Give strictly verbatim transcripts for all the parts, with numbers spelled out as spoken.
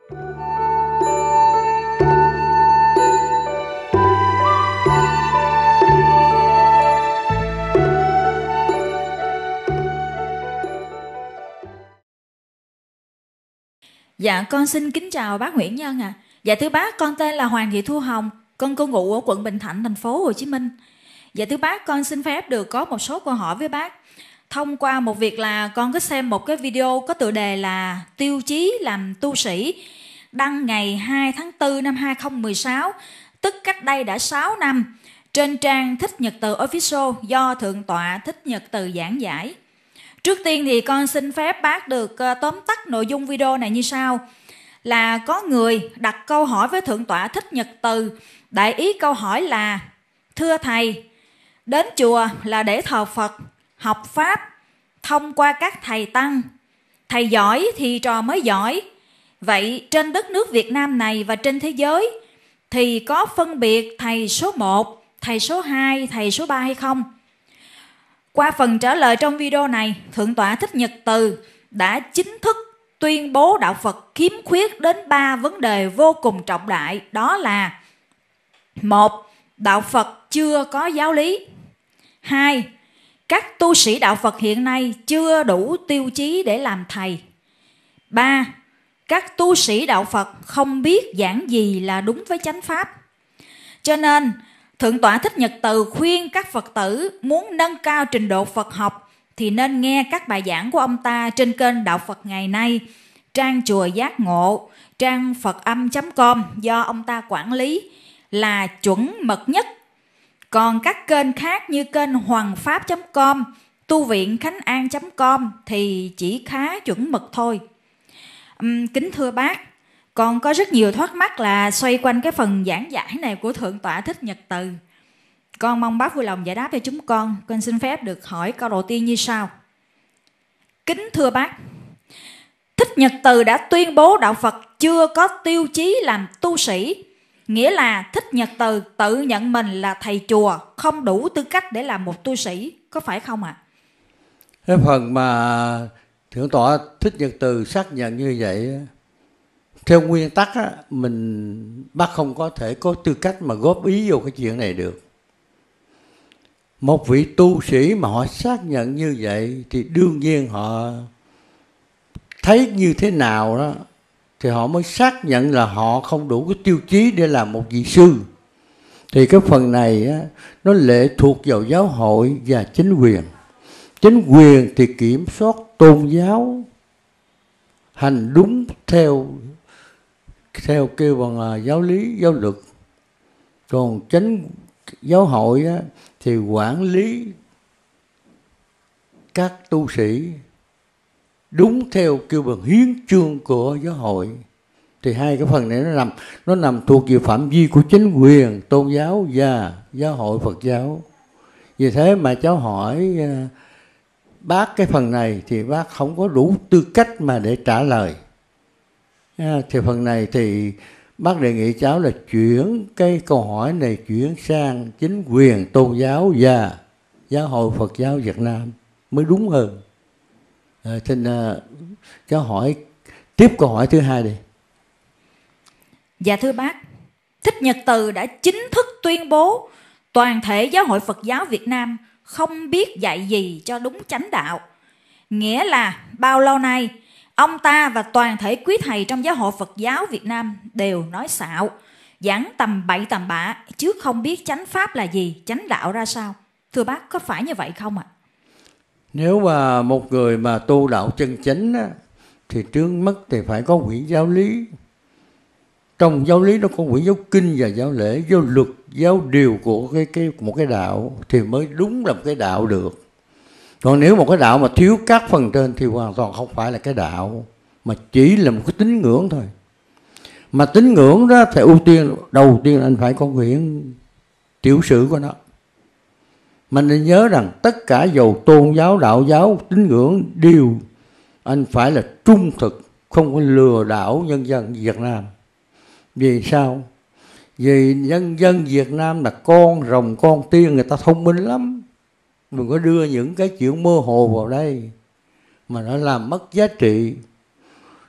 Dạ con xin kính chào bác Nguyễn Nhân ạ. À. Dạ thưa bác, con tên là Hoàng Thị Thu Hồng, con cư ngụ ở quận Bình Thạnh, thành phố Hồ Chí Minh. Dạ thưa bác, con xin phép được có một số câu hỏi với bác. Thông qua một việc là con có xem một cái video có tựa đề là tiêu chí làm tu sĩ, đăng ngày hai tháng tư năm hai không một sáu, tức cách đây đã sáu năm, trên trang Thích Nhật Từ Official do Thượng tọa Thích Nhật Từ giảng giải. Trước tiên thì con xin phép bác được tóm tắt nội dung video này như sau. Là có người đặt câu hỏi với Thượng tọa Thích Nhật Từ. Đại ý câu hỏi là: thưa thầy, đến chùa là để thờ Phật, học Pháp, thông qua các thầy tăng. Thầy giỏi thì trò mới giỏi. Vậy trên đất nước Việt Nam này và trên thế giới thì có phân biệt thầy số một, thầy số hai, thầy số ba hay không? Qua phần trả lời trong video này, Thượng tọa Thích Nhật Từ đã chính thức tuyên bố đạo Phật khiếm khuyết đến ba vấn đề vô cùng trọng đại. Đó là: một, đạo Phật chưa có giáo lý. Hai, các tu sĩ đạo Phật hiện nay chưa đủ tiêu chí để làm thầy. Ba, các tu sĩ đạo Phật không biết giảng gì là đúng với chánh pháp. Cho nên Thượng tọa Thích Nhật Từ khuyên các Phật tử muốn nâng cao trình độ Phật học thì nên nghe các bài giảng của ông ta trên kênh Đạo Phật Ngày Nay, trang Chùa Giác Ngộ, trang phật âm chấm com do ông ta quản lý là chuẩn mực nhất. Còn các kênh khác như kênh hoàng pháp chấm com, tu viện khánh an chấm com thì chỉ khá chuẩn mực thôi. Uhm, kính thưa bác, còn có rất nhiều thắc mắc là xoay quanh cái phần giảng giải này của Thượng tọa Thích Nhật Từ. Con mong bác vui lòng giải đáp cho chúng con. Con xin phép được hỏi câu đầu tiên như sau. Kính thưa bác, Thích Nhật Từ đã tuyên bố đạo Phật chưa có tiêu chí làm tu sĩ, nghĩa là Thích Nhật Từ tự nhận mình là thầy chùa, không đủ tư cách để làm một tu sĩ, có phải không ạ? À? Cái phần mà Thượng tọa Thích Nhật Từ xác nhận như vậy, theo nguyên tắc á, mình bác không có thể có tư cách mà góp ý vô cái chuyện này được. Một vị tu sĩ mà họ xác nhận như vậy thì đương nhiên họ thấy như thế nào đó thì họ mới xác nhận là họ không đủ cái tiêu chí để làm một vị sư. Thì cái phần này á, nó lệ thuộc vào giáo hội và chính quyền. Chính quyền thì kiểm soát tôn giáo, hành đúng theo theo kêu bằng giáo lý, giáo luật. Còn chánh giáo hội á, thì quản lý các tu sĩ đúng theo kêu bằng hiến chương của giáo hội. Thì hai cái phần này nó nằm nó nằm thuộc về phạm vi của chính quyền tôn giáo và giáo hội Phật giáo. Vì thế mà cháu hỏi bác cái phần này thì bác không có đủ tư cách mà để trả lời. Thì phần này thì bác đề nghị cháu là chuyển cái câu hỏi này chuyển sang chính quyền tôn giáo và giáo hội Phật giáo Việt Nam mới đúng hơn. À, xin uh, cháu hỏi tiếp câu hỏi thứ hai đi. Dạ thưa bác, Thích Nhật Từ đã chính thức tuyên bố toàn thể giáo hội Phật giáo Việt Nam không biết dạy gì cho đúng chánh đạo. Nghĩa là bao lâu nay ông ta và toàn thể quý thầy trong giáo hội Phật giáo Việt Nam đều nói xạo, giảng tầm bậy tầm bạ, chứ không biết chánh pháp là gì, chánh đạo ra sao. Thưa bác, có phải như vậy không ạ? À? Nếu mà một người mà tu đạo chân chánh á, thì trước mắt thì phải có quyển giáo lý. Trong giáo lý nó có quyển giáo kinh và giáo lễ, giáo luật, giáo điều của cái, cái, một cái đạo thì mới đúng là một cái đạo được. Còn nếu một cái đạo mà thiếu các phần trên thì hoàn toàn không phải là cái đạo, mà chỉ là một cái tín ngưỡng thôi. Mà tín ngưỡng đó thì ưu tiên, đầu tiên anh phải có quyển tiểu sử của nó. Mình nên nhớ rằng tất cả dầu tôn giáo, đạo giáo, tín ngưỡng đều anh phải là trung thực, không có lừa đảo nhân dân Việt Nam. Vì sao? Vì nhân dân Việt Nam là con rồng con tiên, người ta thông minh lắm. Đừng có đưa những cái chuyện mơ hồ vào đây mà nó làm mất giá trị.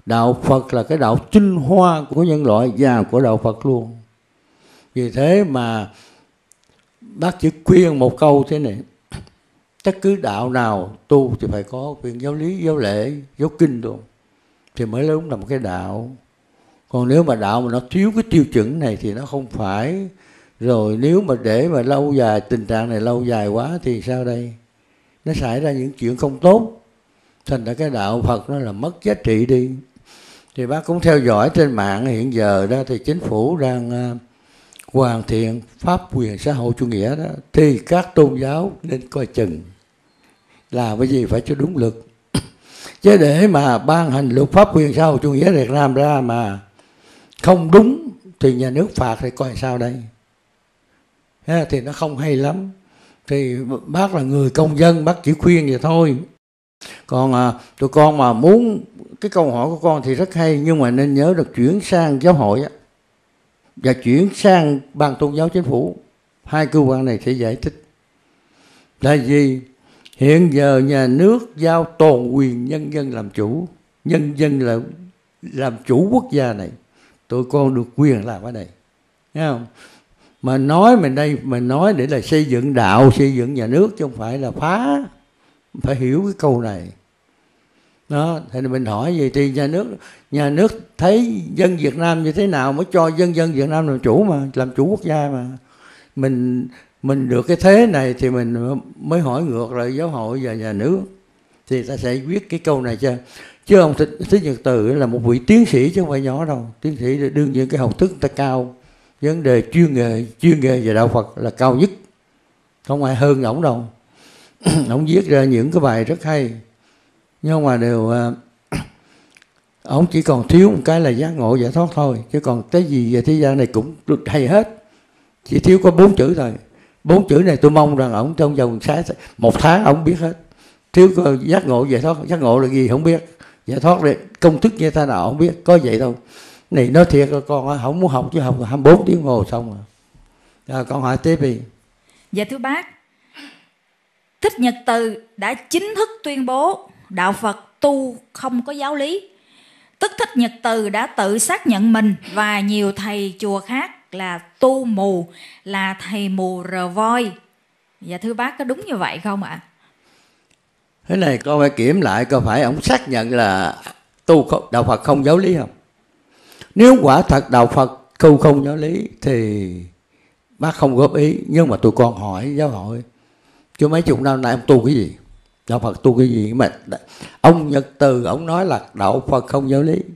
Đạo Phật là cái đạo tinh hoa của nhân loại và của đạo Phật luôn. Vì thế mà bác chỉ khuyên một câu thế này: tất cứ đạo nào tu thì phải có quyền giáo lý, giáo lễ, giáo kinh luôn, thì mới đúng là một cái đạo. Còn nếu mà đạo mà nó thiếu cái tiêu chuẩn này thì nó không phải. Rồi nếu mà để mà lâu dài, tình trạng này lâu dài quá thì sao đây? Nó xảy ra những chuyện không tốt, thành ra cái đạo Phật nó là mất giá trị đi. Thì bác cũng theo dõi trên mạng hiện giờ đó, thì chính phủ đang uh, hoàn thiện pháp quyền xã hội chủ nghĩa đó, thì các tôn giáo nên coi chừng, làm cái gì phải cho đúng luật. Chứ để mà ban hành luật pháp quyền xã hội chủ nghĩa Việt Nam ra mà không đúng thì nhà nước phạt thì coi sao đây? Thì nó không hay lắm. Thì bác là người công dân, bác chỉ khuyên vậy thôi. Còn à, tụi con mà muốn, cái câu hỏi của con thì rất hay, nhưng mà nên nhớ được chuyển sang giáo hội á, và chuyển sang ban tôn giáo chính phủ. Hai cơ quan này sẽ giải thích. Là gì? Hiện giờ nhà nước giao toàn quyền nhân dân làm chủ. Nhân dân là làm chủ quốc gia này. Tụi con được quyền làm cái này. Thấy không? Mà nói mình đây, mình nói để là xây dựng đạo, xây dựng nhà nước, chứ không phải là phá. Phải hiểu cái câu này. Đó, thì mình hỏi gì thì nhà nước nhà nước thấy dân Việt Nam như thế nào mới cho dân dân Việt Nam làm chủ mà, làm chủ quốc gia mà. Mình mình được cái thế này thì mình mới hỏi ngược lại giáo hội và nhà nước, thì ta sẽ viết cái câu này cho. Chứ ông Thích, Thích Nhật Từ là một vị tiến sĩ chứ không phải nhỏ đâu. Tiến sĩ đương nhiên cái học thức ta cao, vấn đề chuyên nghề chuyên nghề về đạo Phật là cao nhất, không ai hơn ổng đâu. Ổng viết ra những cái bài rất hay, nhưng mà đều ổng chỉ còn thiếu một cái là giác ngộ giải thoát thôi, chứ còn cái gì về thế gian này cũng hay hết, chỉ thiếu có bốn chữ thôi. Bốn chữ này tôi mong rằng ổng trong vòng một tháng ổng biết hết. Thiếu có giác ngộ giải thoát, giác ngộ là gì không biết, giải thoát là công thức như thế nào không biết, có vậy đâu. Này nói thiệt là con không muốn học chứ học hai mươi bốn tiếng ngồi xong rồi. Rồi con hỏi tiếp đi. Dạ thưa bác, Thích Nhật Từ đã chính thức tuyên bố đạo Phật tu không có giáo lý. Tức Thích Nhật Từ đã tự xác nhận mình và nhiều thầy chùa khác là tu mù, là thầy mù rờ voi. Dạ thưa bác, có đúng như vậy không ạ? Thế này con phải kiểm lại coi phải ông xác nhận là tu đạo Phật không giáo lý không. Nếu quả thật đạo Phật tu không giáo lý thì bác không góp ý, nhưng mà tụi con hỏi giáo hội chứ mấy chục năm nay ông tu cái gì, đạo Phật tu cái gì mà ông Nhật Từ ông nói là đạo Phật không giáo lý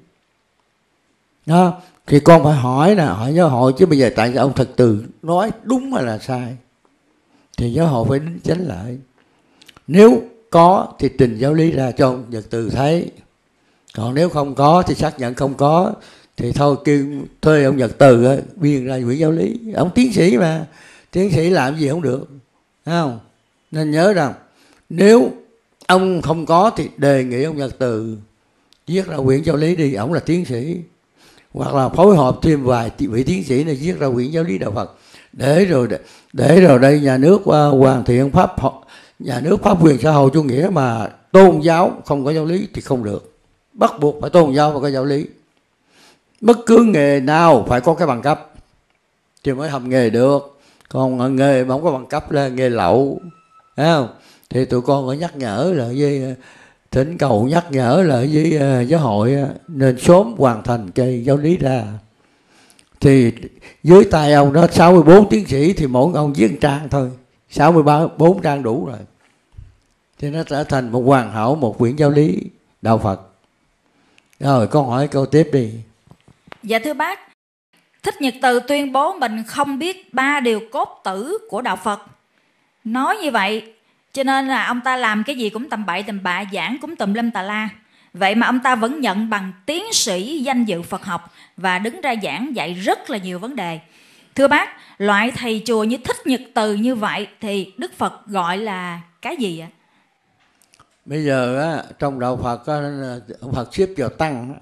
đó, thì con phải hỏi nè, hỏi giáo hội chứ bây giờ tại sao ông Thật Từ nói đúng hay là sai thì giáo hội phải đính chánh lại. Nếu có thì trình giáo lý ra cho ông Nhật Từ thấy, còn nếu không có thì xác nhận không có thì thôi kêu thuê ông Nhật Từ á, biên ra quyển giáo lý. Ông tiến sĩ mà, tiến sĩ làm gì không được, thấy không? Nên nhớ rằng nếu ông không có thì đề nghị ông Nhật Từ viết ra quyển giáo lý đi, ổng là tiến sĩ, hoặc là phối hợp thêm vài vị tiến sĩ này viết ra quyển giáo lý đạo Phật, để rồi để rồi đây nhà nước uh, hoàn thiện pháp nhà nước pháp quyền xã hội chủ nghĩa mà tôn giáo không có giáo lý thì không được, bắt buộc phải tôn giáo và có giáo lý. Bất cứ nghề nào phải có cái bằng cấp thì mới học nghề được, còn nghề mà không có bằng cấp là nghề lậu, thấy không? Thì tụi con phải nhắc nhở là với thỉnh cầu nhắc nhở lại với uh, giáo hội uh, nên sớm hoàn thành cái giáo lý ra. Thì dưới tay ông đó sáu mươi bốn tiến sĩ thì mỗi ông viết một trang thôi, sáu mươi bốn trang đủ rồi, thì nó trở thành một hoàn hảo một quyển giáo lý đạo Phật. Rồi con hỏi câu tiếp đi. Dạ thưa bác, Thích Nhật Từ tuyên bố mình không biết ba điều cốt tử của đạo Phật. Nói như vậy cho nên là ông ta làm cái gì cũng tầm bậy tầm bạ, giảng cũng tùm lum tà la. Vậy mà ông ta vẫn nhận bằng tiến sĩ danh dự Phật học và đứng ra giảng dạy rất là nhiều vấn đề. Thưa bác, loại thầy chùa như Thích Nhật Từ như vậy thì Đức Phật gọi là cái gì ạ? Bây giờ á, trong đạo Phật á, ông Phật xếp vào tăng.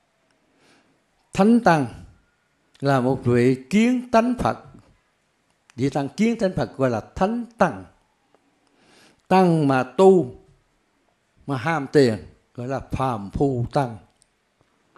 Thánh tăng là một vị kiến tánh Phật. Vị tăng kiến tánh Phật gọi là thánh tăng. Tăng mà tu mà ham tiền gọi là phàm phu tăng.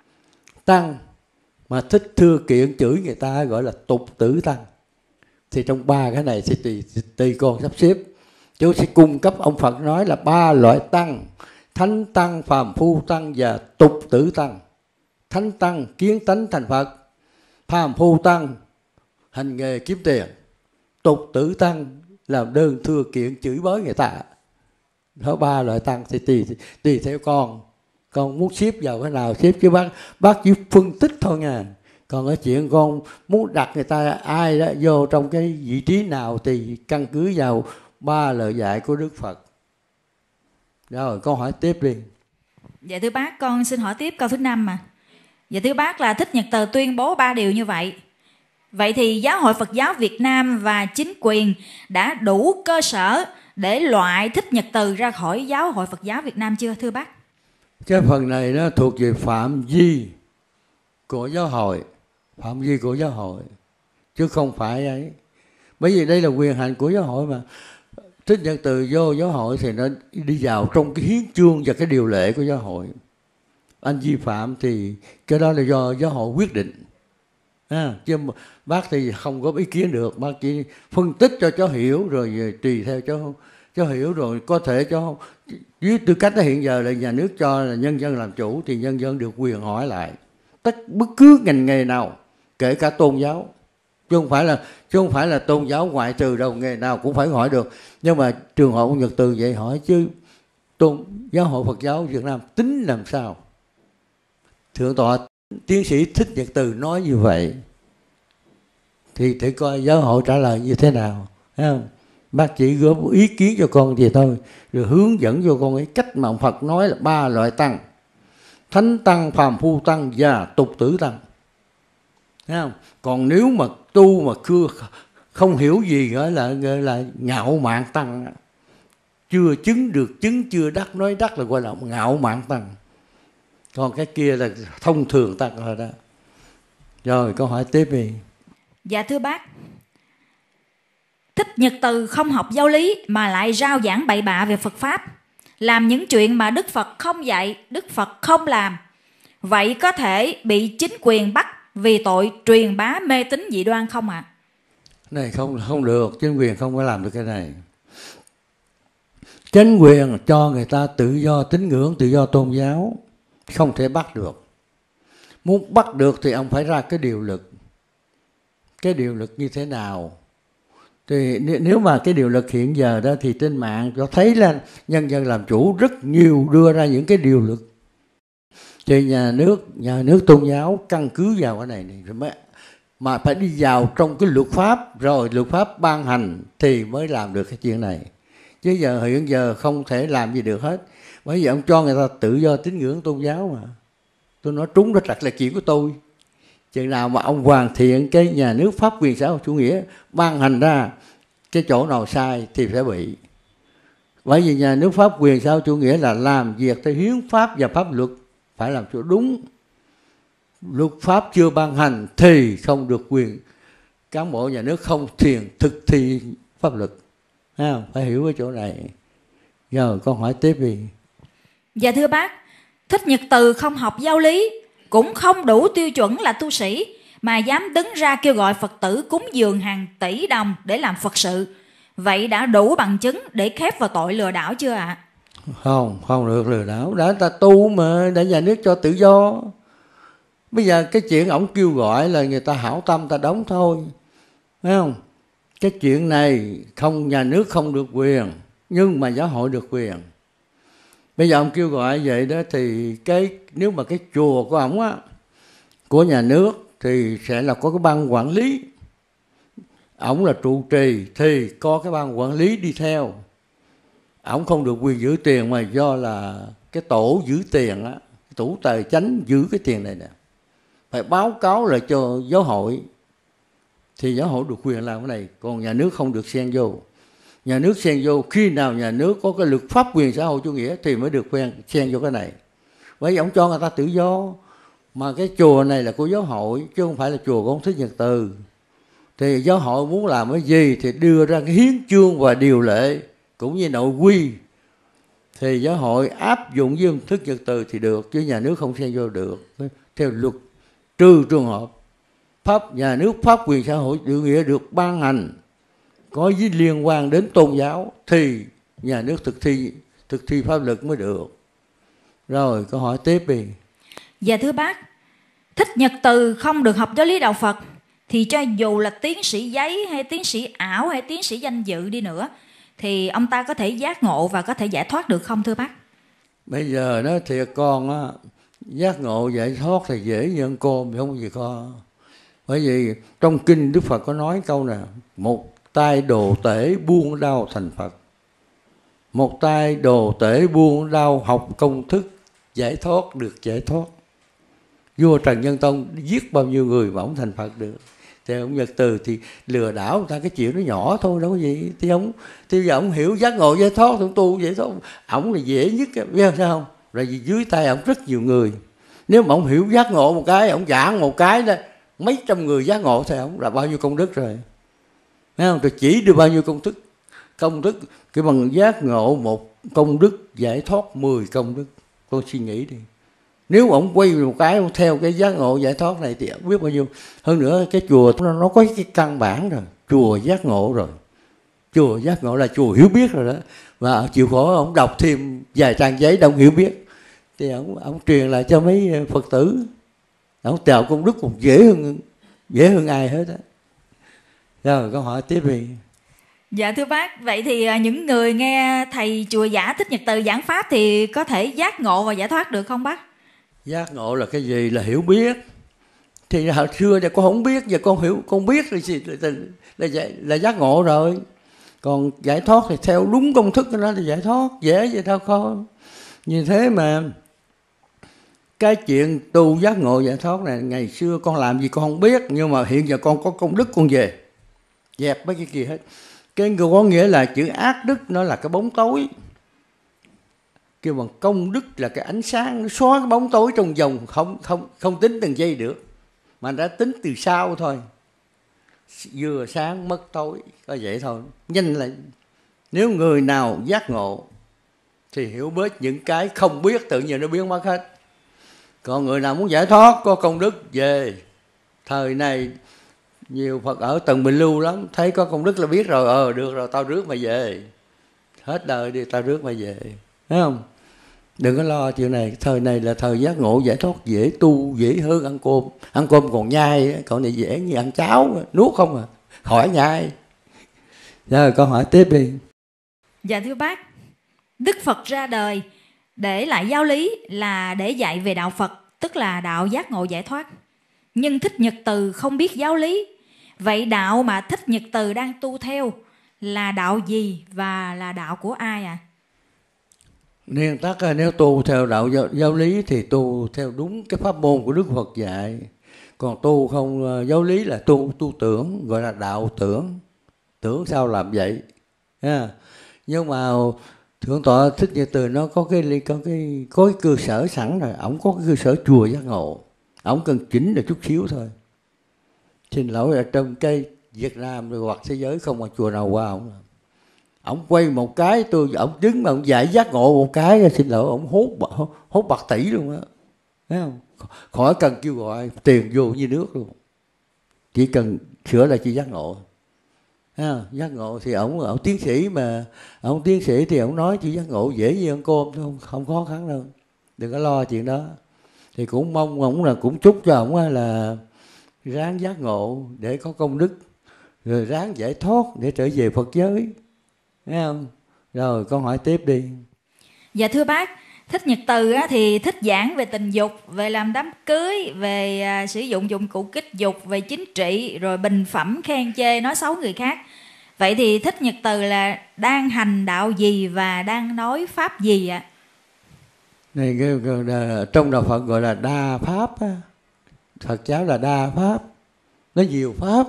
tăng mà thích thưa kiện chửi người ta gọi là tục tử tăng. Thì trong ba cái này thì tùy, tùy con sắp xếp. Chú sẽ cung cấp, ông Phật nói là ba loại tăng: thánh tăng, phàm phu tăng và tục tử tăng. Thánh tăng kiến tánh thành Phật, phàm phu tăng hành nghề kiếm tiền, tục tử tăng làm đơn thưa kiện chửi bới người ta. Đó, ba loại tăng thì tùy, tùy theo con. Con muốn xếp vào cái nào xếp, chứ bác bác chỉ phân tích thôi nha. Còn cái chuyện con muốn đặt người ta ai đó vô trong cái vị trí nào thì căn cứ vào ba lời dạy của Đức Phật. Rồi con hỏi tiếp đi. Dạ thưa bác, con xin hỏi tiếp câu thứ năm mà. Dạ thưa bác, là Thích Nhật Từ tuyên bố ba điều như vậy. Vậy thì Giáo hội Phật giáo Việt Nam và chính quyền đã đủ cơ sở để loại Thích Nhật Từ ra khỏi Giáo hội Phật giáo Việt Nam chưa thưa bác? Cái phần này nó thuộc về phạm vi của giáo hội, phạm vi của giáo hội, chứ không phải ấy. Bởi vì đây là quyền hành của giáo hội mà. Thích Nhật Từ vô giáo hội thì nó đi vào trong cái hiến chương và cái điều lệ của giáo hội. Anh vi phạm thì cái đó là do giáo hội quyết định. À, chứ bác thì không có ý kiến được, bác chỉ phân tích cho cháu hiểu rồi tùy theo cháu cháu hiểu rồi có thể cháu với tư cách đó hiện giờ là nhà nước cho là nhân dân làm chủ thì nhân dân được quyền hỏi lại tất bất cứ ngành nghề nào, kể cả tôn giáo, chứ không phải là chứ không phải là tôn giáo ngoại trừ đâu, nghề nào cũng phải hỏi được. Nhưng mà trường hợp ông Nhật Từ vậy hỏi, chứ tôn giáo hội Phật giáo Việt Nam tính làm sao? Thượng tọa tiến sĩ Thích Nhật Từ nói như vậy thì thử coi giáo hội trả lời như thế nào, thấy không? Bác chỉ góp ý kiến cho con vậy thôi, rồi hướng dẫn cho con cái cách mà ông Phật nói là ba loại tăng: thánh tăng, phàm phu tăng và tục tử tăng, thấy không? Còn nếu mà tu mà chưa không hiểu gì gọi là gọi là ngạo mạn tăng, chưa chứng được chứng, chưa đắc nói đắc là gọi là ngạo mạn tăng. Còn cái kia là thông thường tăng rồi đó. Rồi câu hỏi tiếp đi. Dạ thưa bác, Thích Nhật Từ không học giáo lý mà lại rao giảng bậy bạ về Phật Pháp, làm những chuyện mà Đức Phật không dạy, Đức Phật không làm. Vậy có thể bị chính quyền bắt vì tội truyền bá mê tín dị đoan không ạ? À? Này không không được, chính quyền không có làm được cái này. Chính quyền cho người ta tự do tín ngưỡng, tự do tôn giáo, không thể bắt được. Muốn bắt được thì ông phải ra cái điều luật. Cái điều luật như thế nào? Thì nếu mà cái điều luật hiện giờ đó thì trên mạng cho thấy là nhân dân làm chủ rất nhiều đưa ra những cái điều luật. Thì nhà nước, nhà nước tôn giáo căn cứ vào cái này, này rồi mới, mà phải đi vào trong cái luật pháp, rồi luật pháp ban hành thì mới làm được cái chuyện này. Chứ giờ hiện giờ không thể làm gì được hết. Bởi vì ông cho người ta tự do tín ngưỡng tôn giáo mà. Tôi nói trúng rất là chuyện của tôi. Chừng nào mà ông hoàn thiện cái nhà nước pháp quyền xã hội chủ nghĩa ban hành ra cái chỗ nào sai thì phải bị. Bởi vì nhà nước pháp quyền xã hội chủ nghĩa là làm việc theo hiến pháp và pháp luật, phải làm cho đúng. Luật pháp chưa ban hành thì không được quyền, cán bộ nhà nước không thiền thực thi pháp luật. À, phải hiểu cái chỗ này. Rồi con hỏi tiếp đi. Dạ thưa bác, Thích Nhật Từ không học giáo lý, cũng không đủ tiêu chuẩn là tu sĩ, mà dám đứng ra kêu gọi Phật tử cúng dường hàng tỷ đồng để làm Phật sự. Vậy đã đủ bằng chứng để khép vào tội lừa đảo chưa ạ? À? Không, không được lừa đảo. Đã ta tu mà, đã nhà nước cho tự do. Bây giờ cái chuyện ổng kêu gọi là người ta hảo tâm ta đóng thôi, thấy không? Cái chuyện này không, nhà nước không được quyền, nhưng mà giáo hội được quyền. Bây giờ ông kêu gọi vậy đó thì cái nếu mà cái chùa của ổng á, của nhà nước thì sẽ là có cái ban quản lý. Ổng là trụ trì thì có cái ban quản lý đi theo. Ổng không được quyền giữ tiền mà do là cái tổ giữ tiền á, tổ tài chánh giữ cái tiền này nè. Phải báo cáo lại cho giáo hội thì giáo hội được quyền làm cái này, còn nhà nước không được xen vô. Nhà nước xen vô khi nào nhà nước có cái luật pháp quyền xã hội chủ nghĩa thì mới được quen xen vô cái này. Bởi vì ông cho người ta tự do, mà cái chùa này là của giáo hội chứ không phải là chùa của ông Thích Nhật Từ. Thì giáo hội muốn làm cái gì thì đưa ra cái hiến chương và điều lệ cũng như nội quy, thì giáo hội áp dụng với ông Thích Nhật Từ thì được, chứ nhà nước không xen vô được theo luật trừ trường hợp pháp nhà nước, pháp quyền xã hội chủ nghĩa được ban hành có với liên quan đến tôn giáo thì nhà nước thực thi thực thi pháp luật mới được. Rồi câu hỏi tiếp đi. Dạ thưa bác, Thích Nhật Từ không được học giáo lý đạo Phật thì cho dù là tiến sĩ giấy hay tiến sĩ ảo hay tiến sĩ danh dự đi nữa thì ông ta có thể giác ngộ và có thể giải thoát được không thưa bác? Bây giờ đó thiệt con á, giác ngộ giải thoát thì dễ như ăn cơm, không gì khó. Bởi vì trong kinh Đức Phật có nói câu nè: một tay đồ tể buông đau thành Phật, một tay đồ tể buông đau học công thức giải thoát được giải thoát. Vua Trần Nhân Tông giết bao nhiêu người mà ông thành Phật được. Thì ông Nhật Từ thì lừa đảo người ta cái chuyện nó nhỏ thôi đâu có gì. Thì ông thì giờ ông hiểu giác ngộ giải thoát, ông tu giải thoát, ông là dễ nhất, biết sao không? Rồi vì dưới tay ông rất nhiều người. Nếu mà ông hiểu giác ngộ một cái, ông giảng một cái đó, mấy trăm người giác ngộ thì ông là bao nhiêu công đức rồi. Thấy không? Rồi chỉ được bao nhiêu công đức. Công đức cái bằng giác ngộ một công đức, giải thoát mười công đức. Con suy nghĩ đi. Nếu ông quay một cái ông theo cái giác ngộ giải thoát này thì ông biết bao nhiêu. Hơn nữa cái chùa nó, nó có cái căn bản rồi, chùa giác ngộ rồi. Chùa giác ngộ là chùa hiểu biết rồi đó. Và chịu khổ ông đọc thêm vài trang giấy đông hiểu biết thì ông, ông truyền lại cho mấy Phật tử. Ông tạo công đức còn dễ hơn dễ hơn ai hết á. Rồi câu hỏi tiếp đi. Dạ thưa bác, vậy thì những người nghe thầy chùa Giả Thích Nhật Từ giảng pháp thì có thể giác ngộ và giải thoát được không bác? Giác ngộ là cái gì? Là hiểu biết. Thì hồi xưa thì con không biết, giờ con hiểu, con biết thì gì là, là, là, là giác ngộ rồi. Còn giải thoát thì theo đúng công thức của nó thì giải thoát, dễ vậy thôi không? Như thế mà cái chuyện tu giác ngộ giải thoát này ngày xưa con làm gì con không biết, nhưng mà hiện giờ con có công đức con về dẹp mấy cái kia hết. Cái có nghĩa là chữ ác đức nó là cái bóng tối, kêu bằng công đức là cái ánh sáng, nó xóa cái bóng tối trong vòng không không không tính từng giây được, mà đã tính từ sau thôi. Vừa sáng mất tối, có vậy thôi. Nhanh là nếu người nào giác ngộ thì hiểu bớt những cái không biết, tự nhiên nó biến mất hết. Còn người nào muốn giải thoát có công đức về. Thời này nhiều Phật ở Tầng Bình Lưu lắm, thấy có công đức là biết rồi, ờ được rồi tao rước mày về, hết đời đi tao rước mày về, thấy không? Đừng có lo chuyện này. Thời này là thời giác ngộ giải thoát, dễ tu, dễ hơn ăn cơm. Ăn cơm còn nhai, còn này dễ như ăn cháo, nuốt không à, khỏi nhai. Rồi câu hỏi tiếp đi. Dạ thưa bác, Đức Phật ra đời để lại giáo lý là để dạy về đạo Phật, tức là đạo giác ngộ giải thoát. Nhưng Thích Nhật Từ không biết giáo lý. Vậy đạo mà Thích Nhật Từ đang tu theo là đạo gì và là đạo của ai ạ? À? Nguyên tắc là nếu tu theo đạo giáo, giáo lý thì tu theo đúng cái pháp môn của Đức Phật dạy. Còn tu không giáo lý là tu tu tưởng, gọi là đạo tưởng. Tưởng sao làm vậy. À, nhưng mà Thượng tọa Thích Nhật Từ nó có cái có cái có cái cơ sở sẵn rồi, ổng có cái cơ sở chùa giác ngộ, ổng cần chỉnh được chút xíu thôi. Xin lỗi là trong cái Việt Nam rồi hoặc thế giới không mà chùa nào qua ổng. Ổng quay một cái tôi ổng đứng mà ổng dạy giác ngộ một cái, xin lỗi ổng hốt hốt bạc tỷ luôn á, thấy không? Khỏi cần kêu gọi tiền vô như nước luôn, chỉ cần sửa lại chỉ giác ngộ. À, giác ngộ thì ổng ổng tiến sĩ mà, ổng tiến sĩ thì ổng nói chỉ giác ngộ dễ như ăn cơm thôi, không, không khó khăn đâu, đừng có lo chuyện đó. Thì cũng mong ổng là cũng chúc cho ổng là ráng giác ngộ để có công đức, rồi ráng giải thoát để trở về Phật giới, thấy không? Rồi con hỏi tiếp đi. Dạ thưa bác, Thích Nhật Từ thì thích giảng về tình dục, về làm đám cưới, về à, sử dụng dụng cụ kích dục, về chính trị, rồi bình phẩm, khen chê, nói xấu người khác. Vậy thì Thích Nhật Từ là đang hành đạo gì và đang nói pháp gì ạ? À? Này cái, cái, trong đạo Phật gọi là đa pháp á. Phật giáo là đa pháp, nó nhiều pháp,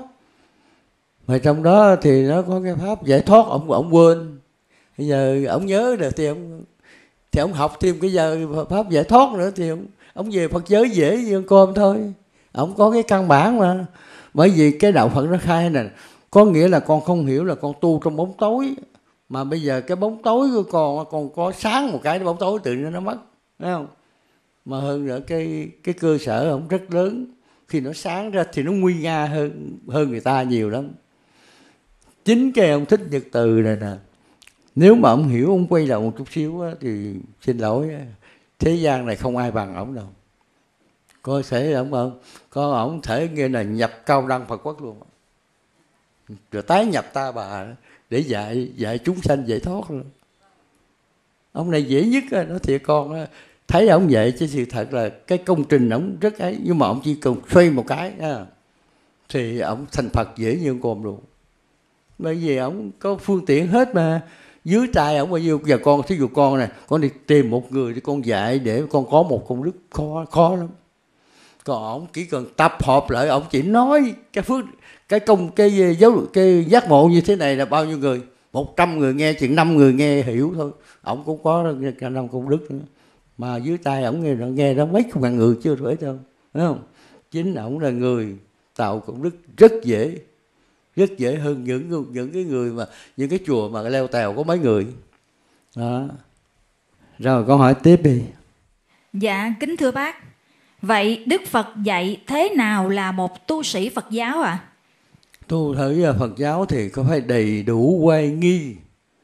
mà trong đó thì nó có cái pháp giải thoát ông ông quên, bây giờ ông nhớ được thì ông thì ông học thêm cái giờ pháp giải thoát nữa thì ông, ông về Phật giới dễ như ăn cơm thôi. Ông có cái căn bản mà, bởi vì cái đạo Phật nó khai nè, có nghĩa là con không hiểu là con tu trong bóng tối, mà bây giờ cái bóng tối của con còn có sáng một cái bóng tối tự nhiên nó mất, thấy không? Mà hơn nữa cái cái cơ sở ông rất lớn, khi nó sáng ra thì nó nguy nga hơn hơn người ta nhiều lắm. Chính cái ông Thích Nhật Từ này nè, nếu mà ông hiểu, ông quay đầu một chút xíu á, thì xin lỗi, thế gian này không ai bằng ổng đâu. Có thể ổng không? Có ổng thể nghe là nhập cao đăng Phật quốc luôn, rồi tái nhập ta bà để dạy dạy chúng sanh giải thoát luôn. Ông này dễ nhất á, nói thiệt con á, thấy ổng vậy chứ sự thật là cái công trình ổng rất ấy, nhưng mà ổng chỉ cần xoay một cái á, thì ổng thành Phật dễ như cồn luôn. Bởi vì ổng có phương tiện hết mà. Dưới tay ổng bao nhiêu, giờ con thí dụ con này, con đi tìm một người để con dạy để con có một công đức khó khó lắm. Còn ổng chỉ cần tập hợp lại, ổng chỉ nói cái phước, cái công, cái giáo, cái giác ngộ như thế này là bao nhiêu người, một trăm người nghe, chừng năm người nghe hiểu thôi, ổng cũng có cả năm công đức nữa. Mà dưới tay ổng nghe, nghe đó mấy chục ngàn người chưa phải đâu, thấy không? Chính ổng là người tạo công đức rất dễ, rất dễ hơn những những cái người mà những cái chùa mà leo tèo có mấy người đó. Rồi con hỏi tiếp đi. Dạ kính thưa bác, vậy Đức Phật dạy thế nào là một tu sĩ Phật giáo ạ? À? Tu thử Phật giáo thì có phải đầy đủ oai nghi.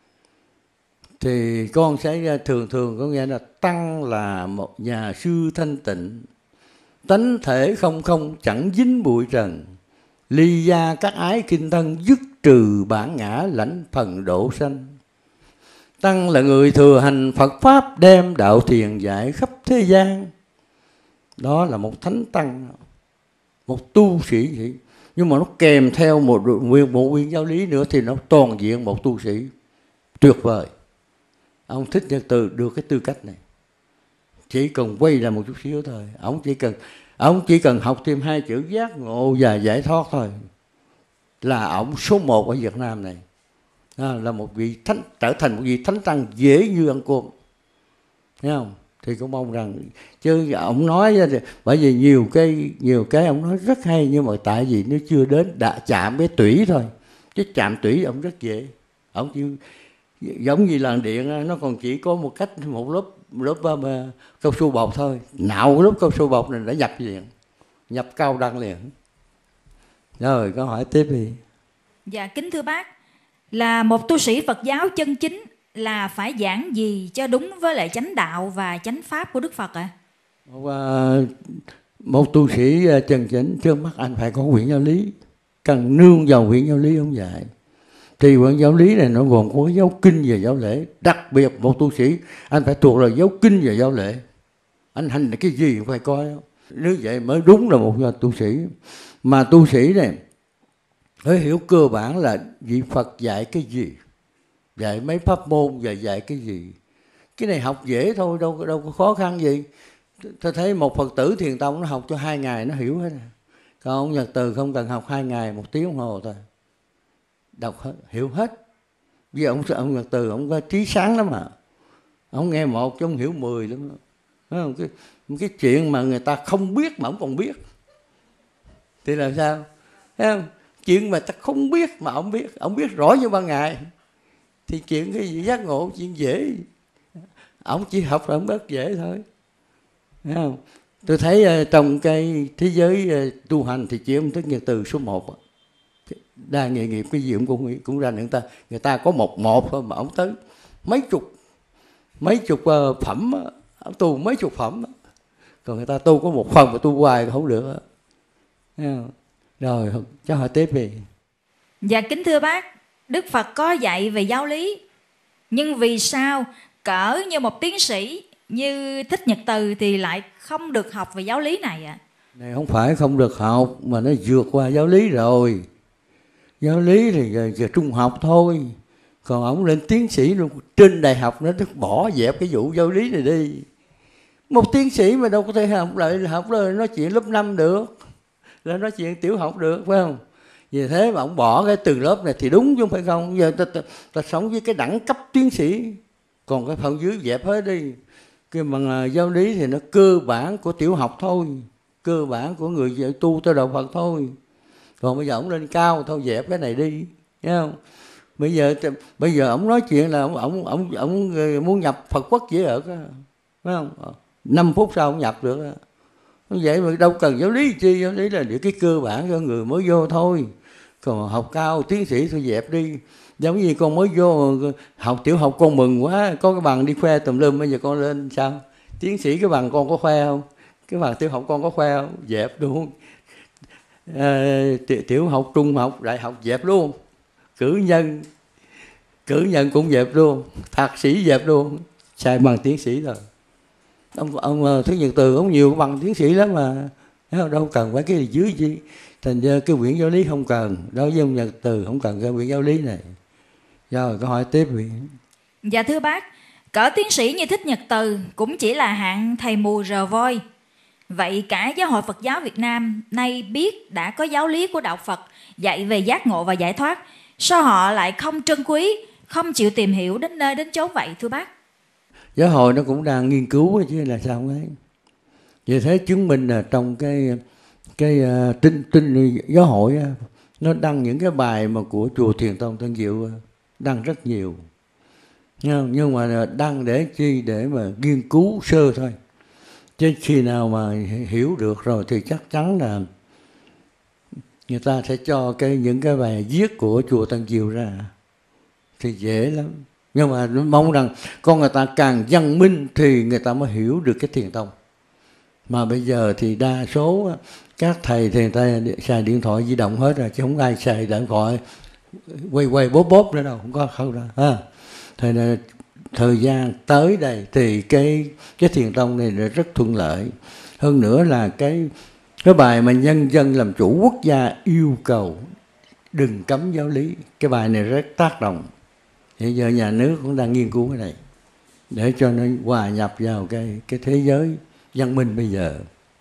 Thì con sẽ thường thường có nghĩa là tăng là một nhà sư thanh tịnh, tánh thể không không chẳng dính bụi trần, ly gia các ái kinh thân, dứt trừ bản ngã lãnh phần độ sanh. Tăng là người thừa hành Phật Pháp, đem đạo thiền dạy khắp thế gian. Đó là một thánh tăng, một tu sĩ vậy. Nhưng mà nó kèm theo một nguyên bộ nguyên giáo lý nữa thì nó toàn diện một tu sĩ tuyệt vời. Ông Thích Nhật Từ được cái tư cách này. Chỉ cần quay ra một chút xíu thôi, ông chỉ cần ông chỉ cần học thêm hai chữ giác ngộ và giải thoát thôi là ông số một ở Việt Nam này. À, là một vị thánh, trở thành một vị thánh tăng dễ như ăn cơm, thấy không? Thì cũng mong rằng, chứ ông nói bởi vì nhiều cái nhiều cái ông nói rất hay, nhưng mà tại vì nó chưa đến đã chạm với tủy thôi, chứ chạm tủy ông rất dễ. Ông chỉ giống như làn điện, nó còn chỉ có một cách, một lớp lớp uh, cao su bọc thôi, nạo lớp cao su bọc này đã nhập liền, nhập cao đăng liền. Rồi câu hỏi tiếp đi. Dạ kính thưa bác, là một tu sĩ Phật giáo chân chính là phải giảng gì cho đúng với lại chánh đạo và chánh pháp của Đức Phật ạ? À? Một, một tu sĩ chân chính trước mắt anh phải có quyển giáo lý, cần nương vào quyển giáo lý ông dạy. Thì quyển giáo lý này nó gồm có giáo kinh và giáo lễ. Đặc biệt một tu sĩ anh phải thuộc là giáo kinh và giáo lễ. Anh hành là cái gì cũng phải coi. Nếu vậy mới đúng là một tu sĩ. Mà tu sĩ này phải hiểu cơ bản là vị Phật dạy cái gì, dạy mấy pháp môn và dạy cái gì. Cái này học dễ thôi, đâu đâu có khó khăn gì. Tôi thấy một Phật tử thiền tông nó học cho hai ngày nó hiểu hết. Còn ông Nhật Từ không cần học hai ngày, một tiếng đồng hồ thôi, đọc hết, hiểu hết. Vì ông ông Nhật Từ ông có trí sáng lắm mà, ông nghe một chứ ông hiểu mười lắm. Thấy không? Cái cái chuyện mà người ta không biết mà ông còn biết thì làm sao? Thấy không? Chuyện mà ta không biết mà ông biết, ông biết rõ như ban ngày, thì chuyện cái gì giác ngộ chuyện dễ. Ông chỉ học là ông rất dễ thôi. Thấy không? Tôi thấy uh, trong cái thế giới uh, tu hành thì chỉ ông Thích Nhật Từ số một. Đa nghề nghiệp cái gì cũng cũng ra người ta người ta có một một thôi mà ông tới mấy chục mấy chục uh, phẩm, ông tu mấy chục phẩm, còn người ta tu có một phần mà tu hoài không được. Thấy không? Rồi cho hỏi tiếp đi. Dạ kính thưa bác, Đức Phật có dạy về giáo lý, nhưng vì sao cỡ như một tiến sĩ như Thích Nhật Từ thì lại không được học về giáo lý này ạ? À? Này không phải không được học mà nó vượt qua giáo lý rồi. Giáo lý thì giờ, giờ trung học thôi, còn ông lên tiến sĩ luôn, trên đại học nó bỏ dẹp cái vụ giáo lý này đi. Một tiến sĩ mà đâu có thể học lại học rồi nói chuyện lớp năm được, là nói chuyện tiểu học được, phải không? Vì thế mà ông bỏ cái từ lớp này thì đúng chứ không phải không. Giờ ta, ta, ta sống với cái đẳng cấp tiến sĩ, còn cái phần dưới dẹp hết đi. Cái bằng uh, giáo lý thì nó cơ bản của tiểu học thôi, cơ bản của người tu tới đạo Phật thôi. Còn bây giờ ông lên cao thôi, dẹp cái này đi, thấy không? Bây giờ bây giờ ông nói chuyện là ông ông ông ông muốn nhập Phật quốc dễ ở, phải không? Năm phút sau ông nhập được. Vậy mà đâu cần giáo lý chi, giáo lý là những cái cơ bản cho người mới vô thôi. Còn học cao tiến sĩ thôi dẹp đi. Giống như con mới vô học tiểu học con mừng quá, có cái bằng đi khoe tùm lum, bây giờ con lên sao? Tiến sĩ cái bằng con có khoe không? Cái bằng tiểu học con có khoe không? Dẹp luôn. À, tiểu học, trung học, đại học dẹp luôn. Cử nhân, cử nhân cũng dẹp luôn. Thạc sĩ dẹp luôn. Xài bằng tiến sĩ rồi. Ông, ông Thứ Nhật Từ ông nhiều bằng tiến sĩ lắm mà, đâu cần phải cái gì dưới chi. Thành ra cái quyển giáo lý không cần, đối với ông Nhật Từ không cần cái quyển giáo lý này. Rồi câu hỏi tiếp vị. Dạ thưa bác, cỡ tiến sĩ như Thích Nhật Từ cũng chỉ là hạng thầy mù rờ voi. Vậy cả Giáo hội Phật giáo Việt Nam nay biết đã có giáo lý của đạo Phật dạy về giác ngộ và giải thoát, sao họ lại không trân quý, không chịu tìm hiểu đến nơi đến chốn vậy thưa bác? Giáo hội nó cũng đang nghiên cứu chứ là sao ấy. Vì thế chứng minh là trong cái cái uh, tin tin giáo hội uh, nó đăng những cái bài mà của chùa Thiền Tông Tân Diệu uh, đăng rất nhiều. Nhưng, nhưng mà đăng để chi, để mà nghiên cứu sơ thôi. Chứ khi nào mà hiểu được rồi thì chắc chắn là người ta sẽ cho cái những cái bài viết của chùa Tân Diệu ra thì dễ lắm. Nhưng mà mong rằng con người ta càng văn minh thì người ta mới hiểu được cái Thiền Tông. Mà bây giờ thì đa số các thầy thì người ta xài điện thoại di động hết rồi, chứ không ai xài điện thoại quay quay bóp bóp nữa đâu, không có không ra ha. Thì là thời gian tới đây thì cái cái Thiền Tông này là rất thuận lợi. Hơn nữa là cái cái bài mà nhân dân làm chủ quốc gia yêu cầu đừng cấm giáo lý, cái bài này rất tác động. Hiện giờ nhà nước cũng đang nghiên cứu cái này để cho nó hòa nhập vào cái cái thế giới văn minh bây giờ.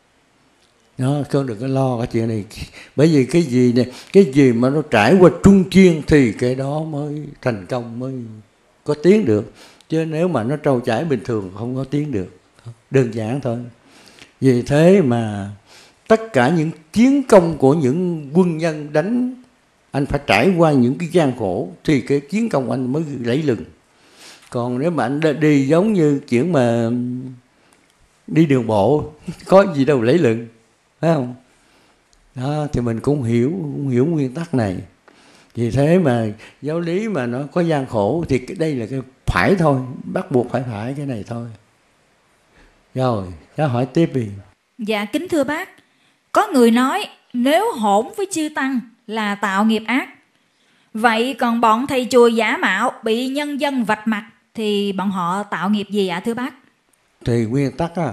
Nó không được có lo cái chuyện này, bởi vì cái gì này, cái gì mà nó trải qua trung chuyên thì cái đó mới thành công, mới có tiến được. Chứ nếu mà nó trôi chảy bình thường không có tiến được, đơn giản thôi. Vì thế mà tất cả những chiến công của những quân nhân đánh, anh phải trải qua những cái gian khổ thì cái chiến công anh mới lấy lừng. Còn nếu mà anh đi giống như chuyện mà đi đường bộ, có gì đâu lấy lừng, phải không? Đó, thì mình cũng hiểu, cũng hiểu nguyên tắc này. Vì thế mà giáo lý mà nó có gian khổ thì đây là cái phải thôi, bắt buộc phải phải cái này thôi. Rồi, cháu hỏi tiếp đi. Dạ kính thưa bác, có người nói nếu hỗn với chư tăng là tạo nghiệp ác. Vậy còn bọn thầy chùa giả mạo bị nhân dân vạch mặt thì bọn họ tạo nghiệp gì ạ thưa bác? Thì nguyên tắc á,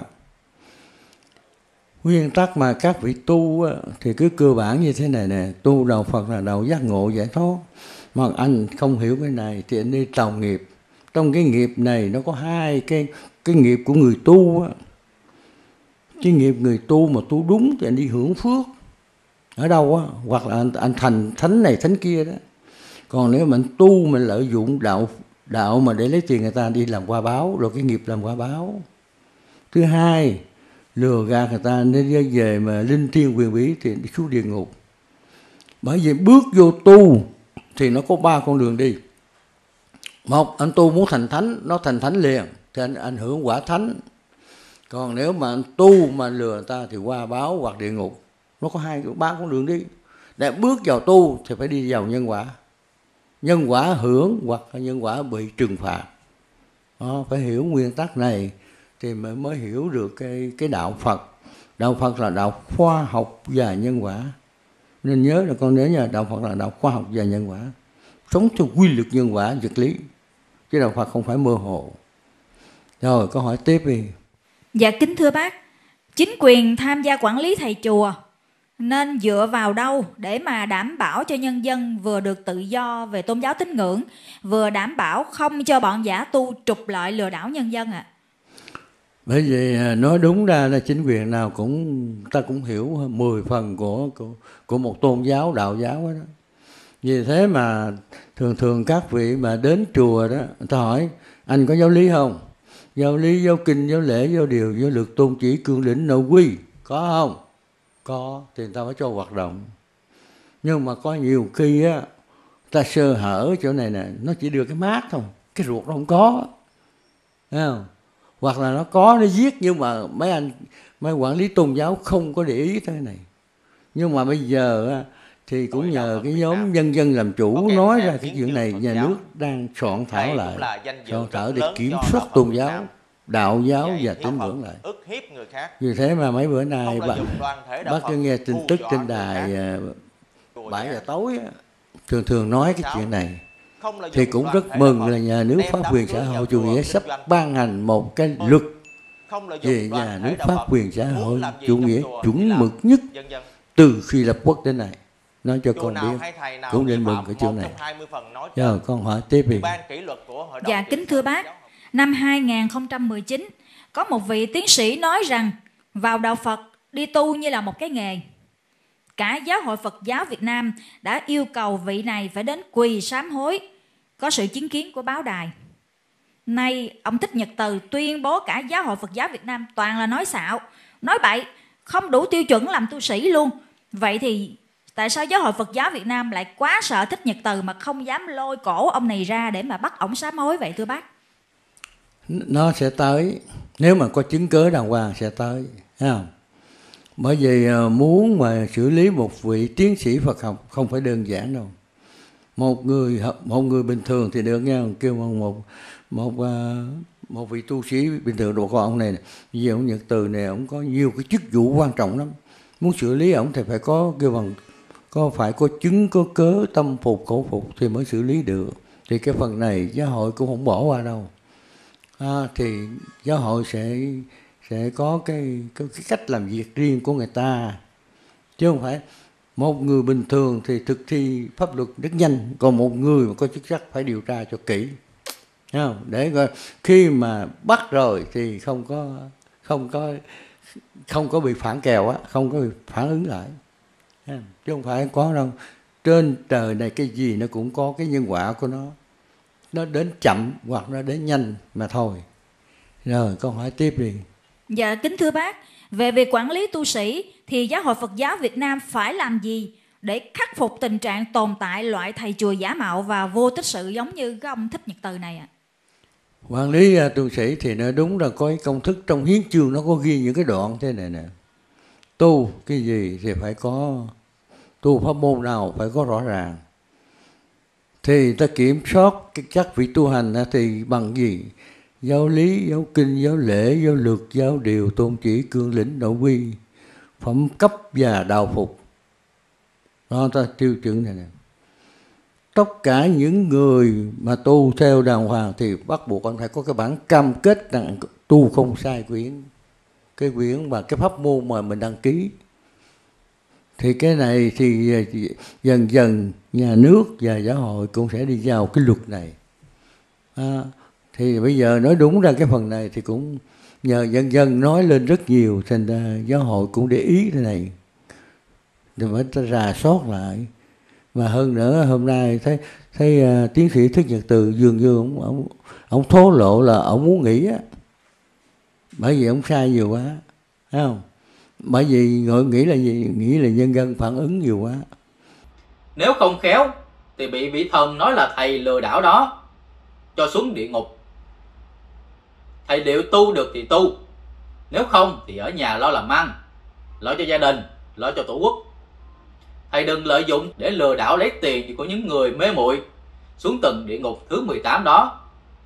nguyên tắc mà các vị tu á, thì cứ cơ bản như thế này nè, tu đạo Phật là đạo giác ngộ giải thoát. Mà anh không hiểu cái này thì anh đi tạo nghiệp. Trong cái nghiệp này nó có hai cái cái nghiệp của người tu á. Cái nghiệp người tu mà tu đúng thì anh đi hưởng phước ở đâu á, hoặc là anh, anh thành thánh này thánh kia đó. Còn nếu mà anh tu mình lợi dụng đạo đạo mà để lấy tiền người ta đi làm qua báo, rồi cái nghiệp làm qua báo. Thứ hai, lừa gạt người ta nên về mà linh thiêng quyền bí thì đi xuống địa ngục. Bởi vì bước vô tu thì nó có ba con đường đi. Một, anh tu muốn thành thánh, nó thành thánh liền thì anh ảnh hưởng quả thánh. Còn nếu mà anh tu mà lừa người ta thì qua báo hoặc địa ngục. Nó có hai ba con đường đi. Để bước vào tu thì phải đi vào nhân quả. Nhân quả hưởng hoặc nhân quả bị trừng phạt. Đó, phải hiểu nguyên tắc này thì mới mới hiểu được cái cái đạo Phật. Đạo Phật là đạo khoa học và nhân quả. Nên nhớ là con nhớ nha, đạo Phật là đạo khoa học và nhân quả. Sống theo quy luật nhân quả vật lý. Chứ đạo Phật không phải mơ hồ. Rồi, câu hỏi tiếp đi. Dạ kính thưa bác, chính quyền tham gia quản lý thầy chùa nên dựa vào đâu để mà đảm bảo cho nhân dân vừa được tự do về tôn giáo tín ngưỡng, vừa đảm bảo không cho bọn giả tu trục lợi lừa đảo nhân dân ạ? À? Bởi vì nói đúng ra là chính quyền nào cũng ta cũng hiểu mười phần của, của của một tôn giáo đạo giáo đó. Vì thế mà thường thường các vị mà đến chùa đó, người ta hỏi anh có giáo lý không? Giáo lý, giáo kinh, giáo lễ, giáo điều, giáo luật, tôn chỉ, cương lĩnh, nội quy có không? Có thì người ta phải cho hoạt động. Nhưng mà có nhiều khi á, ta sơ hở chỗ này nè, nó chỉ đưa cái mát thôi, cái ruột nó không có, thấy không? hoặc là nó có nó viết nhưng mà mấy anh mấy quản lý tôn giáo không có để ý tới này. Nhưng mà bây giờ thì cũng nhờ cái nhóm nhân dân làm chủ nói ra cái chuyện này, nhà nước đang soạn thảo lại, soạn thảo để kiểm soát tôn giáo, đạo giáo và tín ngưỡng lại. Vì thế mà mấy bữa nay bác, bác cứ nghe tin tức trên đài bảy giờ tối thường thường nói cái chuyện này, thì cũng rất mừng là nhà nước pháp quyền xã hội chủ nghĩa sắp ban hành một cái luật về nhà nước pháp quyền xã hội chủ nghĩa chuẩn mực nhất từ khi lập quốc đến nay. Nói cho con biết, cũng nên mừng cái chuyện này. Giờ con hỏi tiếp đi. Dạ kính thưa bác, năm hai nghìn không trăm mười chín có một vị tiến sĩ nói rằng vào đạo Phật đi tu như là một cái nghề. Cả Giáo hội Phật giáo Việt Nam đã yêu cầu vị này phải đến quỳ sám hối, có sự chứng kiến của báo đài. Nay ông Thích Nhật Từ tuyên bố cả Giáo hội Phật giáo Việt Nam toàn là nói xạo, nói bậy, không đủ tiêu chuẩn làm tu sĩ luôn. Vậy thì tại sao Giáo hội Phật giáo Việt Nam lại quá sợ Thích Nhật Từ mà không dám lôi cổ ông này ra để mà bắt ổng sám hối vậy thưa bác? Nó sẽ tới, nếu mà có chứng cớ đàng hoàng sẽ tới, thấy không? Bởi vì muốn mà xử lý một vị tiến sĩ Phật học không phải đơn giản đâu. Một người một người bình thường thì được nha, kêu bằng một một một vị tu sĩ bình thường đồ con ông này, vì ông Nhật Từ này ông có nhiều cái chức vụ quan trọng lắm. Muốn xử lý ông thì phải có kêu bằng có phải có chứng có cớ tâm phục khẩu phục thì mới xử lý được. Thì cái phần này giáo hội cũng không bỏ qua đâu. À, thì giáo hội sẽ sẽ có cái, cái cái cách làm việc riêng của người ta, chứ không phải một người bình thường thì thực thi pháp luật rất nhanh, còn một người mà có chức trách phải điều tra cho kỹ, không? Để coi khi mà bắt rồi thì không có không có không có bị phản kèo á, không có bị phản ứng lại, chứ không phải có đâu. Trên trời này cái gì nó cũng có cái nhân quả của nó, nó đến chậm hoặc nó đến nhanh mà thôi. Rồi con hỏi tiếp đi. Dạ kính thưa bác, về việc quản lý tu sĩ thì Giáo hội Phật giáo Việt Nam phải làm gì để khắc phục tình trạng tồn tại loại thầy chùa giả mạo và vô tích sự giống như cái ông Thích Nhật Từ này ạ? À? Quản lý uh, tu sĩ thì nó đúng là có cái công thức trong hiến chương, nó có ghi những cái đoạn thế này nè. Tu cái gì thì phải có, tu pháp môn nào phải có rõ ràng. Thì ta kiểm soát cái các vị tu hành thì bằng gì? Giáo lý, giáo kinh, giáo lễ, giáo luật, giáo điều, tôn chỉ, cương lĩnh, nội quy, phẩm cấp và đạo phục. Đó ta tiêu chuẩn này nè. Tất cả những người mà tu theo đàng hoàng thì bắt buộc anh phải có cái bản cam kết rằng tu không sai quyển, cái quyển và cái pháp môn mà mình đăng ký. Thì cái này thì dần dần nhà nước và giáo hội cũng sẽ đi vào cái luật này. À, thì bây giờ nói đúng ra cái phần này thì cũng nhờ dần dần nói lên rất nhiều, thành ra giáo hội cũng để ý thế này, thì phải ta rà soát lại. Và hơn nữa hôm nay thấy thấy uh, tiến sĩ Thích Nhật Từ dường như ông ông ông thố lộ là ông muốn nghỉ á, bởi vì ông sai nhiều quá, thấy không? Bởi vì người nghĩ là gì? Nghĩ là nhân dân phản ứng nhiều quá. Nếu không khéo thì bị vị thần nói là thầy lừa đảo đó cho xuống địa ngục. Thầy liệu tu được thì tu, nếu không thì ở nhà lo làm ăn, lo cho gia đình, lo cho tổ quốc. Thầy đừng lợi dụng để lừa đảo lấy tiền của những người mê muội xuống tầng địa ngục thứ mười tám đó.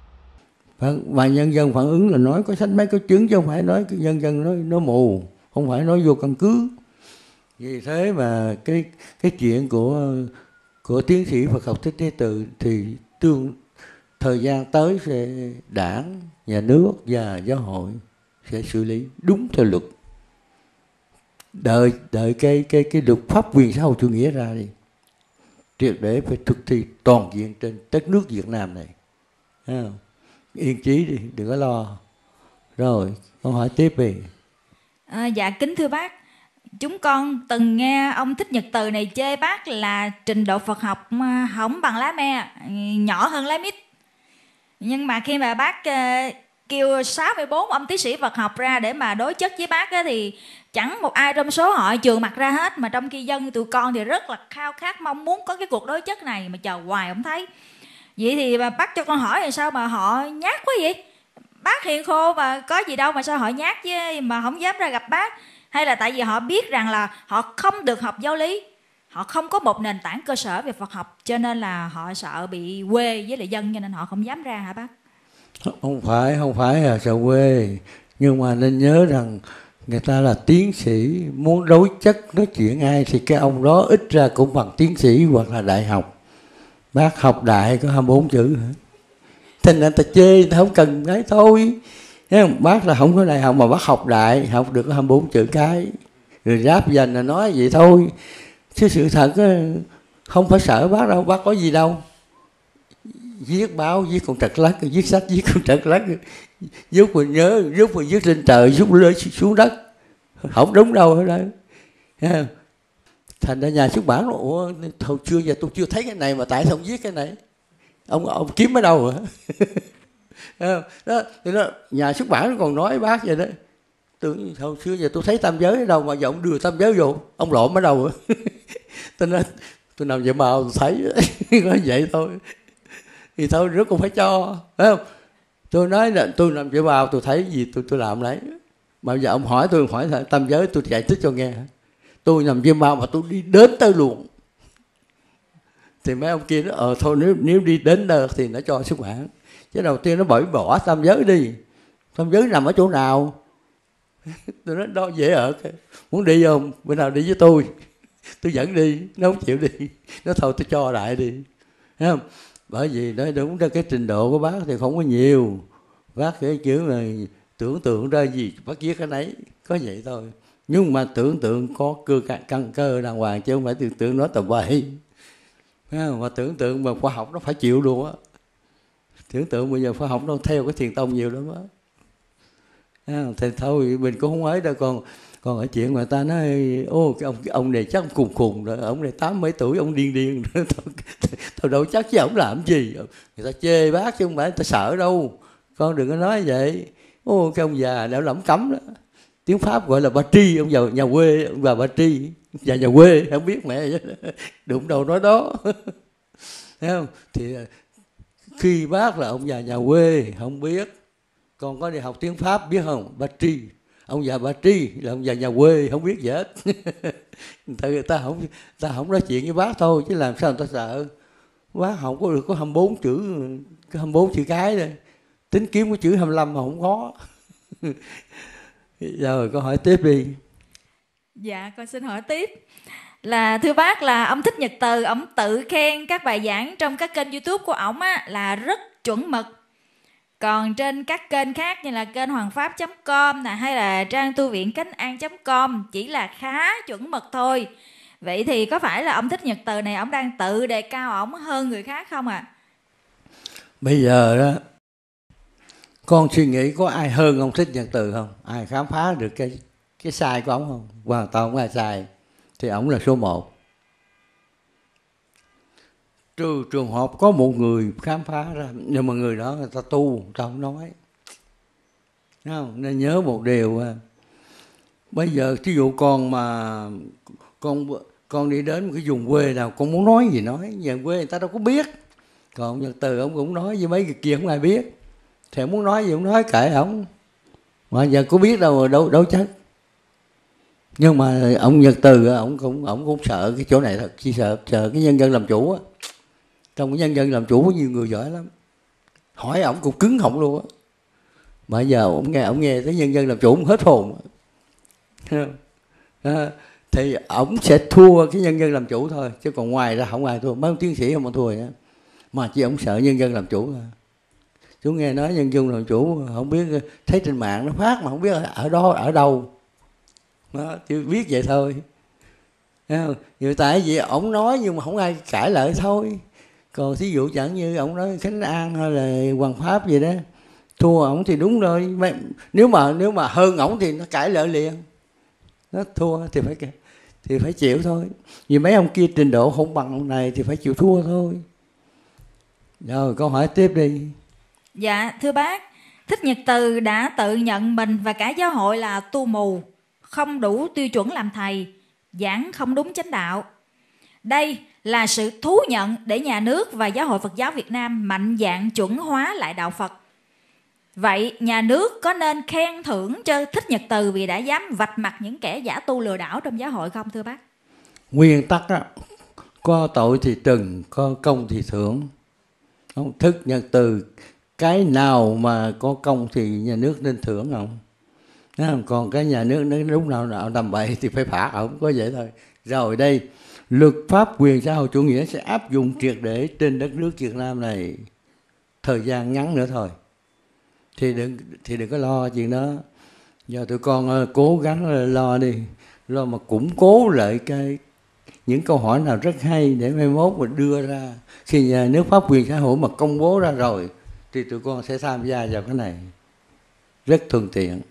Và nhân dân phản ứng là nói có sách mấy có chứng, chứ không phải nói nhân dân nói nó mù, không phải nói vô căn cứ. Vì thế mà cái cái chuyện của của tiến sĩ Phật học Thích Nhật Từ thì tương thời gian tới sẽ đảng, nhà nước và giáo hội sẽ xử lý đúng theo luật. Đợi đợi cái cái cái luật pháp quyền xã hội chủ nghĩa ra đi, triệt để phải thực thi toàn diện trên đất nước Việt Nam này. À, yên chí đi, đừng có lo. Rồi con hỏi tiếp đi. À, dạ kính thưa bác, chúng con từng nghe ông Thích Nhật Từ này chê bác là trình độ Phật học không bằng lá me, nhỏ hơn lá mít. Nhưng mà khi mà bác uh, kêu sáu mươi bốn ông tiến sĩ Phật học ra để mà đối chất với bác á, thì chẳng một ai trong số họ chừa mặt ra hết. Mà trong khi dân tụi con thì rất là khao khát mong muốn có cái cuộc đối chất này mà chờ hoài không thấy. Vậy thì mà bác cho con hỏi là sao mà họ nhát quá vậy? bác hiền khô mà có gì đâu mà sao họ nhát chứ mà không dám ra gặp bác? Hay là tại vì họ biết rằng là họ không được học giáo lý, họ không có một nền tảng cơ sở về Phật học, cho nên là họ sợ bị quê với lại dân, cho nên họ không dám ra hả bác? Không phải, không phải là sợ quê, nhưng mà nên nhớ rằng người ta là tiến sĩ, muốn đối chất nói chuyện ai thì cái ông đó ít ra cũng bằng tiến sĩ hoặc là đại học. Bác học đại có hai mươi bốn chữ hả? Thế nên ta chê, người ta không cần cái thôi. Bác là không có đại học mà bác học đại, học được có hai mươi bốn chữ cái, rồi ráp dành là nói vậy thôi. Chứ sự thật không phải sợ bác đâu, bác có gì đâu. Viết báo, viết con trật lắc, viết sách, viết con trật lắc, giúp mình nhớ, giúp mình viết lên trời, giúp lên xuống đất. Không đúng đâu ở đây. Thành ra nhà xuất bản, ủa, thôi chưa giờ tôi chưa thấy cái này mà tại sao ông viết cái này? Ông ông kiếm ở đâu hả? Đó, thì đó, nhà xuất bản còn nói bác vậy đó. Tôi hồi xưa giờ tôi thấy tam giới ở đâu mà giờ ông đưa tam giới vô, ông lộn ở đâu hả? Tôi nói tôi nằm vậy mà tôi thấy nói vậy thôi. Thì thôi rất cũng phải cho, phải không? Tôi nói là tôi nằm vậy vào tôi thấy gì tôi tôi làm lấy. Mà giờ ông hỏi tôi hỏi tam giới tôi giải thích cho nghe. Tôi nằm viêm bao mà tôi đi đến tới luôn. Thì mấy ông kia nó ờ thôi nếu nếu đi đến đâu thì nó cho xuất bản. Chứ đầu tiên nó bởi bỏ tam giới đi. Tam giới nằm ở chỗ nào? Tôi nói đó dễ ở. Muốn đi không? Bữa nào đi với tôi. Tôi dẫn đi. Nó không chịu đi. Nó thôi tôi cho lại đi. Thấy không? Bởi vì nói đúng ra cái trình độ của bác thì không có nhiều. Bác cái kiểu là tưởng tượng ra gì bác viết cái nấy. Có vậy thôi. Nhưng mà tưởng tượng có cơ căn cơ đàng hoàng chứ không phải tưởng tượng nói tầm bậy. Mà tưởng tượng mà khoa học nó phải chịu luôn á. Tưởng tượng bây giờ khoa học nó theo cái thiền tông nhiều lắm á. Thì thôi mình cũng không ấy đâu. Còn còn ở chuyện người ta nói ô cái ông cái ông này chắc cùng cùng rồi, ông này tám mấy tuổi ông điên điên thôi, thôi đâu chắc chứ ông làm gì. Người ta chê bác chứ không phải người ta sợ đâu. Con đừng có nói vậy. Ô cái ông già đã lẩm cấm đó. Tiếng Pháp gọi là bà Tri, ông già nhà quê, ông bà bà Tri, già nhà quê, không biết mẹ vậy. Đụng đầu nói đó. Thấy không? Thì khi bác là ông già nhà quê, không biết. Con có đi học tiếng Pháp biết không? Bà Tri. Ông già bà Tri là ông già nhà quê, không biết gì hết. người ta không ta không nói chuyện với bác thôi, chứ làm sao người ta sợ. Bác không có được có hai mươi bốn chữ, cái hai mươi bốn chữ cái đây. Tính kiếm cái chữ hai mươi lăm mà không có. Rồi con hỏi tiếp đi. Dạ con xin hỏi tiếp là thưa bác là ông Thích Nhật Từ ông tự khen các bài giảng trong các kênh YouTube của ổng á là rất chuẩn mực. Còn trên các kênh khác như là kênh hoàng pháp chấm com nè hay là trang tu viện cánh an chấm com chỉ là khá chuẩn mực thôi. Vậy thì có phải là ông Thích Nhật Từ này ông đang tự đề cao ổng hơn người khác không ạ? À? Bây giờ đó con suy nghĩ có ai hơn ông Thích Nhật Từ không? Ai khám phá được cái cái sai của ông không? Hoàn toàn không ai sai. Thì ổng là số một. Trừ trường hợp có một người khám phá ra, nhưng mà người đó người ta tu, người ta không nói. Thấy không? Nên nhớ một điều. Bây giờ ví dụ con mà con con đi đến một cái vùng quê nào con muốn nói gì nói, nhà quê người ta đâu có biết. Còn Nhật Từ ông cũng nói với mấy người kia không ai biết. Thì muốn nói gì cũng nói kệ ổng. Mà giờ có biết đâu đâu đâu chắc. Nhưng mà ông Nhật Từ ông cũng ông cũng sợ cái chỗ này thật, chỉ sợ sợ cái nhân dân làm chủ á. Trong cái nhân dân làm chủ có nhiều người giỏi lắm. Hỏi ổng cũng cứng họng luôn á. Mà giờ ông nghe ông nghe tới nhân dân làm chủ ông hết hồn. À, thì ổng sẽ thua cái nhân dân làm chủ thôi, chứ còn ngoài ra không ai thua. Mấy ông tiến sĩ không thua nhá. Mà chỉ ổng sợ nhân dân làm chủ thôi. Chú nghe nói nhân dân làm chủ không biết, thấy trên mạng nó phát mà không biết ở đó ở đâu. Đó, chỉ biết vậy thôi. Người tại vì ổng nói nhưng mà không ai cãi lại thôi. Còn thí dụ chẳng như ổng nói Khánh An hay là Hoàng Pháp gì đó, thua ổng thì đúng rồi. Nếu mà nếu mà hơn ổng thì nó cãi lại liền. Nó thua thì phải thì phải chịu thôi. Vì mấy ông kia trình độ không bằng ông này thì phải chịu thua thôi. Rồi câu hỏi tiếp đi. Dạ thưa bác, Thích Nhật Từ đã tự nhận mình và cả giáo hội là tu mù, không đủ tiêu chuẩn làm thầy, giảng không đúng chánh đạo. Đây là sự thú nhận để nhà nước và Giáo hội Phật giáo Việt Nam mạnh dạn chuẩn hóa lại đạo Phật. Vậy nhà nước có nên khen thưởng cho Thích Nhật Từ vì đã dám vạch mặt những kẻ giả tu lừa đảo trong giáo hội không thưa bác? Nguyên tắc á, có tội thì trừng, có công thì thưởng. Không, Thích Nhật Từ cái nào mà có công thì nhà nước nên thưởng không? Không? Còn cái nhà nước nếu lúc nào nào tầm bậy thì phải phạt ổng, có vậy thôi. Rồi đây, luật pháp quyền xã hội chủ nghĩa sẽ áp dụng triệt để trên đất nước Việt Nam này thời gian ngắn nữa thôi. Thì đừng thì đừng có lo chuyện đó. Giờ tụi con uh, cố gắng uh, lo đi, lo mà củng cố lại cái những câu hỏi nào rất hay để mai mốt mà đưa ra. Khi nhà nước pháp quyền xã hội mà công bố ra rồi thì tụi con sẽ tham gia vào cái này rất thuận tiện.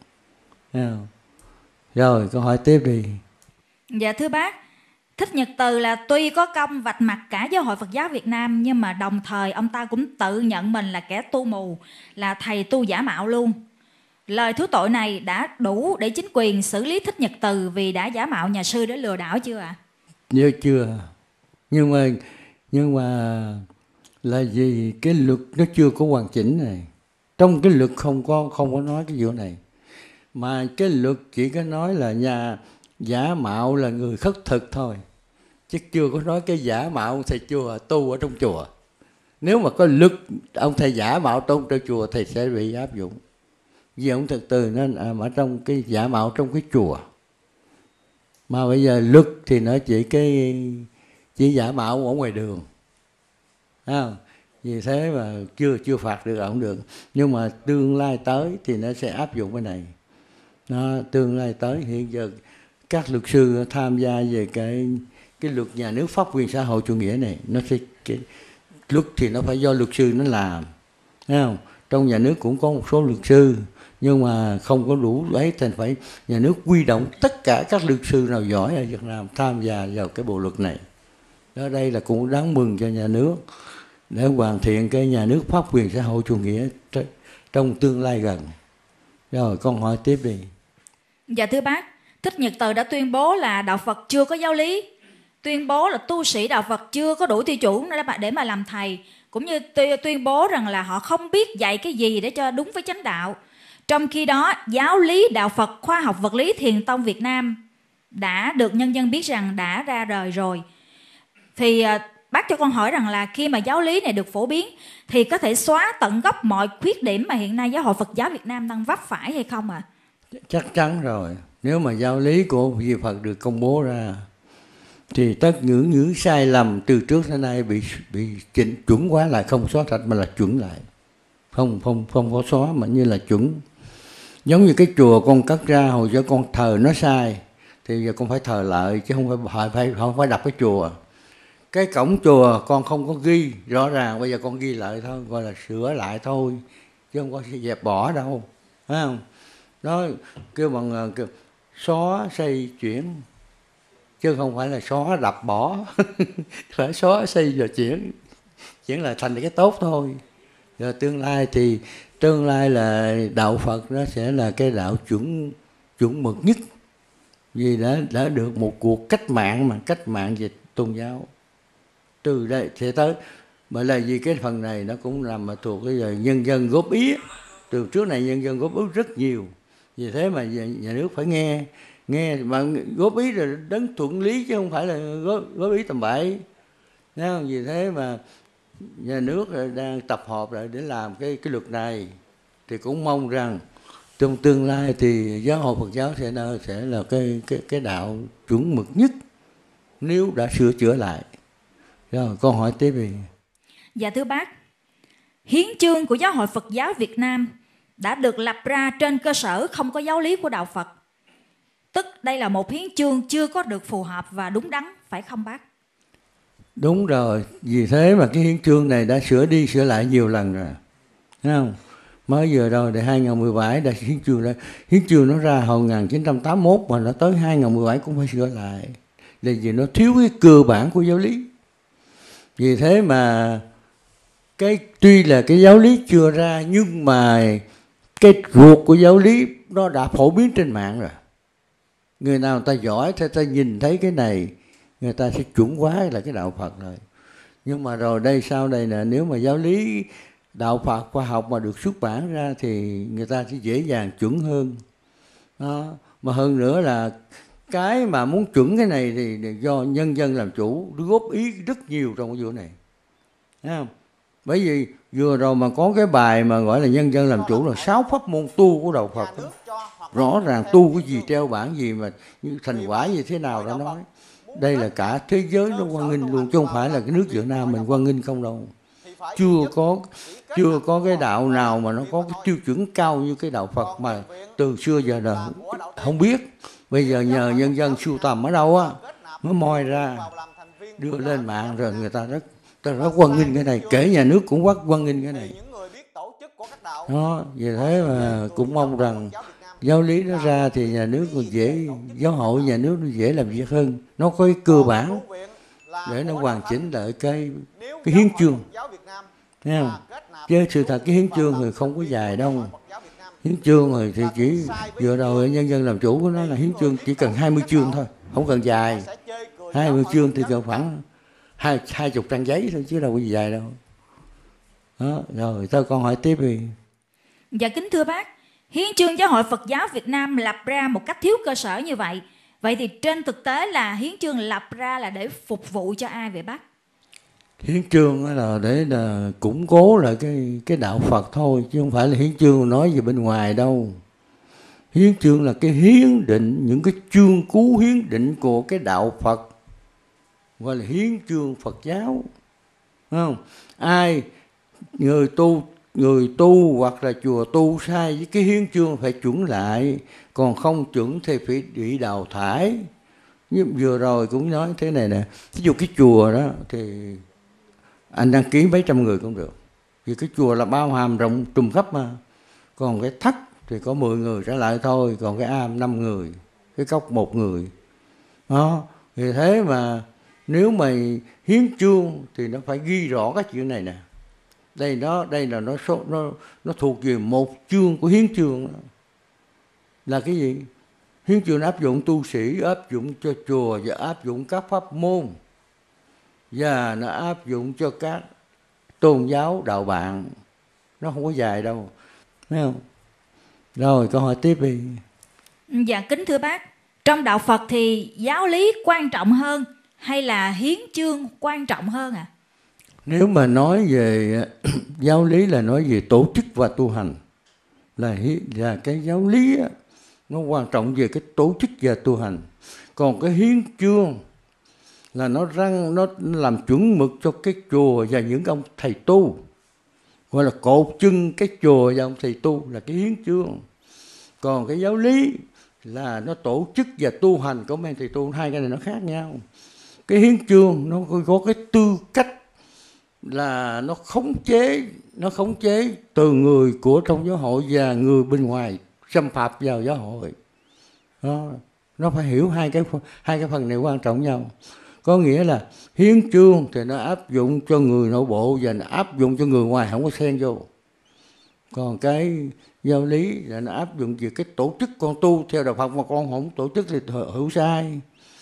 Rồi câu hỏi tiếp đi. Dạ thưa bác, Thích Nhật Từ là tuy có công vạch mặt cả giáo hội Phật giáo Việt Nam, nhưng mà đồng thời ông ta cũng tự nhận mình là kẻ tu mù, là thầy tu giả mạo luôn. Lời thú tội này đã đủ để chính quyền xử lý Thích Nhật Từ vì đã giả mạo nhà sư để lừa đảo chưa ạ? À? Chưa chưa. Nhưng mà nhưng mà là vì cái luật nó chưa có hoàn chỉnh này. Trong cái luật không có không có nói cái vụ này. Mà cái luật chỉ có nói là nhà giả mạo là người khất thực thôi, chứ chưa có nói cái giả mạo ông thầy chùa tu ở trong chùa. Nếu mà có luật ông thầy giả mạo trong trong chùa thì sẽ bị áp dụng. Vì ông thực từ nó ở trong cái giả mạo trong cái chùa. Mà bây giờ luật thì nó chỉ cái chỉ giả mạo ở ngoài đường. À, vì thế mà chưa chưa phạt được ông được. Nhưng mà tương lai tới thì nó sẽ áp dụng cái này. Nó tương lai tới hiện giờ các luật sư tham gia về cái cái luật nhà nước pháp quyền xã hội chủ nghĩa này, nó sẽ cái luật thì nó phải do luật sư nó làm, thấy không? Trong nhà nước cũng có một số luật sư nhưng mà không có đủ ấy, thành phải nhà nước quy động tất cả các luật sư nào giỏi ở Việt Nam tham gia vào cái bộ luật này. Đó, đây là cũng đáng mừng cho nhà nước để hoàn thiện cái nhà nước pháp quyền xã hội chủ nghĩa trong tương lai gần. Rồi con hỏi tiếp đi. Dạ thưa bác, Thích Nhật Từ đã tuyên bố là đạo Phật chưa có giáo lý, tuyên bố là tu sĩ đạo Phật chưa có đủ tiêu chuẩn để mà làm thầy, cũng như tuyên bố rằng là họ không biết dạy cái gì để cho đúng với chánh đạo. Trong khi đó, giáo lý đạo Phật khoa học vật lý Thiền tông Việt Nam đã được nhân dân biết rằng đã ra đời rồi. Thì bác cho con hỏi rằng là khi mà giáo lý này được phổ biến thì có thể xóa tận gốc mọi khuyết điểm mà hiện nay giáo hội Phật giáo Việt Nam đang vấp phải hay không ạ? À? Chắc chắn rồi. Nếu mà giáo lý của vị Phật được công bố ra thì tất những những sai lầm từ trước đến nay bị bị chỉnh chuẩn hóa lại, không xóa sạch mà là chuẩn lại, không không không có xóa mà như là chuẩn. Giống như cái chùa con cất ra hồi cho con thờ nó sai thì giờ con phải thờ lại, chứ không phải phải không phải đập cái chùa. Cái cổng chùa con không có ghi rõ ràng, bây giờ con ghi lại thôi, gọi là sửa lại thôi, chứ không có dẹp bỏ đâu, phải không? Đó kêu bằng kêu, xóa xây chuyển, chứ không phải là xóa đập bỏ. Phải xóa xây rồi chuyển, chuyển là thành cái tốt thôi. Rồi tương lai thì tương lai là đạo Phật nó sẽ là cái đạo chuẩn chuẩn mực nhất, vì đã đã được một cuộc cách mạng, mà cách mạng về tôn giáo từ đây sẽ tới. Bởi là vì cái phần này nó cũng nằm mà thuộc cái giờ nhân dân góp ý, từ trước này nhân dân góp ý rất nhiều, vì thế mà nhà nước phải nghe nghe mà góp ý rồi đến thuận lý, chứ không phải là góp, góp ý tầm bậy. Vì thế mà nhà nước đang tập hợp lại để làm cái cái luật này, thì cũng mong rằng trong tương lai thì giáo hội Phật giáo sẽ sẽ là cái cái cái đạo chuẩn mực nhất nếu đã sửa chữa lại. Rồi con hỏi tiếp đi. Dạ thưa bác, hiến chương của giáo hội Phật giáo Việt Nam đã được lập ra trên cơ sở không có giáo lý của đạo Phật, tức đây là một hiến chương chưa có được phù hợp và đúng đắn, phải không bác? Đúng rồi, vì thế mà cái hiến chương này đã sửa đi sửa lại nhiều lần rồi, thấy không? Mới vừa rồi để hai không một bảy đã hiến chương ra, hiến chương nó ra hồi một nghìn chín trăm tám mươi mốt mà nó tới hai không một bảy cũng phải sửa lại, là vì nó thiếu cái cơ bản của giáo lý. Vì thế mà cái tuy là cái giáo lý chưa ra, nhưng mà cái ruột của giáo lý nó đã phổ biến trên mạng rồi. Người nào người ta giỏi, người ta nhìn thấy cái này, người ta sẽ chuẩn hóa là cái đạo Phật rồi. Nhưng mà rồi đây sau đây là nếu mà giáo lý đạo Phật khoa học mà được xuất bản ra thì người ta sẽ dễ dàng chuẩn hơn. Đó. Mà hơn nữa là cái mà muốn chuẩn cái này thì do nhân dân làm chủ, góp ý rất nhiều trong cái vụ này. Thấy không? Bởi vì vừa rồi mà có cái bài mà gọi là nhân dân làm chủ là sáu pháp môn tu của đạo Phật. Rõ ràng tu cái gì, treo bản gì mà thành quả như thế nào đã nói. Đây là cả thế giới nó hoan nghênh luôn, chứ không phải là cái nước Việt Nam mình hoan nghênh không đâu. Chưa có chưa có cái đạo nào mà nó có cái tiêu chuẩn cao như cái đạo Phật mà từ xưa giờ đời không biết. Bây giờ nhờ nhân dân sưu tầm ở đâu á mới moi ra đưa lên mạng rồi người ta rất ta rất hoan nghênh cái này, kể nhà nước cũng rất hoan nghênh cái này. Đó, vì thế mà cũng mong rằng giáo lý nó ra thì nhà nước còn dễ, giáo hội nhà nước nó dễ làm việc hơn, nó có cái cơ bản để nó hoàn chỉnh lại cái cái hiến chương, thấy không? Chứ sự thật cái hiến chương thì không có dài đâu. Hiến chương rồi thì chỉ vừa đầu nhân dân làm chủ của nó là hiến chương chỉ cần hai mươi chương thôi, không cần dài. hai mươi chương thì cần khoảng hai hai chục trang giấy thôi chứ đâu có gì dài đâu. Đó, rồi tôi con hỏi tiếp đi. Dạ kính thưa bác, hiến chương Giáo hội Phật giáo Việt Nam lập ra một cách thiếu cơ sở như vậy. Vậy thì trên thực tế là hiến chương lập ra là để phục vụ cho ai vậy bác? Hiến chương là để là củng cố lại cái cái đạo Phật thôi, chứ không phải là hiến chương nói về bên ngoài đâu. Hiến chương là cái hiến định, những cái chương cú hiến định của cái đạo Phật, gọi là hiến chương Phật giáo, đúng không? Ai người tu người tu hoặc là chùa tu sai với cái hiến chương phải chuẩn lại, còn không chuẩn thì phải bị đào thải. Như vừa rồi cũng nói thế này nè, ví dụ cái chùa đó thì anh đăng ký mấy trăm người cũng được, vì cái chùa là bao hàm rộng trùm khắp mà. Còn cái thất thì có mười người trở lại thôi, còn cái am năm người, cái cốc một người. Đó, vì thế mà nếu mà hiến chương thì nó phải ghi rõ cái chuyện này nè. Đây nó đây là nó số nó nó thuộc về một chương của hiến chương đó. Là cái gì? Hiến chương áp dụng tu sĩ, áp dụng cho chùa và áp dụng các pháp môn, và nó áp dụng cho các tôn giáo đạo bạn. Nó không có dài đâu, thấy không? Rồi câu hỏi tiếp đi. Dạ kính thưa bác, trong đạo Phật thì giáo lý quan trọng hơn hay là hiến chương quan trọng hơn ạ? À? Nếu mà nói về giáo lý là nói về tổ chức và tu hành, là là cái giáo lý á, nó quan trọng về cái tổ chức và tu hành. Còn cái hiến chương là nó răng nó làm chuẩn mực cho cái chùa và những ông thầy tu, gọi là cột chân cái chùa và ông thầy tu là cái hiến chương. Còn cái giáo lý là nó tổ chức và tu hành của mấy thầy tu, hai cái này nó khác nhau. Cái hiến chương nó có cái tư cách là nó khống chế nó khống chế từ người của trong giáo hội và người bên ngoài xâm phạm vào giáo hội. Đó, nó phải hiểu hai cái hai cái phần này quan trọng nhau. Có nghĩa là hiến chương thì nó áp dụng cho người nội bộ và nó áp dụng cho người ngoài không có xen vô. Còn cái giáo lý là nó áp dụng về cái tổ chức con tu theo đạo Phật, mà con không tổ chức thì hữu sai.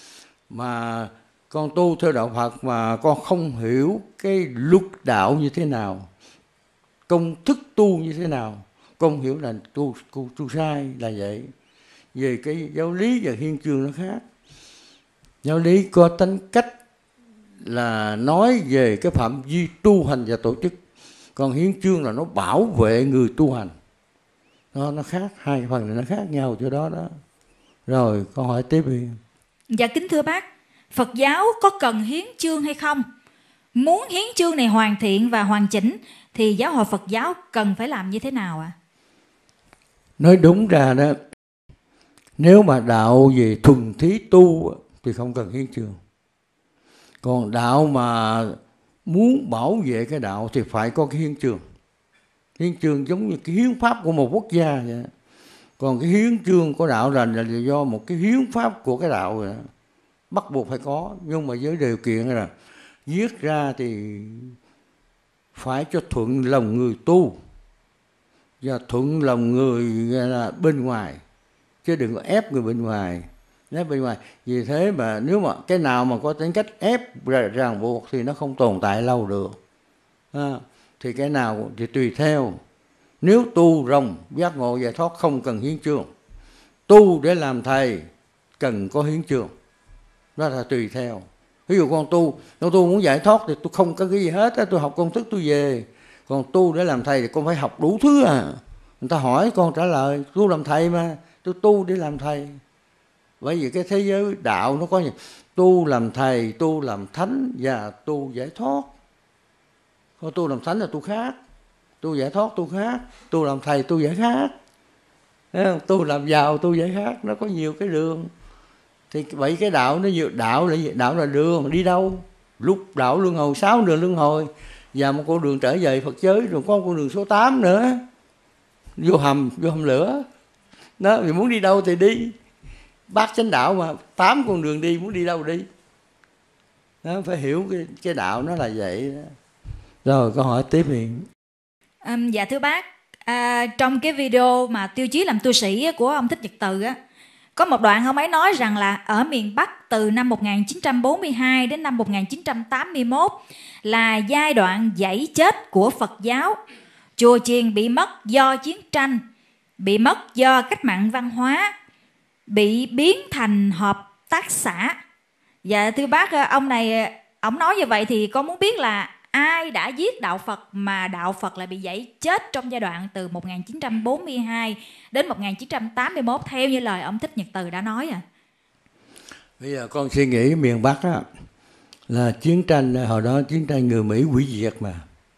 Mà con tu theo đạo Phật mà con không hiểu cái luật đạo như thế nào, công thức tu như thế nào, con hiểu là tu, tu, tu sai là vậy. Về cái giáo lý và hiến chương nó khác. Giáo lý có tính cách là nói về cái phạm vi tu hành và tổ chức, còn hiến chương là nó bảo vệ người tu hành. Nó, nó khác, hai cái phần này nó khác nhau chỗ đó đó. Rồi câu hỏi tiếp đi. Dạ kính thưa bác, Phật giáo có cần hiến chương hay không? Muốn hiến chương này hoàn thiện và hoàn chỉnh thì giáo hội Phật giáo cần phải làm như thế nào ạ? À? Nói đúng ra đó, nếu mà đạo về thuần thí tu thì không cần hiến chương. Còn đạo mà muốn bảo vệ cái đạo thì phải có cái hiến chương. Hiến chương giống như cái hiến pháp của một quốc gia vậy. Còn cái hiến chương của đạo là, là do một cái hiến pháp của cái đạo vậy. Bắt buộc phải có, nhưng mà với điều kiện là viết ra thì phải cho thuận lòng người tu và thuận lòng người là bên ngoài, chứ đừng có ép người bên ngoài. Ép bên ngoài. Vì thế mà nếu mà cái nào mà có tính cách ép ràng buộc thì nó không tồn tại lâu được. À, thì cái nào thì tùy theo. Nếu tu rồng giác ngộ giải thoát không cần hiến chương, tu để làm thầy cần có hiến chương, đó là tùy theo. Ví dụ con tu, con tu muốn giải thoát thì tôi không có cái gì hết, tôi học công thức tôi về. Còn tu để làm thầy thì con phải học đủ thứ à. Người ta hỏi con trả lời, tu làm thầy mà, tôi tu để làm thầy. Bởi vì cái thế giới đạo nó có gì? Tu làm thầy, tu làm thánh và tu giải thoát. Còn tu làm thánh là tu khác, tu giải thoát tu khác, tu làm thầy tu giải khác, tu làm giàu tu giải khác. Nó có nhiều cái đường. Thì vậy cái đạo nó nhiều. Đạo là gì? Đạo là đường đi đâu? Lúc đạo luân hồi, sáu đường luân hồi và một con đường trở về Phật giới, rồi có một con đường số tám nữa, vô hầm, vô hầm lửa đó. Vì muốn đi đâu thì đi, bát chánh đạo mà, tám con đường đi, muốn đi đâu đi đó. Phải hiểu cái, cái đạo nó là vậy đó. Rồi câu hỏi tiếp thì à, dạ thưa bác, à, trong cái video mà tiêu chí làm tu sĩ của ông Thích Nhật Từ á, có một đoạn ông ấy nói rằng là ở miền Bắc từ năm một nghìn chín trăm bốn mươi hai đến năm một nghìn chín trăm tám mươi mốt là giai đoạn dãy chết của Phật giáo. Chùa chiền bị mất do chiến tranh, bị mất do cách mạng văn hóa, bị biến thành hợp tác xã. Dạ thưa bác, ông này ông nói như vậy thì con muốn biết là ai đã giết đạo Phật mà đạo Phật lại bị dãy chết trong giai đoạn từ một nghìn chín trăm bốn mươi hai đến một nghìn chín trăm tám mươi mốt theo như lời ông Thích Nhật Từ đã nói à? Bây giờ con suy nghĩ miền Bắc á, là chiến tranh hồi đó, chiến tranh người Mỹ hủy diệt mà.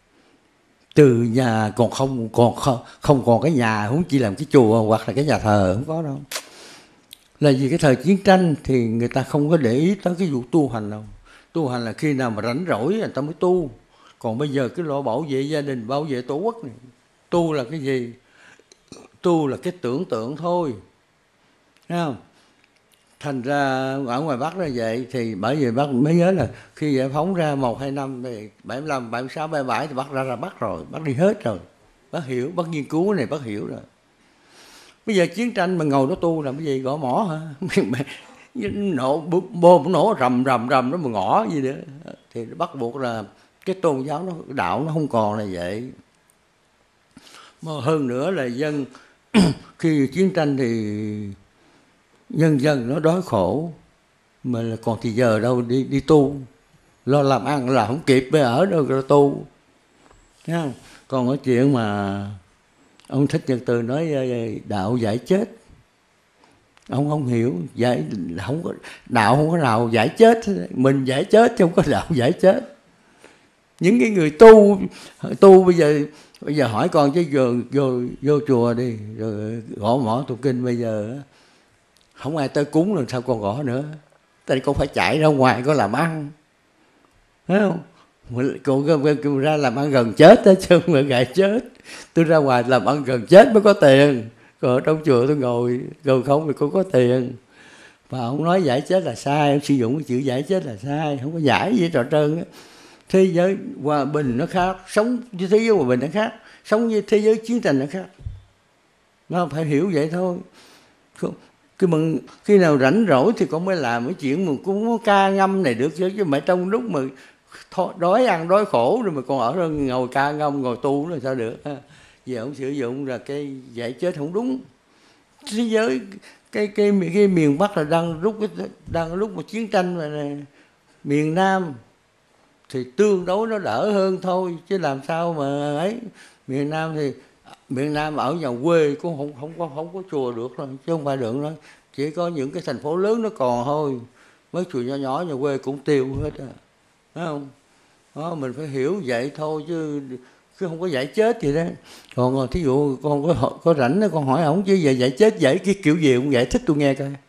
Từ nhà còn không còn không, không còn cái nhà, huống chi làm cái chùa hoặc là cái nhà thờ, không có đâu. Là vì cái thời chiến tranh thì người ta không có để ý tới cái vụ tu hành đâu. Tu hành là khi nào mà rảnh rỗi người ta mới tu. Còn bây giờ cái lo bảo vệ gia đình, bảo vệ tổ quốc này, tu là cái gì? Tu là cái tưởng tượng thôi, thấy không? Thành ra ở ngoài Bắc là vậy. Thì bởi vì Bắc mới nhớ là khi giải phóng ra một hai năm thì bảy mươi lăm, bảy mươi sáu, bảy mươi bảy thì Bắc ra ra Bắc rồi, Bắc đi hết rồi, Bắc hiểu, Bắc nghiên cứu cái này, Bắc hiểu rồi. Bây giờ chiến tranh mà ngồi nó tu làm cái gì? Gõ mỏ hả? Nổ bom nổ rầm rầm rầm nó mà ngõ gì nữa. Thì bắt buộc là cái tôn giáo nó, đạo nó không còn là vậy. Mà hơn nữa là dân khi chiến tranh thì nhân dân nó đói khổ, mà là còn thì giờ đâu đi đi tu, lo làm ăn là không kịp, bây ở đâu ra tu, thấy không? Còn cái chuyện mà ông Thích Nhật Từ nói đạo giải chết, ông không hiểu. Giải không có đạo, không có nào giải chết, mình giải chết chứ không có đạo giải chết. Những cái người tu tu bây giờ bây giờ hỏi con chứ vô vô vô chùa đi rồi gõ mõ tụng kinh, bây giờ không ai tới cúng rồi sao con gõ nữa? Tại con phải chạy ra ngoài con làm ăn, thấy không? Con, con, con ra làm ăn gần chết đó, chứ không phải gài chết. Tôi ra ngoài làm ăn gần chết mới có tiền. Còn ở trong chùa tôi ngồi ngồi không thì con có tiền. Và ông nói giải chết là sai, ông sử dụng cái chữ giải chết là sai, không có giải gì trò trơn á. Thế giới hòa bình nó khác, sống với thế giới hòa bình nó khác, sống với thế giới chiến tranh nó khác. Nó phải hiểu vậy thôi. Cái bằng, khi nào rảnh rỗi thì con mới làm cái chuyện mà cũng có ca ngâm này được chứ. Chứ mà trong lúc mà đói ăn đói khổ rồi mà còn ở đó ngồi ca ngâm, ngồi tu rồi sao được. Vì ông sử dụng là cái giải chết không đúng. Thế giới cái cái, cái, cái miền Bắc là đang lúc đang lúc một chiến tranh mà này. Miền Nam thì tương đối nó đỡ hơn thôi, chứ làm sao mà ấy. Miền Nam thì miền Nam ở nhà quê cũng không không có không có chùa được rồi, chứ không phải được đâu. Chỉ có những cái thành phố lớn nó còn thôi, mấy chùa nhỏ nhỏ nhà quê cũng tiêu hết à, thấy không? Đó, mình phải hiểu vậy thôi chứ chứ không có giải chết gì đó. Còn thí dụ con có có rảnh đó, con hỏi ổng chứ về giải chết giải cái kiểu gì cũng giải thích tôi nghe coi.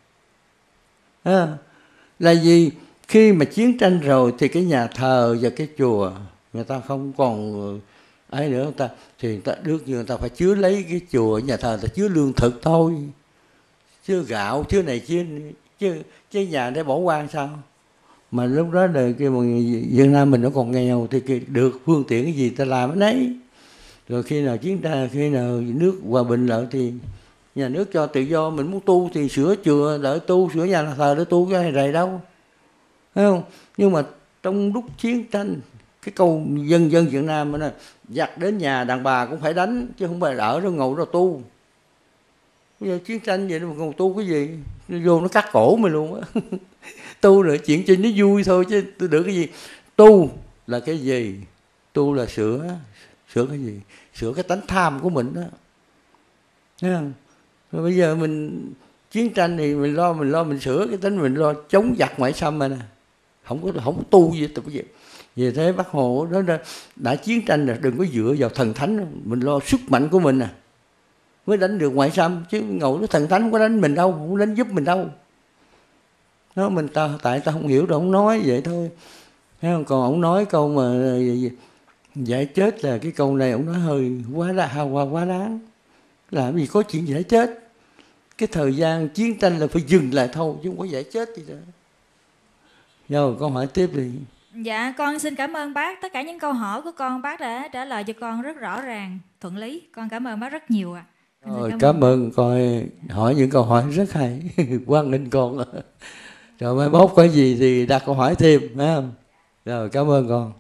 À, là gì? Khi mà chiến tranh rồi thì cái nhà thờ và cái chùa người ta không còn ấy nữa, người ta thì người ta đương nhiên người ta phải chứa lấy cái chùa nhà thờ, người ta chứa lương thực thôi, chứa gạo, chứa này chứa chứ chứ nhà để bỏ hoang sao? Mà lúc đó là cái Việt Nam mình nó còn nghèo thì được phương tiện cái gì ta làm cái đấy. Rồi khi nào chiến tranh, khi nào nước hòa bình lại thì nhà nước cho tự do, mình muốn tu thì sửa chùa đỡ tu, sửa nhà thờ để tu, cái này đâu, thấy không? Nhưng mà trong lúc chiến tranh Cái câu dân dân Việt Nam nó giặc đến nhà đàn bà cũng phải đánh, chứ không phải ở đó ngồi đó tu. Bây giờ chiến tranh vậy mà ngồi tu cái gì? Nó vô nó cắt cổ mày luôn á. Tu là chuyện cho nó vui thôi chứ tôi được cái gì. Tu là cái gì? Tu là sửa sửa cái gì? Sửa cái tánh tham của mình đó. Thấy không? Rồi bây giờ mình chiến tranh thì mình lo mình lo mình sửa cái tánh mình, lo chống giặc ngoại xâm mà nè. Không có không có tu gì từ cái gì. Vì thế Bác Hồ đó đã, đã chiến tranh là đừng có dựa vào thần thánh, mình lo sức mạnh của mình nè mới đánh được ngoại xâm, chứ ngồi nó thần thánh không có đánh mình đâu, không có đánh giúp mình đâu. Nó mình ta tại ta không hiểu rồi ông nói vậy thôi. Thấy không? Còn ông nói câu mà giải chết là cái câu này ông nói hơi quá đa hao quá quá đáng. Làm gì có chuyện giải chết. Cái thời gian chiến tranh là phải dừng lại thôi chứ không có giải chết gì nữa. Rồi con hỏi tiếp đi. Dạ con xin cảm ơn bác. Tất cả những câu hỏi của con bác đã trả lời cho con rất rõ ràng, thuận lý. Con cảm ơn bác rất nhiều ạ. À. Rồi cảm, cảm ơn coi hỏi những câu hỏi rất hay. Quan nghênh con. Rồi mai mốt có gì thì đặt câu hỏi thêm, phải không? Rồi cảm ơn con.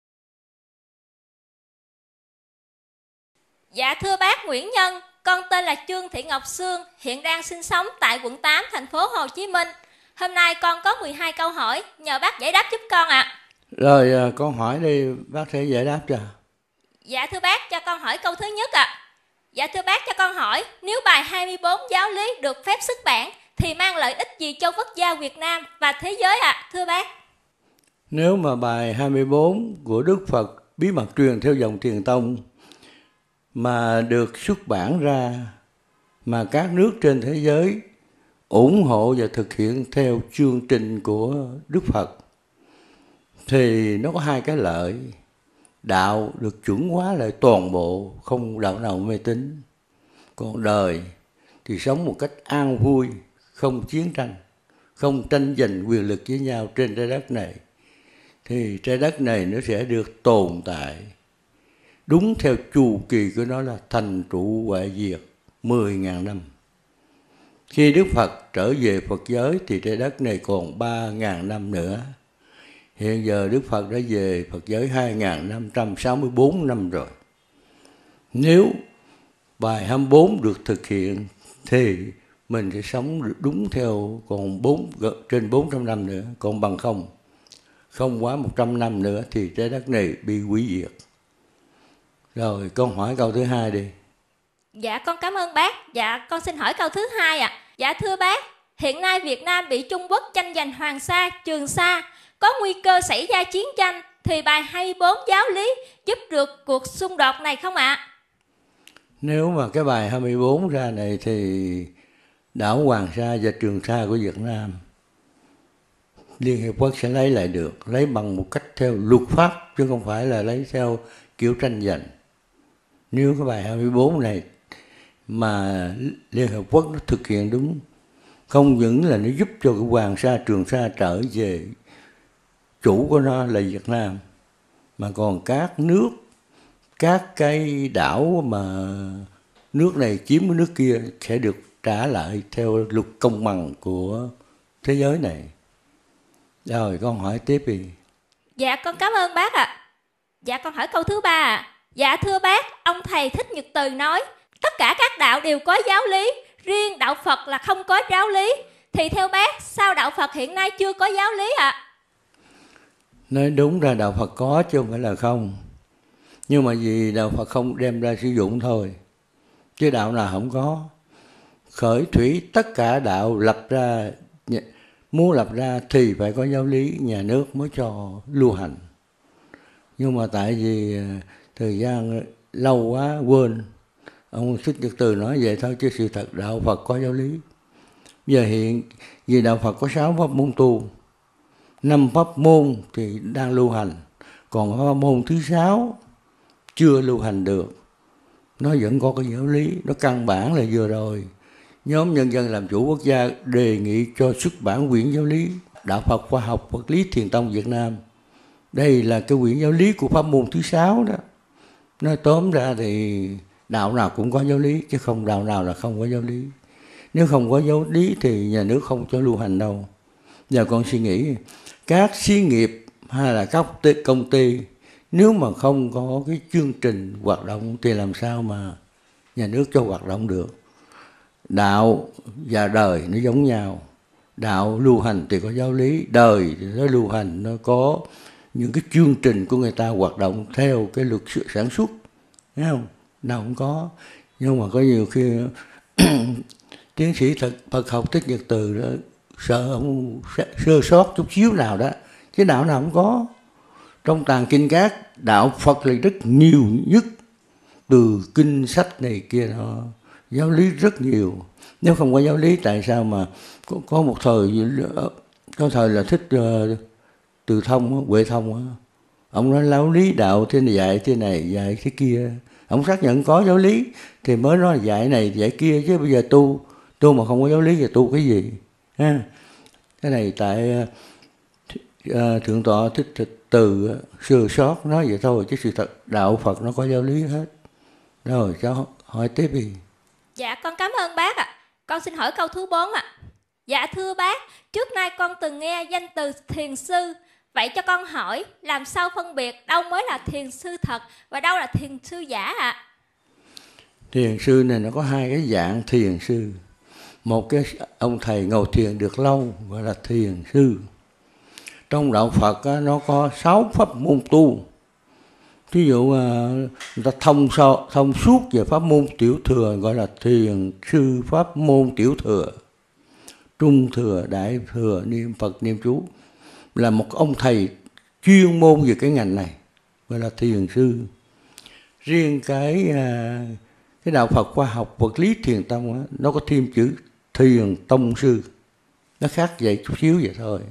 Dạ thưa bác Nguyễn Nhân, con tên là Trương Thị Ngọc Sương, hiện đang sinh sống tại quận tám, thành phố Hồ Chí Minh. Hôm nay con có mười hai câu hỏi, nhờ bác giải đáp giúp con ạ. À. Rồi con hỏi đi, bác sẽ giải đáp cho. Dạ thưa bác, cho con hỏi câu thứ nhất ạ. À. Dạ thưa bác, cho con hỏi, nếu bài hai mươi bốn giáo lý được phép xuất bản thì mang lợi ích gì cho quốc gia Việt Nam và thế giới ạ? À? Thưa bác. Nếu mà bài hai mươi bốn của Đức Phật bí mật truyền theo dòng Thiền Tông mà được xuất bản ra, mà các nước trên thế giới ủng hộ và thực hiện theo chương trình của Đức Phật, thì nó có hai cái lợi. Đạo được chuẩn hóa lại toàn bộ, không đạo nào mê tín. Còn đời thì sống một cách an vui, không chiến tranh, không tranh giành quyền lực với nhau trên trái đất này. Thì trái đất này nó sẽ được tồn tại đúng theo chu kỳ của nó là thành trụ hoại diệt mười ngàn năm. Khi Đức Phật trở về Phật giới thì trái đất này còn ba ngàn năm nữa. Hiện giờ Đức Phật đã về Phật giới hai nghìn năm trăm sáu mươi bốn năm rồi. Nếu bài hai mươi bốn được thực hiện thì mình sẽ sống đúng theo còn bốn, trên bốn trăm năm nữa. Còn bằng không, không quá một trăm năm nữa thì trái đất này bị hủy diệt. Rồi con hỏi câu thứ hai đi. Dạ con cảm ơn bác. Dạ con xin hỏi câu thứ hai ạ. À. Dạ thưa bác, hiện nay Việt Nam bị Trung Quốc tranh giành Hoàng Sa, Trường Sa, có nguy cơ xảy ra chiến tranh, thì bài hai mươi bốn giáo lý giúp được cuộc xung đột này không ạ? À? Nếu mà cái bài hai mươi bốn ra này thì đảo Hoàng Sa và Trường Sa của Việt Nam Liên Hiệp Quốc sẽ lấy lại được, lấy bằng một cách theo luật pháp chứ không phải là lấy theo kiểu tranh giành. Nếu cái bài hai mươi bốn này mà Liên Hợp Quốc nó thực hiện đúng, không những là nó giúp cho cái Hoàng Sa, Trường Sa trở về chủ của nó là Việt Nam, mà còn các nước, các cái đảo mà nước này chiếm cái nước kia sẽ được trả lại theo luật công bằng của thế giới này. Rồi con hỏi tiếp đi. Dạ con cảm ơn bác ạ. À. Dạ con hỏi câu thứ ba ạ. À. Dạ thưa bác, ông thầy Thích Nhật Từ nói tất cả các đạo đều có giáo lý, riêng đạo Phật là không có giáo lý. Thì theo bác, sao đạo Phật hiện nay chưa có giáo lý ạ? À? Nói đúng ra đạo Phật có chứ không phải là không. Nhưng mà vì đạo Phật không đem ra sử dụng thôi. Chứ đạo nào không có. Khởi thủy tất cả đạo lập ra, muốn lập ra thì phải có giáo lý, nhà nước mới cho lưu hành. Nhưng mà tại vì thời gian lâu quá quên, ông Thích Nhật Từ nói vậy thôi, chứ sự thật đạo Phật có giáo lý. Giờ hiện vì đạo Phật có sáu pháp môn tu, năm pháp môn thì đang lưu hành, còn pháp môn thứ sáu chưa lưu hành được. Nó vẫn có cái giáo lý, nó căn bản là vừa rồi nhóm Nhân dân làm chủ quốc gia đề nghị cho xuất bản quyển giáo lý Đạo Phật Khoa học Vật lý Thiền Tông Việt Nam. Đây là cái quyển giáo lý của pháp môn thứ sáu đó. Nói tóm ra thì đạo nào cũng có giáo lý, chứ không đạo nào là không có giáo lý. Nếu không có giáo lý thì nhà nước không cho lưu hành đâu. Giờ con suy nghĩ, các xí nghiệp hay là các công ty Nếu mà không có cái chương trình hoạt động thì làm sao mà nhà nước cho hoạt động được. Đạo và đời nó giống nhau. Đạo lưu hành thì có giáo lý, đời thì nó lưu hành, nó có những cái chương trình của người ta hoạt động theo cái luật sản xuất, thấy không? Nào cũng có. Nhưng mà có nhiều khi tiến sĩ thật, Phật học Thích Nhật Từ đó sợ ông sơ sót chút xíu nào đó, chứ đạo nào cũng có. Trong tàng kinh các, đạo Phật là rất nhiều nhất, từ kinh sách này kia đó, giáo lý rất nhiều. Nếu không có giáo lý, tại sao mà có, có một thời có thời là thích uh, Từ Thông, Huệ Thông, ông nói giáo lý đạo thế này, dạy thế này, dạy thế kia. Ông xác nhận có giáo lý thì mới nói là dạy này, dạy kia, chứ bây giờ tu tu mà không có giáo lý thì tu cái gì ha? Cái này tại uh, uh, Thượng tọa Thích Từ uh, sơ sót nói vậy thôi, chứ sự thật đạo Phật nó có giáo lý hết. Rồi cháu hỏi tiếp đi. Dạ con cảm ơn bác ạ. À. Con xin hỏi câu thứ bốn ạ. À. Dạ thưa bác, trước nay con từng nghe danh từ thiền sư. Vậy cho con hỏi, làm sao phân biệt đâu mới là thiền sư thật và đâu là thiền sư giả ạ? À? Thiền sư này nó có hai cái dạng thiền sư. Một cái ông thầy ngồi thiền được lâu gọi là thiền sư. Trong đạo Phật á, nó có sáu pháp môn tu. Ví dụ người ta thông, so, thông suốt về pháp môn tiểu thừa gọi là thiền sư pháp môn tiểu thừa. Trung thừa, đại thừa, niệm Phật, niệm chú. Là một ông thầy chuyên môn về cái ngành này, gọi là thiền sư. Riêng cái, cái đạo Phật khoa học vật lý thiền tông á, nó có thêm chữ thiền tông sư. Nó khác vậy chút xíu vậy thôi.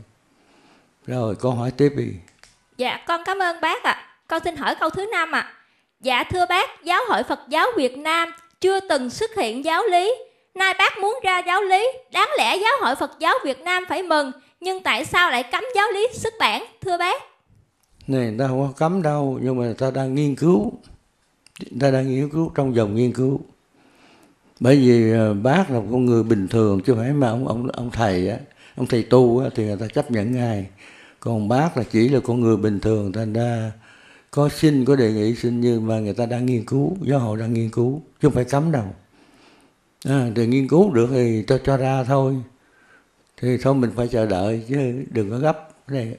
Rồi con hỏi tiếp đi. Dạ con cảm ơn bác ạ. À. Con xin hỏi câu thứ năm ạ. À. Dạ thưa bác, Giáo hội Phật giáo Việt Nam chưa từng xuất hiện giáo lý. Nay bác muốn ra giáo lý, đáng lẽ Giáo hội Phật giáo Việt Nam phải mừng, nhưng tại sao lại cấm giáo lý xuất bản, thưa bác? Này, người ta không có cấm đâu, nhưng mà người ta đang nghiên cứu. Người ta đang nghiên cứu trong vòng nghiên cứu. Bởi vì bác là một con người bình thường, chứ không phải mà ông, ông, ông thầy á, ông thầy tu á, thì người ta chấp nhận ngay. Còn bác là chỉ là con người bình thường, thành ra có xin, có đề nghị xin, nhưng mà người ta đang nghiên cứu, giáo hội đang nghiên cứu, chứ không phải cấm đâu. À, thì nghiên cứu được thì cho cho ra thôi. Thì thôi mình phải chờ đợi, chứ đừng có gấp. Này,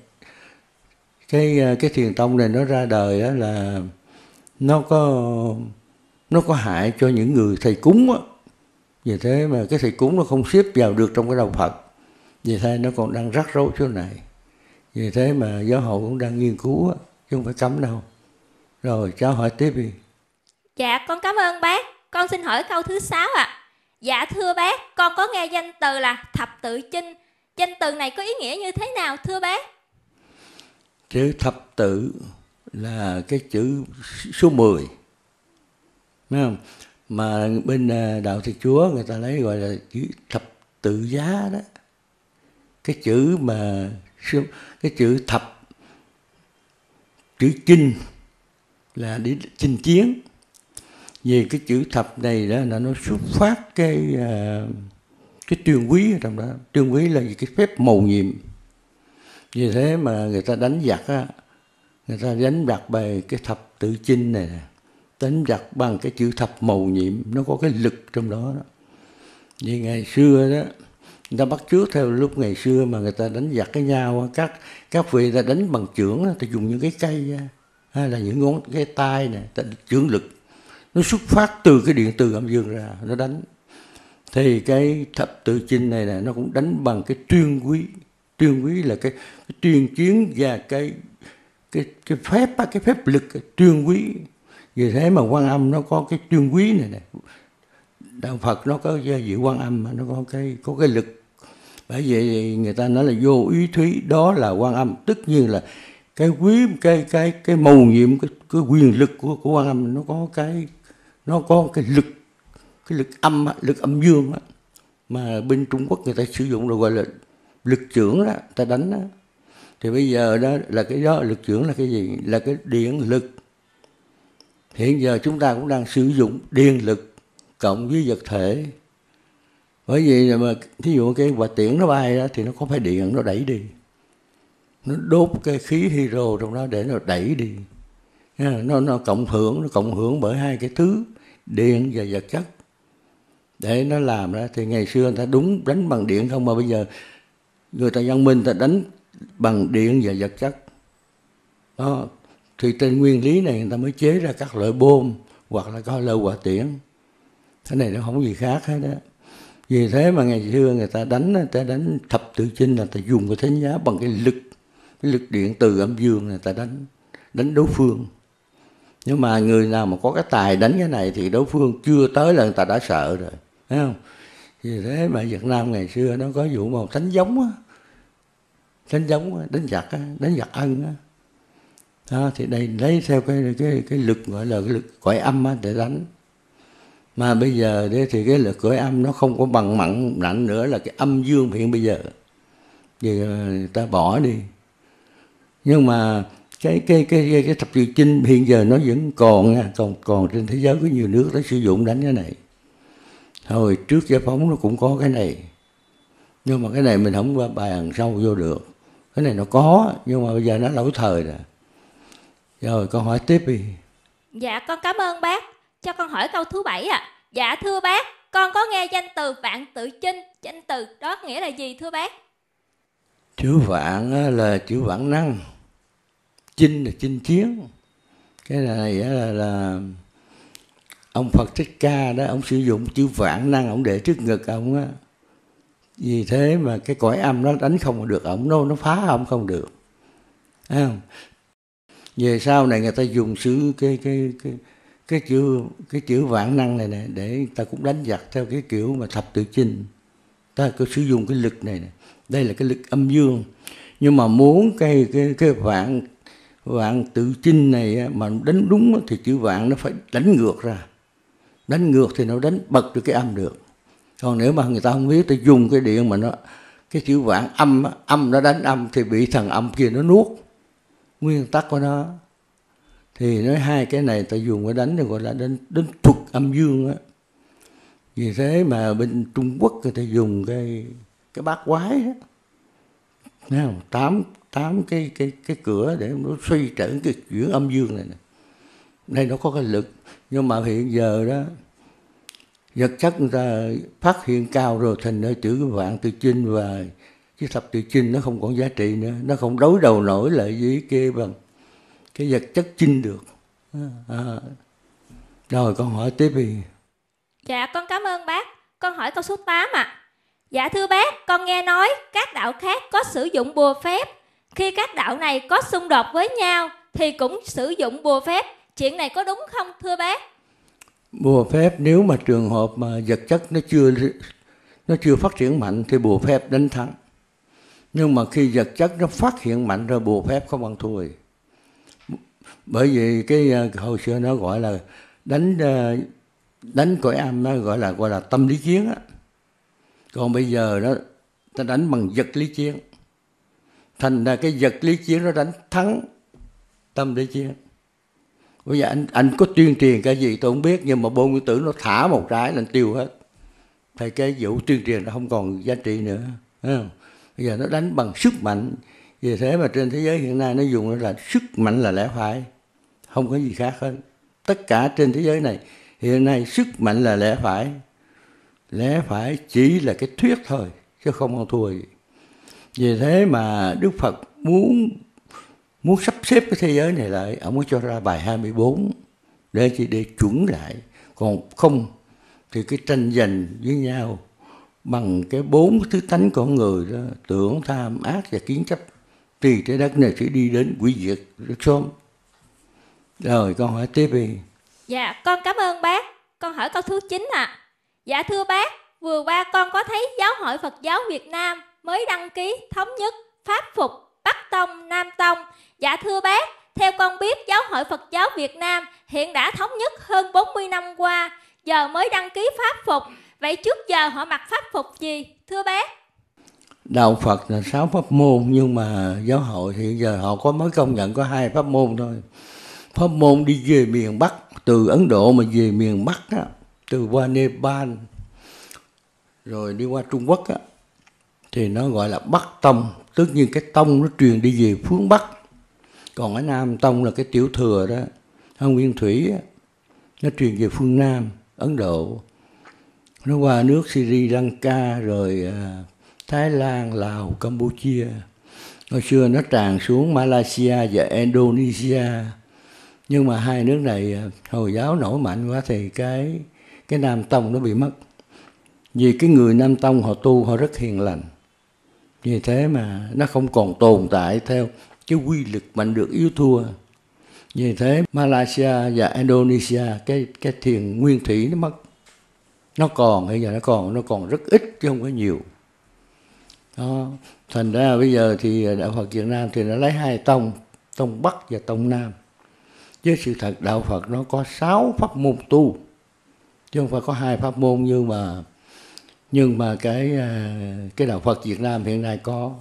cái cái thiền tông này nó ra đời đó là nó có nó có hại cho những người thầy cúng á. Vì thế mà cái thầy cúng nó không xếp vào được trong cái đạo Phật. Vì thế nó còn đang rắc rối chỗ này. Vì thế mà giáo hội cũng đang nghiên cứu á, chứ không phải cấm đâu. Rồi cháu hỏi tiếp đi. Dạ con cảm ơn bác. Con xin hỏi câu thứ sáu ạ. À. Dạ thưa bác, con có nghe danh từ là thập tự chinh. Danh từ này có ý nghĩa như thế nào thưa bác? Chữ thập tự là cái chữ số mười. Đúng không? Mà bên đạo Thiên Chúa người ta lấy gọi là chữ thập tự giá đó. Cái chữ mà cái chữ thập, chữ chinh là để chinh chiến. Vì cái chữ thập này đó là nó xuất phát cái cái tuyên quý ở trong đó. Tuyên quý là cái phép mầu nhiệm. Vì thế mà người ta đánh giặc á, người ta đánh giặc bài cái thập tự chinh này nè, đánh giặc bằng cái chữ thập mầu nhiệm, nó có cái lực trong đó đó. Vì ngày xưa đó, người ta bắt chước theo lúc ngày xưa mà người ta đánh giặc cái nhau, các các vị ta đánh bằng chưởng, ta dùng những cái cây hay là những ngón cái tay này, ta chưởng lực. Nó xuất phát từ cái điện từ âm dương ra, nó đánh. Thì cái thập tự chinh này là nó cũng đánh bằng cái tuyên quý. Tuyên quý là cái, cái tuyên chiến và cái cái cái phép cái phép lực, cái tuyên quý. Vì thế mà Quan Âm nó có cái tuyên quý này này. Đạo Phật nó có gia vị Quan Âm, nó có cái có cái lực. Bởi vậy người ta nói là vô ý thúy, đó là Quan Âm. Tất nhiên là cái quý cái cái cái mầu nhiệm, cái, cái quyền lực của của Quan Âm nó có cái nó có cái lực, cái lực âm, lực âm dương đó. Mà bên Trung Quốc người ta sử dụng rồi gọi là lực chưởng đó, ta đánh đó. Thì bây giờ đó là cái đó, lực chưởng là cái gì? Là cái điện lực. Hiện giờ chúng ta cũng đang sử dụng điện lực cộng với vật thể. Bởi vì mà thí dụ cái quả tiễn nó bay đó thì nó có phải điện nó đẩy đi. Nó đốt cái khí hydro trong đó để nó đẩy đi. nó nó cộng hưởng, nó cộng hưởng bởi hai cái thứ điện và vật chất để nó làm ra. Thì ngày xưa người ta đúng đánh bằng điện không, mà bây giờ người ta văn minh ta đánh bằng điện và vật chất đó. Thì trên nguyên lý này người ta mới chế ra các loại bom hoặc là các loại hỏa tiễn. Cái này nó không gì khác hết đó. Vì thế mà ngày xưa người ta đánh, người ta đánh thập tự chinh là ta dùng cái thánh giá bằng cái lực, cái lực điện từ âm dương người ta đánh, đánh đối phương. Nhưng mà người nào mà có cái tài đánh cái này thì đối phương chưa tới là người ta đã sợ rồi, thấy không? Vì thế mà Việt Nam ngày xưa nó có vụ màu thánh giống á, thánh giống á, đánh giặc á, đánh giặc ân á. Đó, thì đây lấy theo cái cái cái lực gọi là cái lực cõi âm á để đánh. Mà bây giờ đấy thì cái lực cõi âm nó không có bằng mặn nặng nữa, là cái âm dương hiện bây giờ thì người ta bỏ đi. Nhưng mà cái cái cái cái, cái thập tự chinh hiện giờ nó vẫn còn nha, còn còn trên thế giới có nhiều nước nó sử dụng đánh cái này. Hồi trước giải phóng nó cũng có cái này, nhưng mà cái này mình không qua bàn sâu vô được. Cái này nó có, nhưng mà bây giờ nó lỗi thời rồi. Rồi con hỏi tiếp đi. Dạ con cảm ơn bác. Cho con hỏi câu thứ bảy ạ. À. Dạ thưa bác, con có nghe danh từ vạn tự chinh. Danh từ đó nghĩa là gì thưa bác? Chữ vạn là chữ vạn năng, chinh là chinh chiến. Cái này là, là ông Phật Thích Ca đó, ông sử dụng chữ vạn năng, ông để trước ngực ông á. Vì thế mà cái cõi âm nó đánh không được ông, nó nó phá ông không được. Thấy không? Về sau này người ta dùng sự cái cái cái cái chữ cái chữ vạn năng này nè để người ta cũng đánh giặc theo cái kiểu mà thập tự chinh. Ta có sử dụng cái lực này nè. Đây là cái lực âm dương. Nhưng mà muốn cái cái cái vạn vạn tự chinh này mà đánh đúng thì chữ vạn nó phải đánh ngược ra. Đánh ngược thì nó đánh bật được cái âm được. Còn nếu mà người ta không biết, ta dùng cái điện mà nó cái chữ vạn âm, âm nó đánh âm thì bị thằng âm kia nó nuốt nguyên tắc của nó. Thì nói hai cái này ta dùng cái đánh thì gọi là đánh, đánh thuật âm dương á. Vì thế mà bên Trung Quốc người ta dùng cái cái bát quái á, thấy không? Tám tám cái cái cái cửa để nó suy trở cái chuyển âm dương này nè. Đây nó có cái lực, nhưng mà hiện giờ đó vật chất người ta phát hiện cao rồi, thành ra chữ vạn tự chinh và cái thập tự chinh nó không còn giá trị nữa, nó không đối đầu nổi lại với kia bằng cái vật chất chinh được. À. Rồi con hỏi tiếp đi. Dạ con cảm ơn bác. Con hỏi câu số tám ạ. À. Dạ thưa bác, con nghe nói các đạo khác có sử dụng bùa phép. Khi các đạo này có xung đột với nhau thì cũng sử dụng bùa phép. Chuyện này có đúng không thưa bác? Bùa phép nếu mà trường hợp mà vật chất nó chưa nó chưa phát triển mạnh thì bùa phép đánh thắng. Nhưng mà khi vật chất nó phát hiện mạnh rồi, bùa phép không ăn thua. Bởi vì cái hồi xưa nó gọi là đánh đánh cõi âm, nó gọi là gọi là tâm lý chiến á. Còn bây giờ nó ta đánh bằng vật lý chiến. Thành ra cái vật lý chiến nó đánh thắng tâm lý chiến. Bây giờ anh anh có tuyên truyền cái gì tôi không biết, nhưng mà Bồ Nguyên Tử nó thả một trái là anh tiêu hết. Thì cái vụ tuyên truyền nó không còn giá trị nữa. Thấy không? Bây giờ nó đánh bằng sức mạnh. Vì thế mà trên thế giới hiện nay nó dùng là sức mạnh là lẽ phải, không có gì khác hết. Tất cả trên thế giới này hiện nay sức mạnh là lẽ phải. Lẽ phải chỉ là cái thuyết thôi, chứ không ăn thua gì. Vì thế mà Đức Phật muốn muốn sắp xếp cái thế giới này lại, ông mới cho ra bài hai mươi bốn để chỉ để chuẩn lại. Còn không thì cái tranh giành với nhau bằng cái bốn thứ tánh con người đó, tưởng, tham, ác và kiến chấp, thì trái đất này sẽ đi đến hủy diệt rất sớm. Rồi con hỏi tiếp đi. Dạ con cảm ơn bác. Con hỏi câu thứ chín ạ. À. Dạ thưa bác, vừa qua con có thấy Giáo hội Phật giáo Việt Nam mới đăng ký thống nhất Pháp Phục Bắc Tông, Nam Tông. Dạ thưa bác, theo con biết Giáo hội Phật giáo Việt Nam hiện đã thống nhất hơn bốn mươi năm qua, giờ mới đăng ký Pháp Phục. Vậy trước giờ họ mặc Pháp Phục gì thưa bác? Đạo Phật là sáu pháp môn, nhưng mà giáo hội thì giờ họ có mới công nhận có hai pháp môn thôi. Pháp môn đi về miền Bắc, từ Ấn Độ mà về miền Bắc á, từ qua Nepal rồi đi qua Trung Quốc á, thì nó gọi là Bắc Tông. Tất nhiên cái tông nó truyền đi về phương Bắc. Còn cái Nam Tông là cái tiểu thừa đó, Nguyên thủy nó truyền về phương Nam Ấn Độ, nó qua nước Sri Lanka rồi Thái Lan, Lào, Campuchia. Hồi xưa nó tràn xuống Malaysia và Indonesia, nhưng mà hai nước này Hồi giáo nổi mạnh quá thì cái cái Nam Tông nó bị mất. Vì cái người Nam Tông họ tu họ rất hiền lành, vì thế mà nó không còn tồn tại theo cái quy lực mạnh được yếu thua. Vì thế Malaysia và Indonesia cái cái thiền nguyên thủy nó mất. Nó còn bây giờ nó còn nó còn rất ít chứ không có nhiều. Đó. Thành ra bây giờ thì đạo Phật Việt Nam thì nó lấy hai tông, tông Bắc và tông Nam. Với sự thật đạo Phật nó có sáu pháp môn tu, chứ không phải có hai pháp môn như mà nhưng mà cái cái đạo Phật Việt Nam hiện nay có.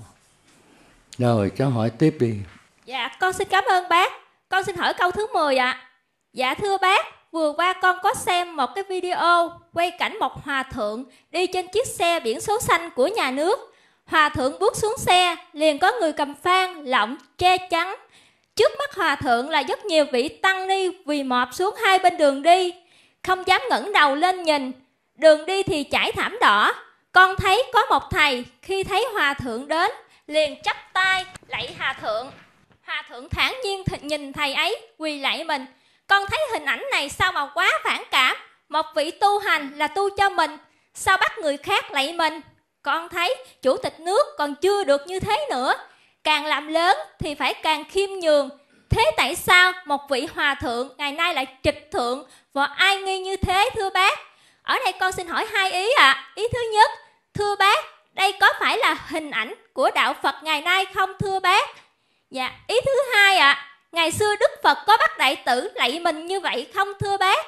Rồi cháu hỏi tiếp đi. Dạ con xin cảm ơn bác. Con xin hỏi câu thứ mười ạ. À. Dạ thưa bác, vừa qua con có xem một cái video quay cảnh một hòa thượng đi trên chiếc xe biển số xanh của nhà nước. Hòa thượng bước xuống xe, liền có người cầm phan, lọng, che chắn. Trước mắt hòa thượng là rất nhiều vị tăng ni quỳ mọp xuống hai bên đường đi, không dám ngẩng đầu lên nhìn. Đường đi thì trải thảm đỏ. Con thấy có một thầy khi thấy hòa thượng đến liền chắp tay lạy hòa thượng. Hòa thượng thản nhiên nhìn thầy ấy quỳ lạy mình. Con thấy hình ảnh này sao mà quá phản cảm. Một vị tu hành là tu cho mình, sao bắt người khác lạy mình? Con thấy chủ tịch nước còn chưa được như thế nữa. Càng làm lớn thì phải càng khiêm nhường. Thế tại sao một vị hòa thượng ngày nay lại trịch thượng và ai nghi như thế thưa bác? Ở đây con xin hỏi hai ý ạ. À. Ý thứ nhất, thưa bác, đây có phải là hình ảnh của đạo Phật ngày nay không thưa bác? Dạ, ý thứ hai ạ, à, ngày xưa Đức Phật có bắt đệ tử lạy mình như vậy không thưa bác?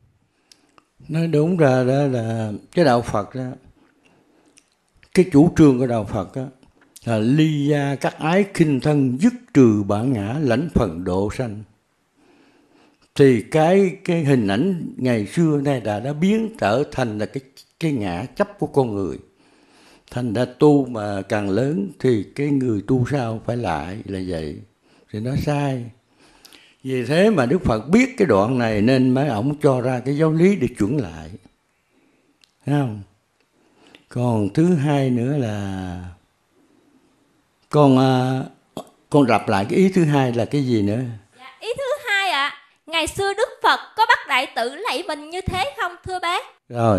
Nói đúng ra đó là cái đạo Phật đó, cái chủ trương của đạo Phật đó, là ly gia các ái khinh thân, dứt trừ bản ngã, lãnh phần độ sanh. Thì cái cái hình ảnh ngày xưa này đã đã biến trở thành là cái cái ngã chấp của con người. Thành ra tu mà càng lớn thì cái người tu sao phải lại là vậy, thì nó sai. Vì thế mà Đức Phật biết cái đoạn này nên mấy ổng cho ra cái giáo lý để chuẩn lại, thấy không? Còn thứ hai nữa là con con lặp lại cái ý thứ hai là cái gì nữa? Dạ, ý thứ hai ạ, à, ngày xưa Đức Phật có bắt đệ tử lạy mình như thế không thưa bác? Rồi,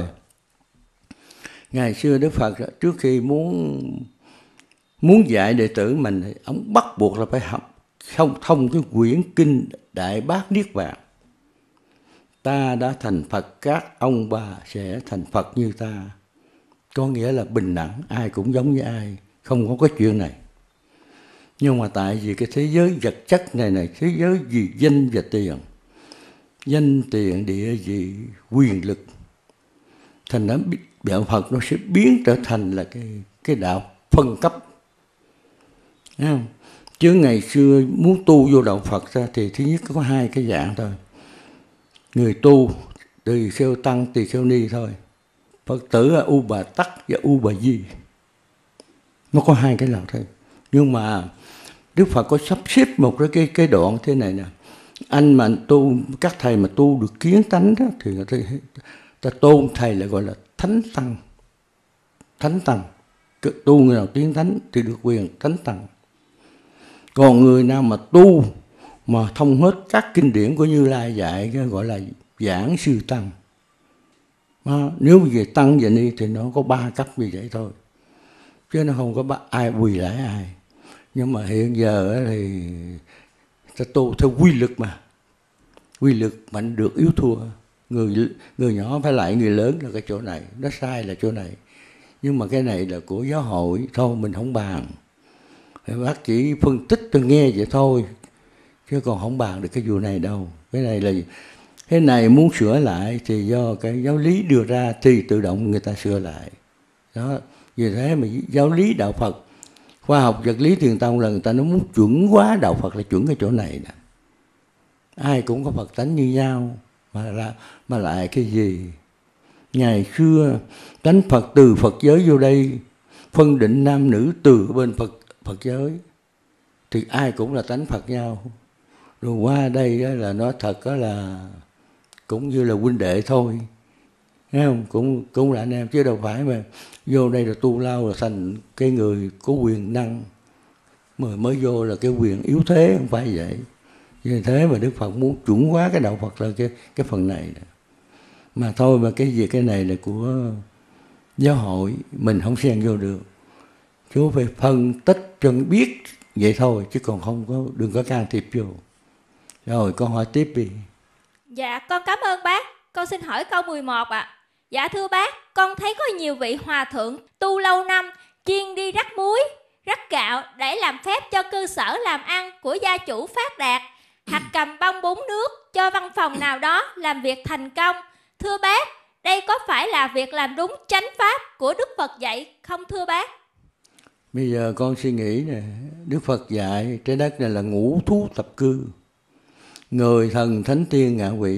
ngày xưa Đức Phật trước khi muốn muốn dạy đệ tử mình, ông bắt buộc là phải học không thông cái quyển kinh Đại Bát Niết Bàn. Ta đã thành Phật, các ông bà sẽ thành Phật như ta. Có nghĩa là bình đẳng, ai cũng giống như ai, không có cái chuyện này. Nhưng mà tại vì cái thế giới vật chất này này, thế giới gì danh và tiền, danh tiền địa vị quyền lực, thành ra đạo Phật nó sẽ biến trở thành là cái cái đạo phân cấp. Thấy không? Chứ ngày xưa muốn tu vô đạo Phật ra thì thứ nhất có hai cái dạng thôi. Người tu tỳ kheo tăng, tỳ kheo ni thôi. Phật tử là U Bà Tắc và U Bà Di. Nó có hai cái nào thôi. Nhưng mà Đức Phật có sắp xếp một cái cái đoạn thế này nè. Anh mà tu, các thầy mà tu được kiến tánh đó, thì người ta, ta tôn thầy lại gọi là thánh tăng. Thánh tăng. Tu người nào kiến thánh thì được quyền thánh tăng. Còn người nào mà tu mà thông hết các kinh điển của Như Lai dạy gọi là giảng sư tăng. Mà nếu về tăng và ni thì nó có ba cấp như vậy thôi, chứ nó không có bắt ai quỳ lại ai. Nhưng mà hiện giờ thì ta tu theo quy lực mà, quy lực mạnh được yếu thua. Người người nhỏ phải lại người lớn là cái chỗ này, nó sai là chỗ này. Nhưng mà cái này là của giáo hội thôi, mình không bàn. Bác chỉ phân tích tôi nghe vậy thôi, chứ còn không bàn được cái vụ này đâu. Cái này là cái này muốn sửa lại thì do cái giáo lý đưa ra thì tự động người ta sửa lại. Đó, vì thế mà giáo lý đạo Phật, khoa học vật lý thiền tông là người ta nó muốn chuẩn hóa đạo Phật là chuẩn cái chỗ này nè. Ai cũng có Phật tánh như nhau mà là mà lại cái gì? Ngày xưa tánh Phật từ Phật giới vô đây phân định nam nữ từ bên Phật Phật giới thì ai cũng là tánh Phật nhau. rồi qua đây đó là nói thật đó là cũng như là huynh đệ thôi, thấy không? Cũng cũng là anh em chứ đâu phải mà vô đây là tu lao là thành cái người có quyền năng, mà mới vô là cái quyền yếu thế, không phải vậy. Vì thế mà Đức Phật muốn chuẩn hóa cái đạo Phật là cái cái phần này nè. Mà thôi mà cái gì cái này là của giáo hội, mình không xen vô được. Chú phải phân tích cho biết vậy thôi, chứ còn không có, đừng có can thiệp vô. Rồi con hỏi tiếp đi. Dạ con cảm ơn bác. Con xin hỏi câu mười một ạ. À. Dạ thưa bác, con thấy có nhiều vị hòa thượng tu lâu năm chuyên đi rắc muối, rắc gạo để làm phép cho cơ sở làm ăn của gia chủ phát đạt, hoặc cầm bông bún nước cho văn phòng nào đó làm việc thành công. Thưa bác, đây có phải là việc làm đúng chánh pháp của Đức Phật dạy không thưa bác? Bây giờ con suy nghĩ nè, Đức Phật dạy trái đất này là ngũ thú tập cư, người thần thánh tiên ngạ quỷ,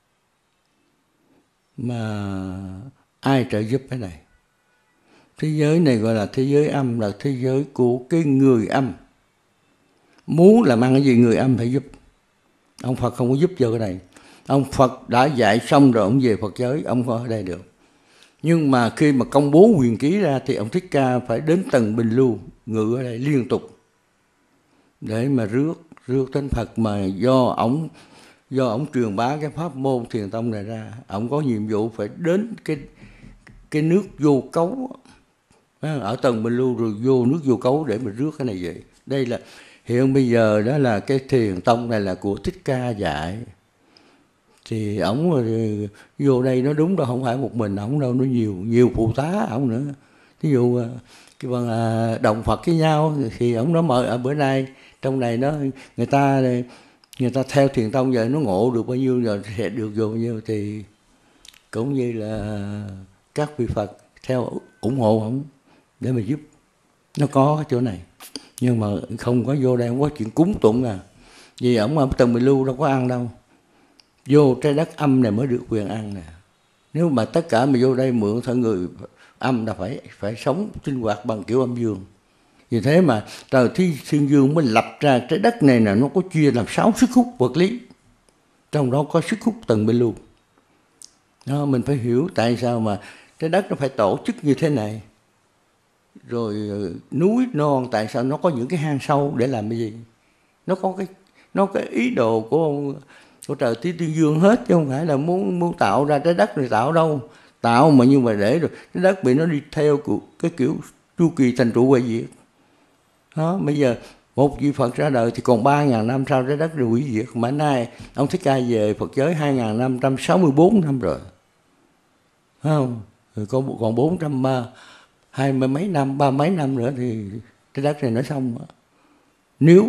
mà ai trợ giúp cái này? Thế giới này gọi là thế giới âm, là thế giới của cái người âm. Muốn làm ăn cái gì người âm phải giúp. Ông Phật không có giúp cho cái này. Ông Phật đã dạy xong rồi ông về Phật giới, ông không ở đây được. Nhưng mà khi mà công bố quyền ký ra thì ông Thích Ca phải đến tầng Bình Lưu, ngự ở đây liên tục để mà rước rước đến Phật. Mà do ông do ông truyền bá cái pháp môn thiền tông này ra, ông có nhiệm vụ phải đến cái cái nước vô cấu ở tầng Bình Lưu, rồi vô nước vô cấu để mà rước cái này vậy. Đây là hiện bây giờ đó là cái thiền tông này là của Thích Ca dạy. Thì ổng vô đây nó đúng đâu, không phải một mình ổng đâu, nó nhiều nhiều phụ tá ổng nữa. Ví dụ cái bằng đồng Phật với nhau thì ổng nói mời ở bữa nay trong này nó người ta người ta theo thiền tông vậy nó ngộ được bao nhiêu rồi sẽ được vô bao nhiêu, thì cũng như là các vị Phật theo ủng hộ ổng để mà giúp. Nó có cái chỗ này, nhưng mà không có vô đây không có chuyện cúng tụng à, vì ổng ở tầng Bình Lưu đâu có ăn đâu. Vô trái đất âm này mới được quyền ăn nè. Nếu mà tất cả mà vô đây mượn thân người âm là phải phải sống sinh hoạt bằng kiểu âm dương. Vì thế mà trời Thi Thiên Dương mới lập ra trái đất này là nó có chia làm sáu sức hút vật lý, trong đó có sức hút tầng Bình Lưu. Đó, mình phải hiểu tại sao mà trái đất nó phải tổ chức như thế này. Rồi núi non tại sao nó có những cái hang sâu để làm cái gì? Nó có cái nó cái ý đồ của ông, của trời Tí Thiên Dương hết, chứ không phải là muốn muốn tạo ra trái đất này tạo đâu. Tạo mà nhưng mà để rồi trái đất bị nó đi theo cái kiểu chu kỳ thành trụ hoại diệt. Đó, bây giờ một vị Phật ra đời thì còn ba ngàn năm sau trái đất rồi hủy diệt. Mà nay ông Thích Ca về Phật giới hai ngàn năm trăm sáu mươi bốn năm rồi. Thấy không? Rồi còn, còn bốn trăm hai mươi mấy năm, ba mấy năm nữa thì trái đất này nó xong. Nếu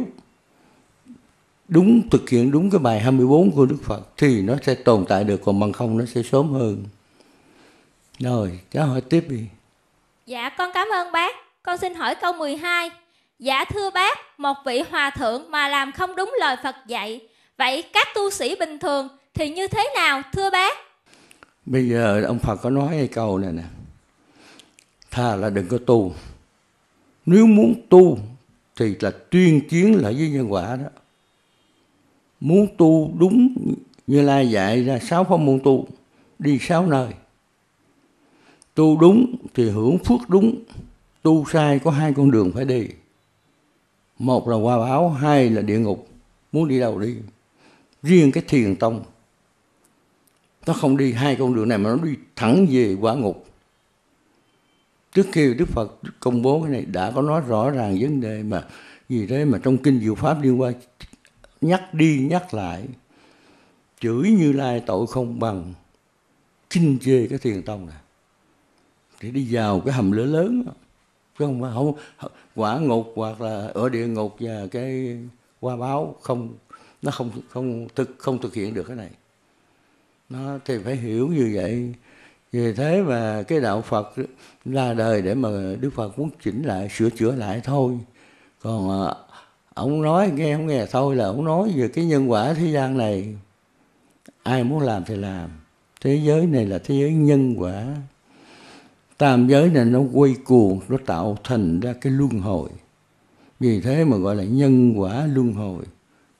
đúng thực hiện đúng cái bài hai mươi bốn của Đức Phật thì nó sẽ tồn tại được, còn bằng không nó sẽ sớm hơn. Rồi, cháu hỏi tiếp đi. Dạ con cảm ơn bác. Con xin hỏi câu mười hai. Dạ thưa bác, một vị hòa thượng mà làm không đúng lời Phật dạy, vậy các tu sĩ bình thường thì như thế nào thưa bác? Bây giờ ông Phật có nói cái câu này nè, thà là đừng có tu. Nếu muốn tu thì là tuyên chiến lại với nhân quả đó. Muốn tu đúng Như Lai dạy ra sáu pháp môn tu, đi sáu nơi. Tu đúng thì hưởng phước đúng, tu sai có hai con đường phải đi. Một là hoa báo, hai là địa ngục. Muốn đi đâu đi. Riêng cái thiền tông nó không đi hai con đường này mà nó đi thẳng về quả ngục. Trước khi Đức Phật công bố cái này đã có nói rõ ràng vấn đề mà vì thế mà trong kinh Diệu Pháp Liên Hoa nhắc đi nhắc lại, chửi Như Lai tội không bằng, khinh chê cái thiền tông này, thì đi vào cái hầm lửa lớn, chứ không, không quả ngục hoặc là ở địa ngục và cái hoa báo không, nó không không thực không thực hiện được cái này. Nó thì phải hiểu như vậy. Vì thế mà cái đạo Phật ra đời để mà Đức Phật muốn chỉnh lại, sửa chữa lại thôi. Còn ông nói nghe không nghe thôi, là ông nói về cái nhân quả thế gian này. Ai muốn làm thì làm. Thế giới này là thế giới nhân quả. Tam giới này nó quay cuồng, nó tạo thành ra cái luân hồi. Vì thế mà gọi là nhân quả luân hồi.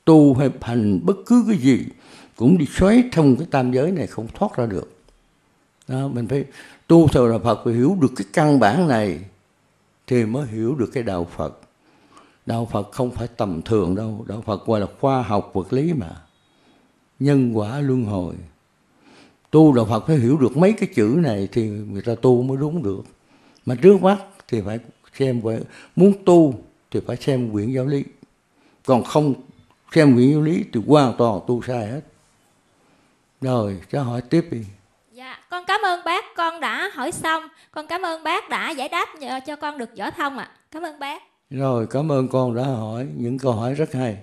tu hay hành bất cứ cái gì cũng đi xoáy trong cái tam giới này, không thoát ra được. Đó, mình phải tu theo đạo Phật, phải hiểu được cái căn bản này thì mới hiểu được cái đạo Phật. Đạo Phật không phải tầm thường đâu, đạo Phật gọi là khoa học vật lý mà, nhân quả luân hồi. Tu đạo Phật phải hiểu được mấy cái chữ này thì người ta tu mới đúng được. Mà trước mắt thì phải xem, muốn tu thì phải xem quyển giáo lý, còn không xem quyển giáo lý thì hoàn toàn tu sai hết. Rồi, cháu hỏi tiếp đi. Dạ, con cảm ơn bác, con đã hỏi xong. Con cảm ơn bác đã giải đáp cho con được võ thông ạ. À. Cảm ơn bác. Rồi, cảm ơn con đã hỏi những câu hỏi rất hay.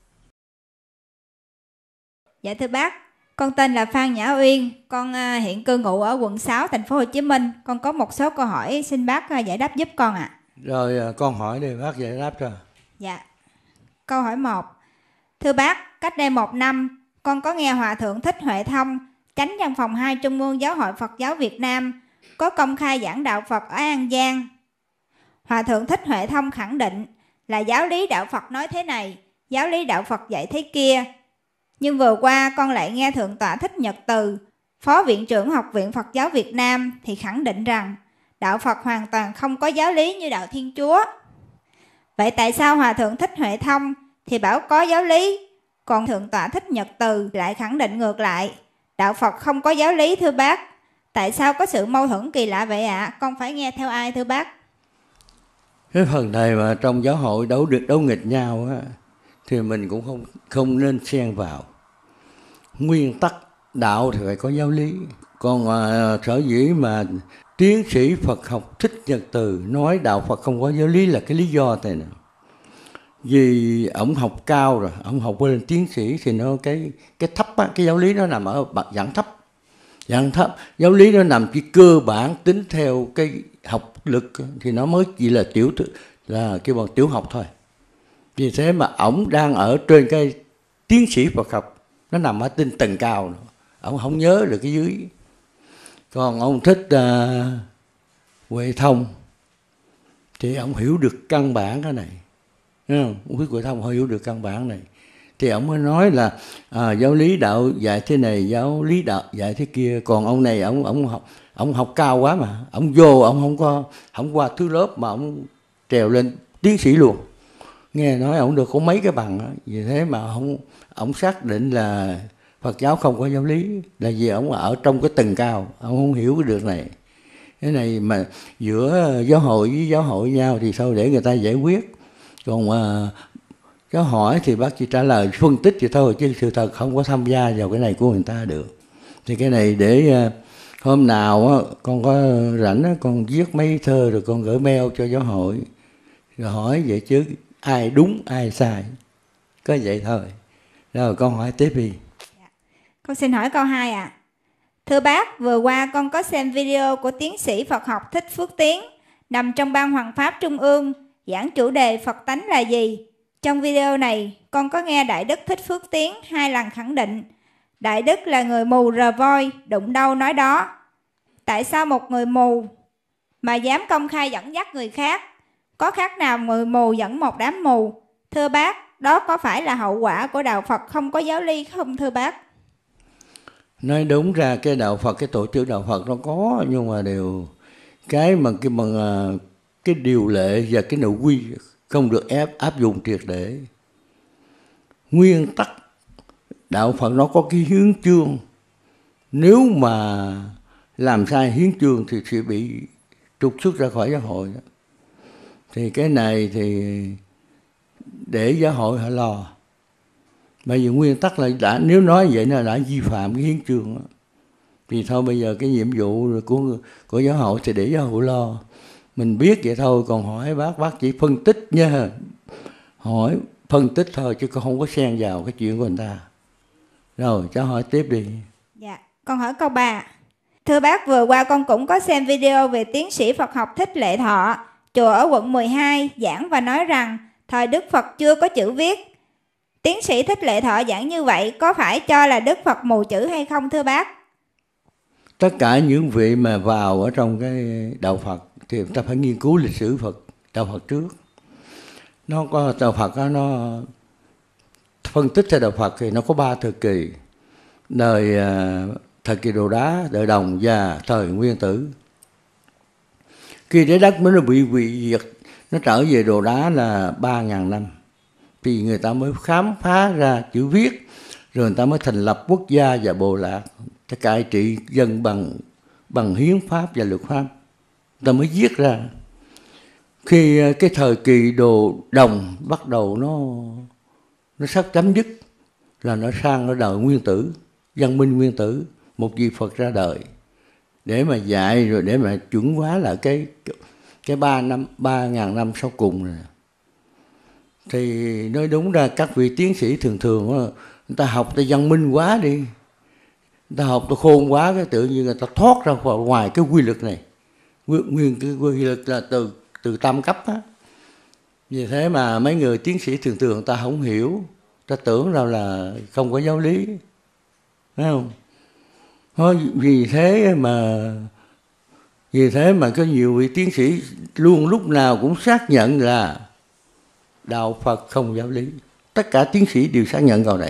Dạ thưa bác, con tên là Phan Nhã Uyên, con hiện cư ngụ ở quận sáu, thành phố Hồ Chí Minh. Con có một số câu hỏi xin bác giải đáp giúp con ạ. À. Rồi, con hỏi đi, bác giải đáp cho. Dạ. Câu hỏi một. Thưa bác, cách đây một năm, con có nghe Hòa Thượng Thích Huệ Thông, Chánh Văn phòng hai Trung ương Giáo hội Phật giáo Việt Nam, có công khai giảng đạo Phật ở An Giang. Hòa Thượng Thích Huệ Thông khẳng định là giáo lý đạo Phật nói thế này, giáo lý đạo Phật dạy thế kia. Nhưng vừa qua con lại nghe Thượng tọa Thích Nhật Từ, Phó Viện trưởng Học viện Phật giáo Việt Nam thì khẳng định rằng đạo Phật hoàn toàn không có giáo lý như đạo Thiên Chúa. Vậy tại sao Hòa Thượng Thích Huệ Thông thì bảo có giáo lý, còn Thượng tọa Thích Nhật Từ lại khẳng định ngược lại, đạo Phật không có giáo lý thưa bác? Tại sao có sự mâu thuẫn kỳ lạ vậy ạ? À? Con phải nghe theo ai thưa bác? Cái phần này mà trong giáo hội đấu được đấu nghịch nhau á, thì mình cũng không không nên xen vào. Nguyên tắc đạo thì phải có giáo lý. Còn à, sở dĩ mà tiến sĩ Phật học Thích Nhật Từ nói đạo Phật không có giáo lý là cái lý do này nè. Vì ổng học cao rồi, ổng học lên tiến sĩ thì nó cái cái thấp á, cái giáo lý nó nằm ở dạng thấp. Dạng thấp, giáo lý nó nằm chỉ cơ bản tính theo cái học lực thì nó mới chỉ là tiểu là cái bằng tiểu học thôi. Vì thế mà ổng đang ở trên cái tiến sĩ Phật học, nó nằm ở trên tầng cao nữa. Ổng không nhớ được cái dưới. Còn ông Thích uh, Huệ Thông thì ổng hiểu được căn bản cái này. Ông Thích Huệ Thông hiểu được căn bản này. Thì ông mới nói là à, giáo lý đạo dạy thế này, giáo lý đạo dạy thế kia. Còn ông này ông ông học ông học cao quá mà, ông vô ông không có không qua thứ lớp mà ông trèo lên tiến sĩ luôn. Nghe nói ông được có mấy cái bằng đó. Vì thế mà ông ông xác định là Phật giáo không có giáo lý, là vì ông ở trong cái tầng cao, ông không hiểu cái được này. Cái này mà giữa giáo hội với giáo hội nhau thì sao để người ta giải quyết. Còn mà cháu hỏi thì bác chỉ trả lời phân tích vậy thôi, chứ sự thật không có tham gia vào cái này của người ta được. Thì cái này để hôm nào á, con có rảnh á, con viết mấy thơ rồi con gửi mail cho giáo hội rồi hỏi vậy chứ ai đúng ai sai, có vậy thôi. Rồi con hỏi tiếp đi. Dạ. Con xin hỏi câu hai ạ. À. Thưa bác, vừa qua con có xem video của tiến sĩ Phật học Thích Phước Tiến nằm trong Ban Hoằng Pháp Trung ương giảng chủ đề Phật tánh là gì. Trong video này, con có nghe Đại Đức Thích Phước Tiến hai lần khẳng định Đại Đức là người mù rờ voi, đụng đâu nói đó. Tại sao một người mù mà dám công khai dẫn dắt người khác? Có khác nào người mù dẫn một đám mù? Thưa bác, đó có phải là hậu quả của đạo Phật không có giáo lý không thưa bác? Nói đúng ra cái đạo Phật, cái tổ chức đạo Phật nó có, nhưng mà đều cái mà cái bằng cái điều lệ và cái nội quy không được ép áp dụng triệt để. Nguyên tắc đạo Phật nó có cái hiến chương, nếu mà làm sai hiến chương thì sẽ bị trục xuất ra khỏi giáo hội đó. Thì cái này thì để giáo hội họ lo. Bởi vì nguyên tắc là đã, nếu nói vậy là đã vi phạm cái hiến chương đó. Thì thôi bây giờ cái nhiệm vụ của của giáo hội thì để giáo hội lo. Mình biết vậy thôi, còn hỏi bác, bác chỉ phân tích nha. Hỏi phân tích thôi chứ không có xen vào cái chuyện của người ta. Rồi, cháu hỏi tiếp đi. Dạ, con hỏi câu ba. Thưa bác, vừa qua con cũng có xem video về tiến sĩ Phật học Thích Lệ Thọ, chùa ở quận mười hai, giảng và nói rằng thời Đức Phật chưa có chữ viết. Tiến sĩ Thích Lệ Thọ giảng như vậy có phải cho là Đức Phật mù chữ hay không thưa bác? Tất cả những vị mà vào ở trong cái đạo Phật thì ta phải nghiên cứu lịch sử Phật, đạo Phật trước. Nó có đạo Phật đó, nó phân tích theo đạo Phật thì nó có ba thời kỳ: đời thời kỳ đồ đá, đời đồng và thời nguyên tử. Khi trái đất mới nó bị hủy diệt, nó trở về đồ đá là ba ngàn năm, thì người ta mới khám phá ra chữ viết, rồi người ta mới thành lập quốc gia và bộ lạc, ta cai trị dân bằng bằng hiến pháp và luật pháp, người ta mới viết ra. Khi cái thời kỳ đồ đồng bắt đầu nó nó sắp chấm dứt, là nó sang ở đời nguyên tử, văn minh nguyên tử, một vị Phật ra đời để mà dạy, rồi để mà chuẩn hóa lại cái cái ba năm ba ngàn năm sau cùng này. Thì nói đúng ra các vị tiến sĩ thường thường đó, người ta học ta văn minh quá đi, người ta học ta khôn quá, cái tự nhiên người ta thoát ra ngoài cái quy luật này. Nguyên, nguyên cái quy luật là từ từ tam cấp á. Vì thế mà mấy người tiến sĩ thường thường người ta không hiểu, ta tưởng rằng là không có giáo lý, phải không? Thôi, vì thế mà vì thế mà có nhiều vị tiến sĩ luôn lúc nào cũng xác nhận là đạo Phật không giáo lý. Tất cả tiến sĩ đều xác nhận câu này.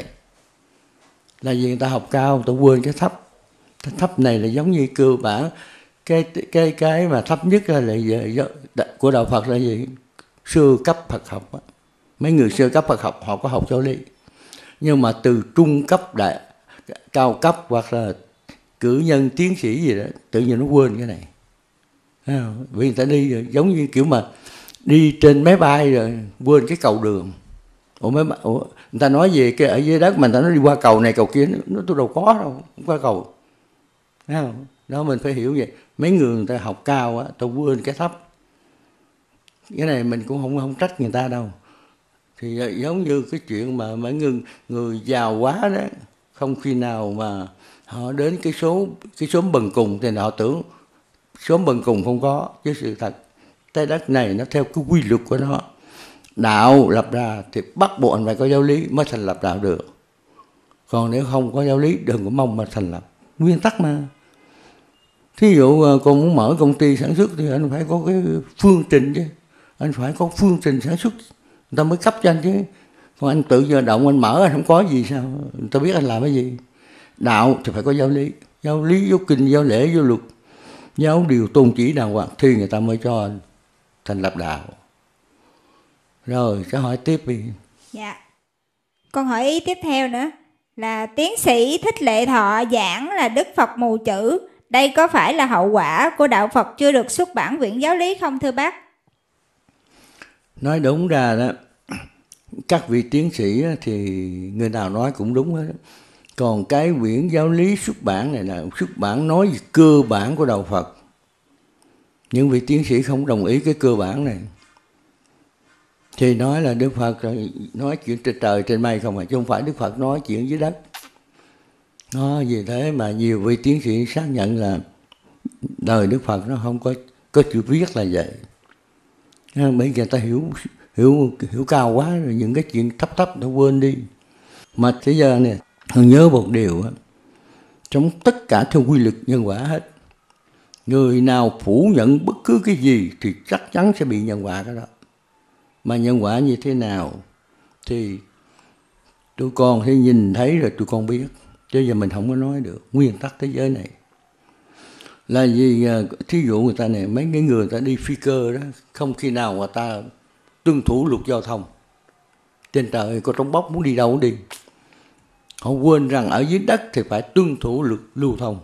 Là vì người ta học cao, người ta quên cái thấp. Cái thấp này là giống như cơ bản. Cái cái cái mà thấp nhất là, là của đạo Phật là gì? Sơ cấp Phật học á. Mấy người sơ cấp Phật học họ có học giáo lý. Nhưng mà từ trung cấp đại cao cấp hoặc là cử nhân tiến sĩ gì đó, tự nhiên nó quên cái này. Vì người ta đi rồi, giống như kiểu mà đi trên máy bay rồi quên cái cầu đường. Ủa, máy bay, ủa, người ta nói về cái ở dưới đất mà người ta nói đi qua cầu này cầu kia, nó tôi đâu có đâu, không qua cầu. Thấy không? Đó mình phải hiểu vậy. Mấy người người ta học cao á, ta quên cái thấp. Cái này mình cũng không không trách người ta đâu. Thì giống như cái chuyện mà mấy người người giàu quá đó, không khi nào mà họ đến cái số cái số bần cùng thì họ tưởng số bần cùng không có, chứ sự thật trái đất này nó theo cái quy luật của nó. Đạo lập ra thì bắt buộc anh phải có giáo lý mới thành lập đạo được. Còn nếu không có giáo lý đừng có mong mà thành lập. Nguyên tắc mà. Thí dụ con muốn mở công ty sản xuất thì anh phải có cái phương trình chứ. Anh phải có phương trình sản xuất, người ta mới cấp cho anh chứ. Còn anh tự giờ động anh mở anh không có gì sao? Người ta biết anh làm cái gì. Đạo thì phải có giáo lý. Giáo lý, giáo kinh, giáo lễ, giáo luật, giáo điều tôn chỉ đàng hoàng thì người ta mới cho anh thành lập đạo. Rồi, sẽ hỏi tiếp đi. Dạ. Con hỏi ý tiếp theo nữa là tiến sĩ Thích Lệ Thọ giảng là Đức Phật mù chữ. Đây có phải là hậu quả của đạo Phật chưa được xuất bản quyển giáo lý không thưa bác? Nói đúng ra đó, các vị tiến sĩ thì người nào nói cũng đúng hết. Còn cái quyển giáo lý xuất bản này là xuất bản nói về cơ bản của đạo Phật. Những vị tiến sĩ không đồng ý cái cơ bản này. Thì nói là Đức Phật nói chuyện trên trời trên mây không à, chứ không phải Đức Phật nói chuyện dưới đất. Nó vì thế mà nhiều vị tiến sĩ xác nhận là đời Đức Phật nó không có có chữ viết là vậy. Bởi người ta hiểu hiểu hiểu cao quá rồi, những cái chuyện thấp thấp nó quên đi. Mà thế giờ nè, tôi nhớ một điều á, trong tất cả theo quy luật nhân quả hết. Người nào phủ nhận bất cứ cái gì thì chắc chắn sẽ bị nhân quả cái đó. Mà nhân quả như thế nào thì tụi con sẽ nhìn thấy rồi tụi con biết. Chứ giờ mình không có nói được. Nguyên tắc thế giới này là gì? Thí dụ người ta này, mấy cái người người ta đi phi cơ đó, không khi nào người ta tuân thủ luật giao thông. Trên trời có trống bóc muốn đi đâu cũng đi. Họ quên rằng ở dưới đất thì phải tuân thủ luật lưu thông.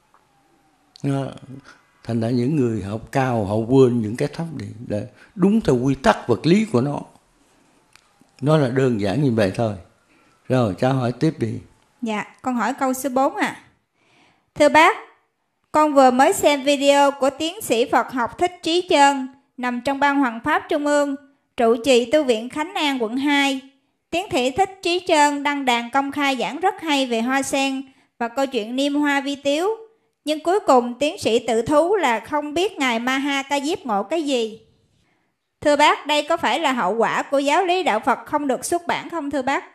Thành ra những người học cao họ quên những cái thấp đi, để đúng theo quy tắc vật lý của nó. Nó là đơn giản như vậy thôi. Rồi cháu hỏi tiếp đi. Dạ, con hỏi câu số bốn ạ. À. Thưa bác, con vừa mới xem video của tiến sĩ Phật học Thích Trí Chân, nằm trong Ban Hoằng Pháp Trung ương, trụ trì tu viện Khánh An quận hai. Tiến sĩ Thích Trí Chân đăng đàn công khai giảng rất hay về hoa sen và câu chuyện niêm hoa vi tiếu. Nhưng cuối cùng tiến sĩ tự thú là không biết Ngài Maha Ca Diếp ngộ cái gì. Thưa bác, đây có phải là hậu quả của giáo lý đạo Phật không được xuất bản không thưa bác?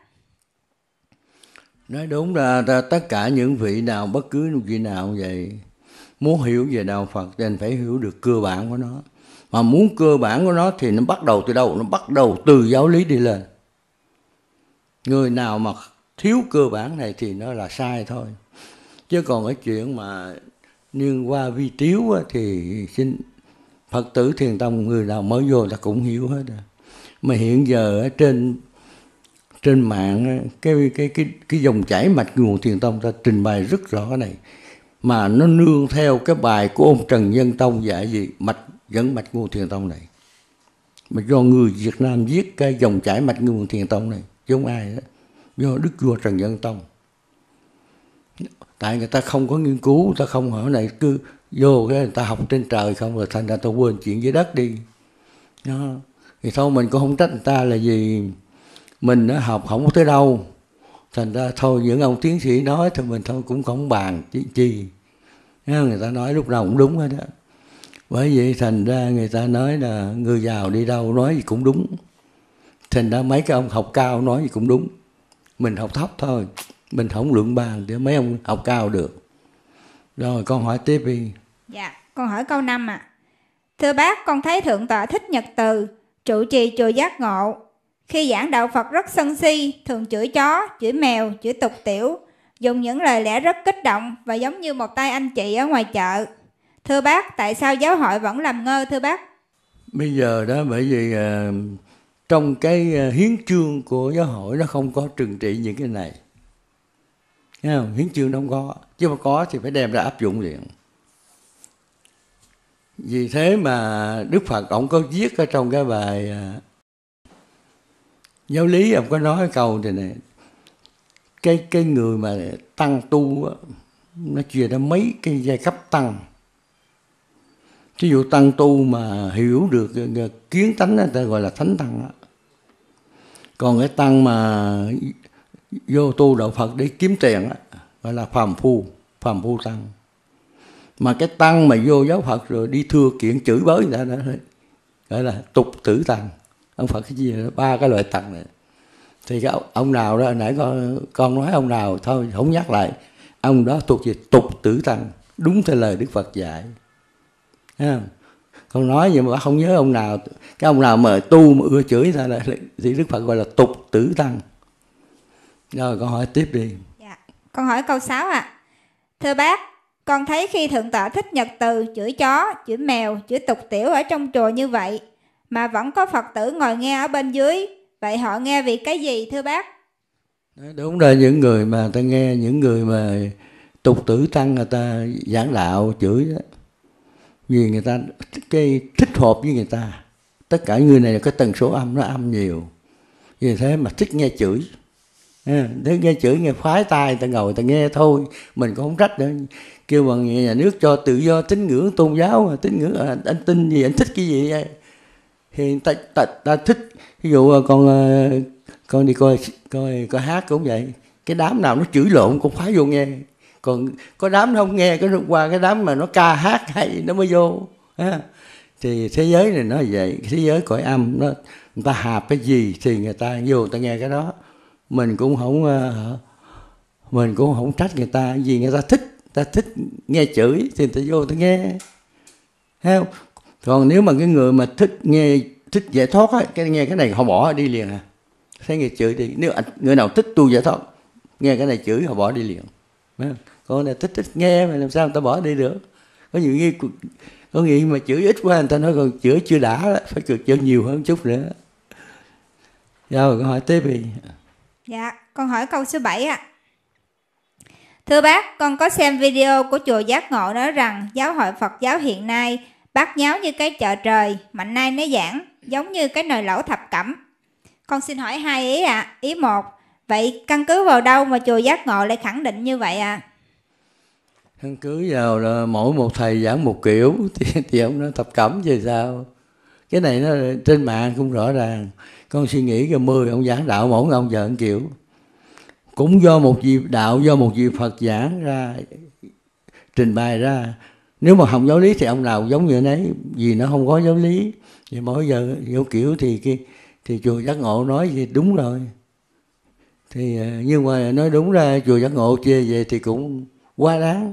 Nói đúng là tất cả những vị nào, bất cứ vị nào vậy, muốn hiểu về đạo Phật thì anh phải hiểu được cơ bản của nó. Mà muốn cơ bản của nó thì nó bắt đầu từ đâu? Nó bắt đầu từ giáo lý đi lên. Người nào mà thiếu cơ bản này thì nó là sai thôi. Chứ còn cái chuyện mà liên qua vi tiếu thì xin Phật tử Thiền Tông người nào mới vô ta cũng hiểu hết. Mà hiện giờ ở trên trên mạng cái cái cái cái dòng chảy mạch nguồn Thiền Tông ta trình bày rất rõ này, mà nó nương theo cái bài của ông Trần Nhân Tông dạy gì mạch dẫn mạch nguồn Thiền Tông này, mà do người Việt Nam viết cái dòng chảy mạch nguồn Thiền Tông này chứ không ai đó, do Đức Vua Trần Nhân Tông. Tại người ta không có nghiên cứu, người ta không hỏi này, cứ vô cái người ta học trên trời không, rồi thành ra ta quên chuyện dưới đất đi đó. Thì thôi mình cũng không trách người ta là gì, mình nó học không có tới đâu, thành ra thôi những ông tiến sĩ nói thì mình thôi cũng không bàn chi, chi. Người ta nói lúc nào cũng đúng hết đó. Bởi vậy thành ra người ta nói là người giàu đi đâu nói gì cũng đúng, thành ra mấy cái ông học cao nói gì cũng đúng, mình học thấp thôi, mình không luận bàn để mấy ông học cao được. Rồi con hỏi tiếp đi. Dạ, con hỏi câu năm ạ. À. Thưa bác, con thấy Thượng tọa Thích Nhật Từ trụ trì chùa Giác Ngộ khi giảng đạo Phật rất sân si, thường chửi chó, chửi mèo, chửi tục tiểu, dùng những lời lẽ rất kích động và giống như một tay anh chị ở ngoài chợ. Thưa bác, tại sao giáo hội vẫn làm ngơ thưa bác? Bây giờ đó bởi vì uh, trong cái uh, hiến chương của giáo hội nó không có trừng trị những cái này. Thấy không? Hiến chương nó không có, chứ mà có thì phải đem ra áp dụng liền. Vì thế mà Đức Phật ông có viết ở trong cái bài uh, giáo lý, ông có nói cái câu này này, cái cái người mà tăng tu á, nó chia ra mấy cái giai cấp tăng. Ví dụ tăng tu mà hiểu được kiến tánh người ta gọi là thánh tăng á. Còn cái tăng mà vô tu đạo Phật để kiếm tiền á, gọi là phàm phu, phàm phu tăng. Mà cái tăng mà vô giáo Phật rồi đi thưa kiện chửi bới người ta đó, gọi là tục tử tăng. Ông Phật cái gì đó, ba cái loại tăng này. Thì cái ông nào đó, nãy con, con nói ông nào thôi không nhắc lại, ông đó thuộc về tục tử tăng, đúng theo lời Đức Phật dạy. À, con nói vậy mà không nhớ ông nào, cái ông nào mà tu mà ưa chửi ta là thì Đức Phật gọi là tục tử tăng. Rồi con hỏi tiếp đi. Dạ, con hỏi câu sáu ạ. À. Thưa bác, con thấy khi Thượng tọa Thích Nhật Từ chửi chó, chửi mèo, chửi tục tiểu ở trong chùa như vậy mà vẫn có Phật tử ngồi nghe ở bên dưới, vậy họ nghe vì cái gì thưa bác? Đúng là những người mà ta nghe, những người mà tục tử tăng người ta giảng đạo chửi đó, vì người ta cái thích hợp với người ta, tất cả người này là cái tần số âm nó âm nhiều, vì thế mà thích nghe chửi. À, thế nghe chửi nghe phái tai, ta ngồi ta nghe thôi, mình cũng không trách nữa. Kêu bằng nhà nước cho tự do tín ngưỡng tôn giáo, tín ngưỡng à, anh tin gì, anh thích cái gì vậy? Thì ta, ta, ta thích, ví dụ con con đi coi coi coi hát cũng vậy, cái đám nào nó chửi lộn cũng phái vô nghe, còn có đám nó không nghe, có qua cái đám mà nó ca hát hay nó mới vô. À, thì thế giới này nó vậy, thế giới cõi âm nó người ta hạp cái gì thì người ta vô người ta nghe cái đó. Mình cũng không mình cũng không trách người ta, vì người ta thích, ta thích nghe chửi thì người ta vô người ta nghe. Thấy không? Còn nếu mà cái người mà thích nghe, thích giải thoát á, cái nghe cái này họ bỏ đi liền à. Thấy nghe chửi đi, nếu người nào thích tu giải thoát, nghe cái này chửi họ bỏ đi liền. Còn này thích thích nghe mà làm sao người ta bỏ đi được? Có nhiều khi có nghĩ mà chửi ít quá người ta nói còn chửi chưa đã đó, phải chửi nhiều hơn chút nữa. Rồi con hỏi tiếp đi. Dạ, con hỏi câu số bảy ạ. À. Thưa bác, con có xem video của chùa Giác Ngộ nói rằng giáo hội Phật giáo hiện nay bát nháo như cái chợ trời, mạnh nay nó giảng giống như cái nồi lẩu thập cẩm. Con xin hỏi hai ý ạ. À. Ý một, vậy căn cứ vào đâu mà chùa Giác Ngộ lại khẳng định như vậy ạ? À? Căn cứ vào là mỗi một thầy giảng một kiểu thì, thì ông nói thập cẩm thì sao? Cái này nó trên mạng cũng rõ ràng. Con suy nghĩ cái mười ông giảng đạo mỗi ông giảng kiểu. Cũng do một vị đạo, do một vị Phật giảng ra, trình bày ra. Nếu mà học giáo lý thì ông nào giống như nấy, vì nó không có giáo lý. Thì mỗi giờ giáo kiểu thì cái thì chùa Giác Ngộ nói gì đúng rồi. Thì nhưng mà nói đúng ra chùa Giác Ngộ chê về thì cũng quá đáng.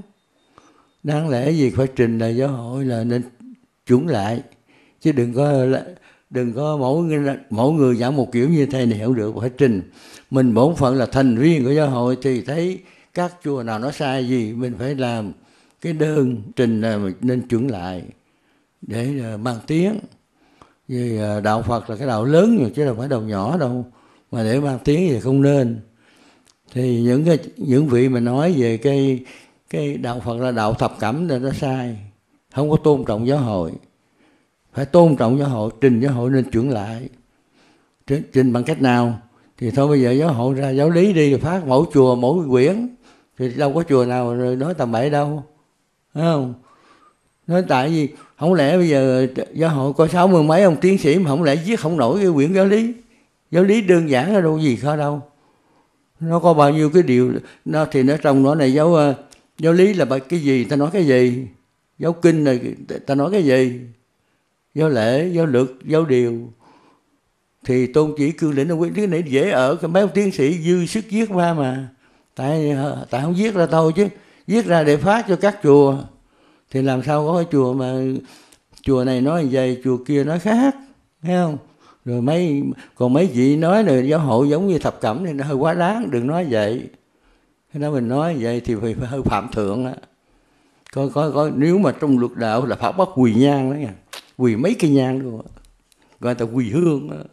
Đáng lẽ gì phải trình là giáo hội là nên chuẩn lại, chứ đừng có đừng có mỗi mỗi người giảng một kiểu như thế này không được, phải trình. Mình bổn phận là thành viên của giáo hội thì thấy các chùa nào nó sai gì mình phải làm cái đơn trình là nên chuẩn lại để mang tiếng. Vì đạo Phật là cái đạo lớn chứ đâu phải đạo nhỏ đâu, mà để mang tiếng thì không nên. Thì những cái những vị mà nói về cái cái đạo Phật là đạo thập cẩm là nó sai, không có tôn trọng giáo hội. Phải tôn trọng giáo hội, trình giáo hội nên chuẩn lại. Trình bằng cách nào? Thì thôi bây giờ giáo hội ra giáo lý đi, phát mỗi chùa mỗi quyển, thì đâu có chùa nào nói tầm bậy đâu, phải không? Nói tại vì không lẽ bây giờ giáo hội có sáu mươi mấy ông tiến sĩ mà không lẽ viết không nổi cái quyển giáo lý? Giáo lý đơn giản ở đâu gì khó đâu. Nó có bao nhiêu cái điều, nó thì nó trong nó này giáo giáo lý là cái gì ta nói cái gì, giáo kinh này ta nói cái gì, giáo lễ, giáo luật, giáo điều. Thì tôn chỉ cương lĩnh ông quyết cái này dễ ở, cái mấy ông tiến sĩ dư sức viết ra mà. Tại tại không viết ra thôi chứ, viết ra để phát cho các chùa. Thì làm sao có cái chùa mà chùa này nói vậy, chùa kia nói khác, thấy không? Rồi mấy còn mấy vị nói là giáo hội giống như thập cẩm thì nó hơi quá đáng, đừng nói vậy. Thế đó mình nói vậy thì phải, phải hơi phạm thượng đó. Coi coi coi nếu mà trong luật đạo là phải bắt quỳ nhang đó nha, quỳ mấy cây nhang luôn, gọi là quỳ hương đó.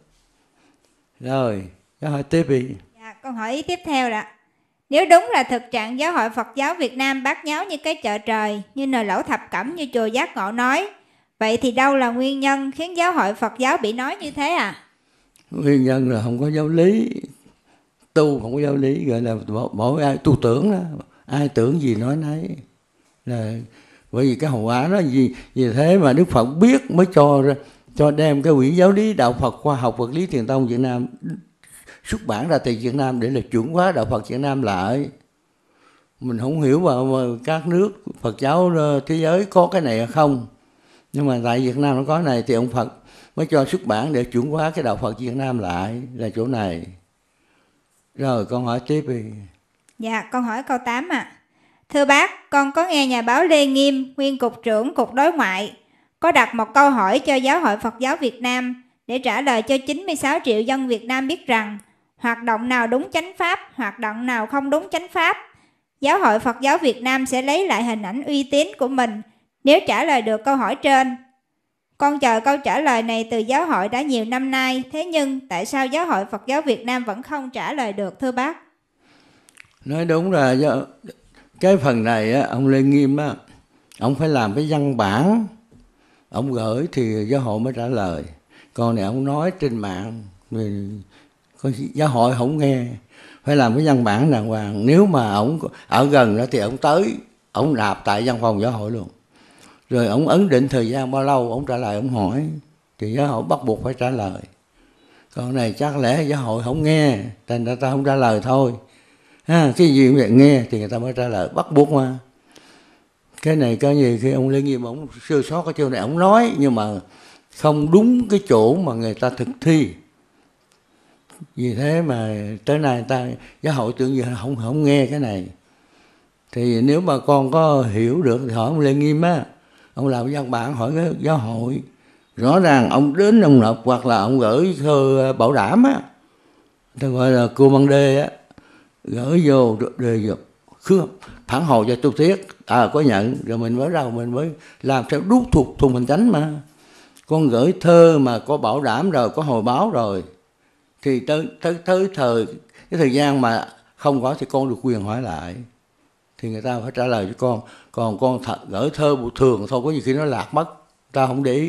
Rồi, câu hỏi tiếp đi. Dạ, câu hỏi ý tiếp theo là nếu đúng là thực trạng giáo hội Phật giáo Việt Nam bát nháo như cái chợ trời, như nồi lẩu thập cẩm như chùa Giác Ngộ nói, vậy thì đâu là nguyên nhân khiến giáo hội Phật giáo bị nói như thế à? Nguyên nhân là không có giáo lý, tu không có giáo lý, gọi là mỗi ai tu tưởng đó, ai tưởng gì nói nấy. Là bởi vì cái hậu quả đó gì vì thế mà Đức Phật biết mới cho cho đem cái quyển giáo lý đạo Phật khoa học vật lý thiền tông Việt Nam xuất bản ra tại Việt Nam để là chuẩn hóa đạo Phật Việt Nam lại. Mình không hiểu mà, mà các nước Phật giáo thế giới có cái này hay không, nhưng mà tại Việt Nam nó có này thì ông Phật mới cho xuất bản để chuẩn hóa cái đạo Phật Việt Nam lại, là chỗ này. Rồi con hỏi tiếp đi. Dạ, con hỏi câu tám ạ. À. Thưa bác, con có nghe nhà báo Lê Nghiêm, nguyên cục trưởng Cục Đối ngoại, có đặt một câu hỏi cho Giáo hội Phật giáo Việt Nam để trả lời cho chín mươi sáu triệu dân Việt Nam biết rằng hoạt động nào đúng chánh pháp, hoạt động nào không đúng chánh pháp. Giáo hội Phật giáo Việt Nam sẽ lấy lại hình ảnh uy tín của mình nếu trả lời được câu hỏi trên. Con chờ câu trả lời này từ giáo hội đã nhiều năm nay, thế nhưng tại sao Giáo hội Phật giáo Việt Nam vẫn không trả lời được thưa bác? Nói đúng là cái phần này á, ông Lê Nghiêm á, ông phải làm cái văn bản, ông gửi thì giáo hội mới trả lời. Còn này ông nói trên mạng, giáo hội không nghe, phải làm cái văn bản đàng hoàng. Nếu mà ông ở gần đó thì ông tới, ông nạp tại văn phòng giáo hội luôn. Rồi ông ấn định thời gian bao lâu, ông trả lời, ông hỏi, thì giáo hội bắt buộc phải trả lời. Còn này chắc lẽ giáo hội không nghe, thành ra ta không trả lời thôi. À, cái gì vậy nghe thì người ta mới trả lời, bắt buộc mà. Cái này cái gì khi ông Lê Nghiêm ông sơ sót cái chỗ này ông nói, nhưng mà không đúng cái chỗ mà người ta thực thi. Vì thế mà tới nay người ta giáo hội tưởng như không không nghe cái này. Thì nếu mà con có hiểu được thì hỏi ông Lê Nghiêm á, ông làm văn bản hỏi cái giáo hội, rõ ràng ông đến ông nộp hoặc là ông gửi thơ bảo đảm á, ta gọi là cô băng đê á, gửi vô đề vô khước phản hồi cho tu thiết, à có nhận rồi mình mới đầu mình mới làm theo đúng thuộc thùng hành chánh mà. Con gửi thơ mà có bảo đảm rồi, có hồi báo rồi, thì tới tới tới thời cái thời gian mà không có thì con được quyền hỏi lại, thì người ta phải trả lời cho con. Còn con thật, gửi thơ bộ thường thôi, có nhiều khi nó lạc mất, ta không để ý.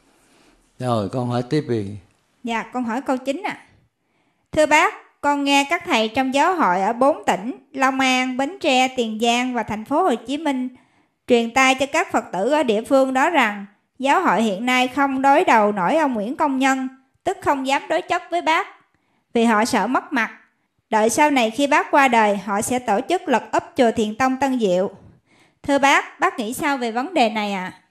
Rồi con hỏi tiếp đi. Dạ, con hỏi câu chín ạ. À. Thưa bác, con nghe các thầy trong giáo hội ở bốn tỉnh Long An, Bến Tre, Tiền Giang và thành phố Hồ Chí Minh truyền tai cho các Phật tử ở địa phương đó rằng giáo hội hiện nay không đối đầu nổi ông Nguyễn Công Nhân, tức không dám đối chất với bác, vì họ sợ mất mặt. Đợi sau này khi bác qua đời, họ sẽ tổ chức lật úp chùa Thiền Tông Tân Diệu. Thưa bác, bác nghĩ sao về vấn đề này ạ? À?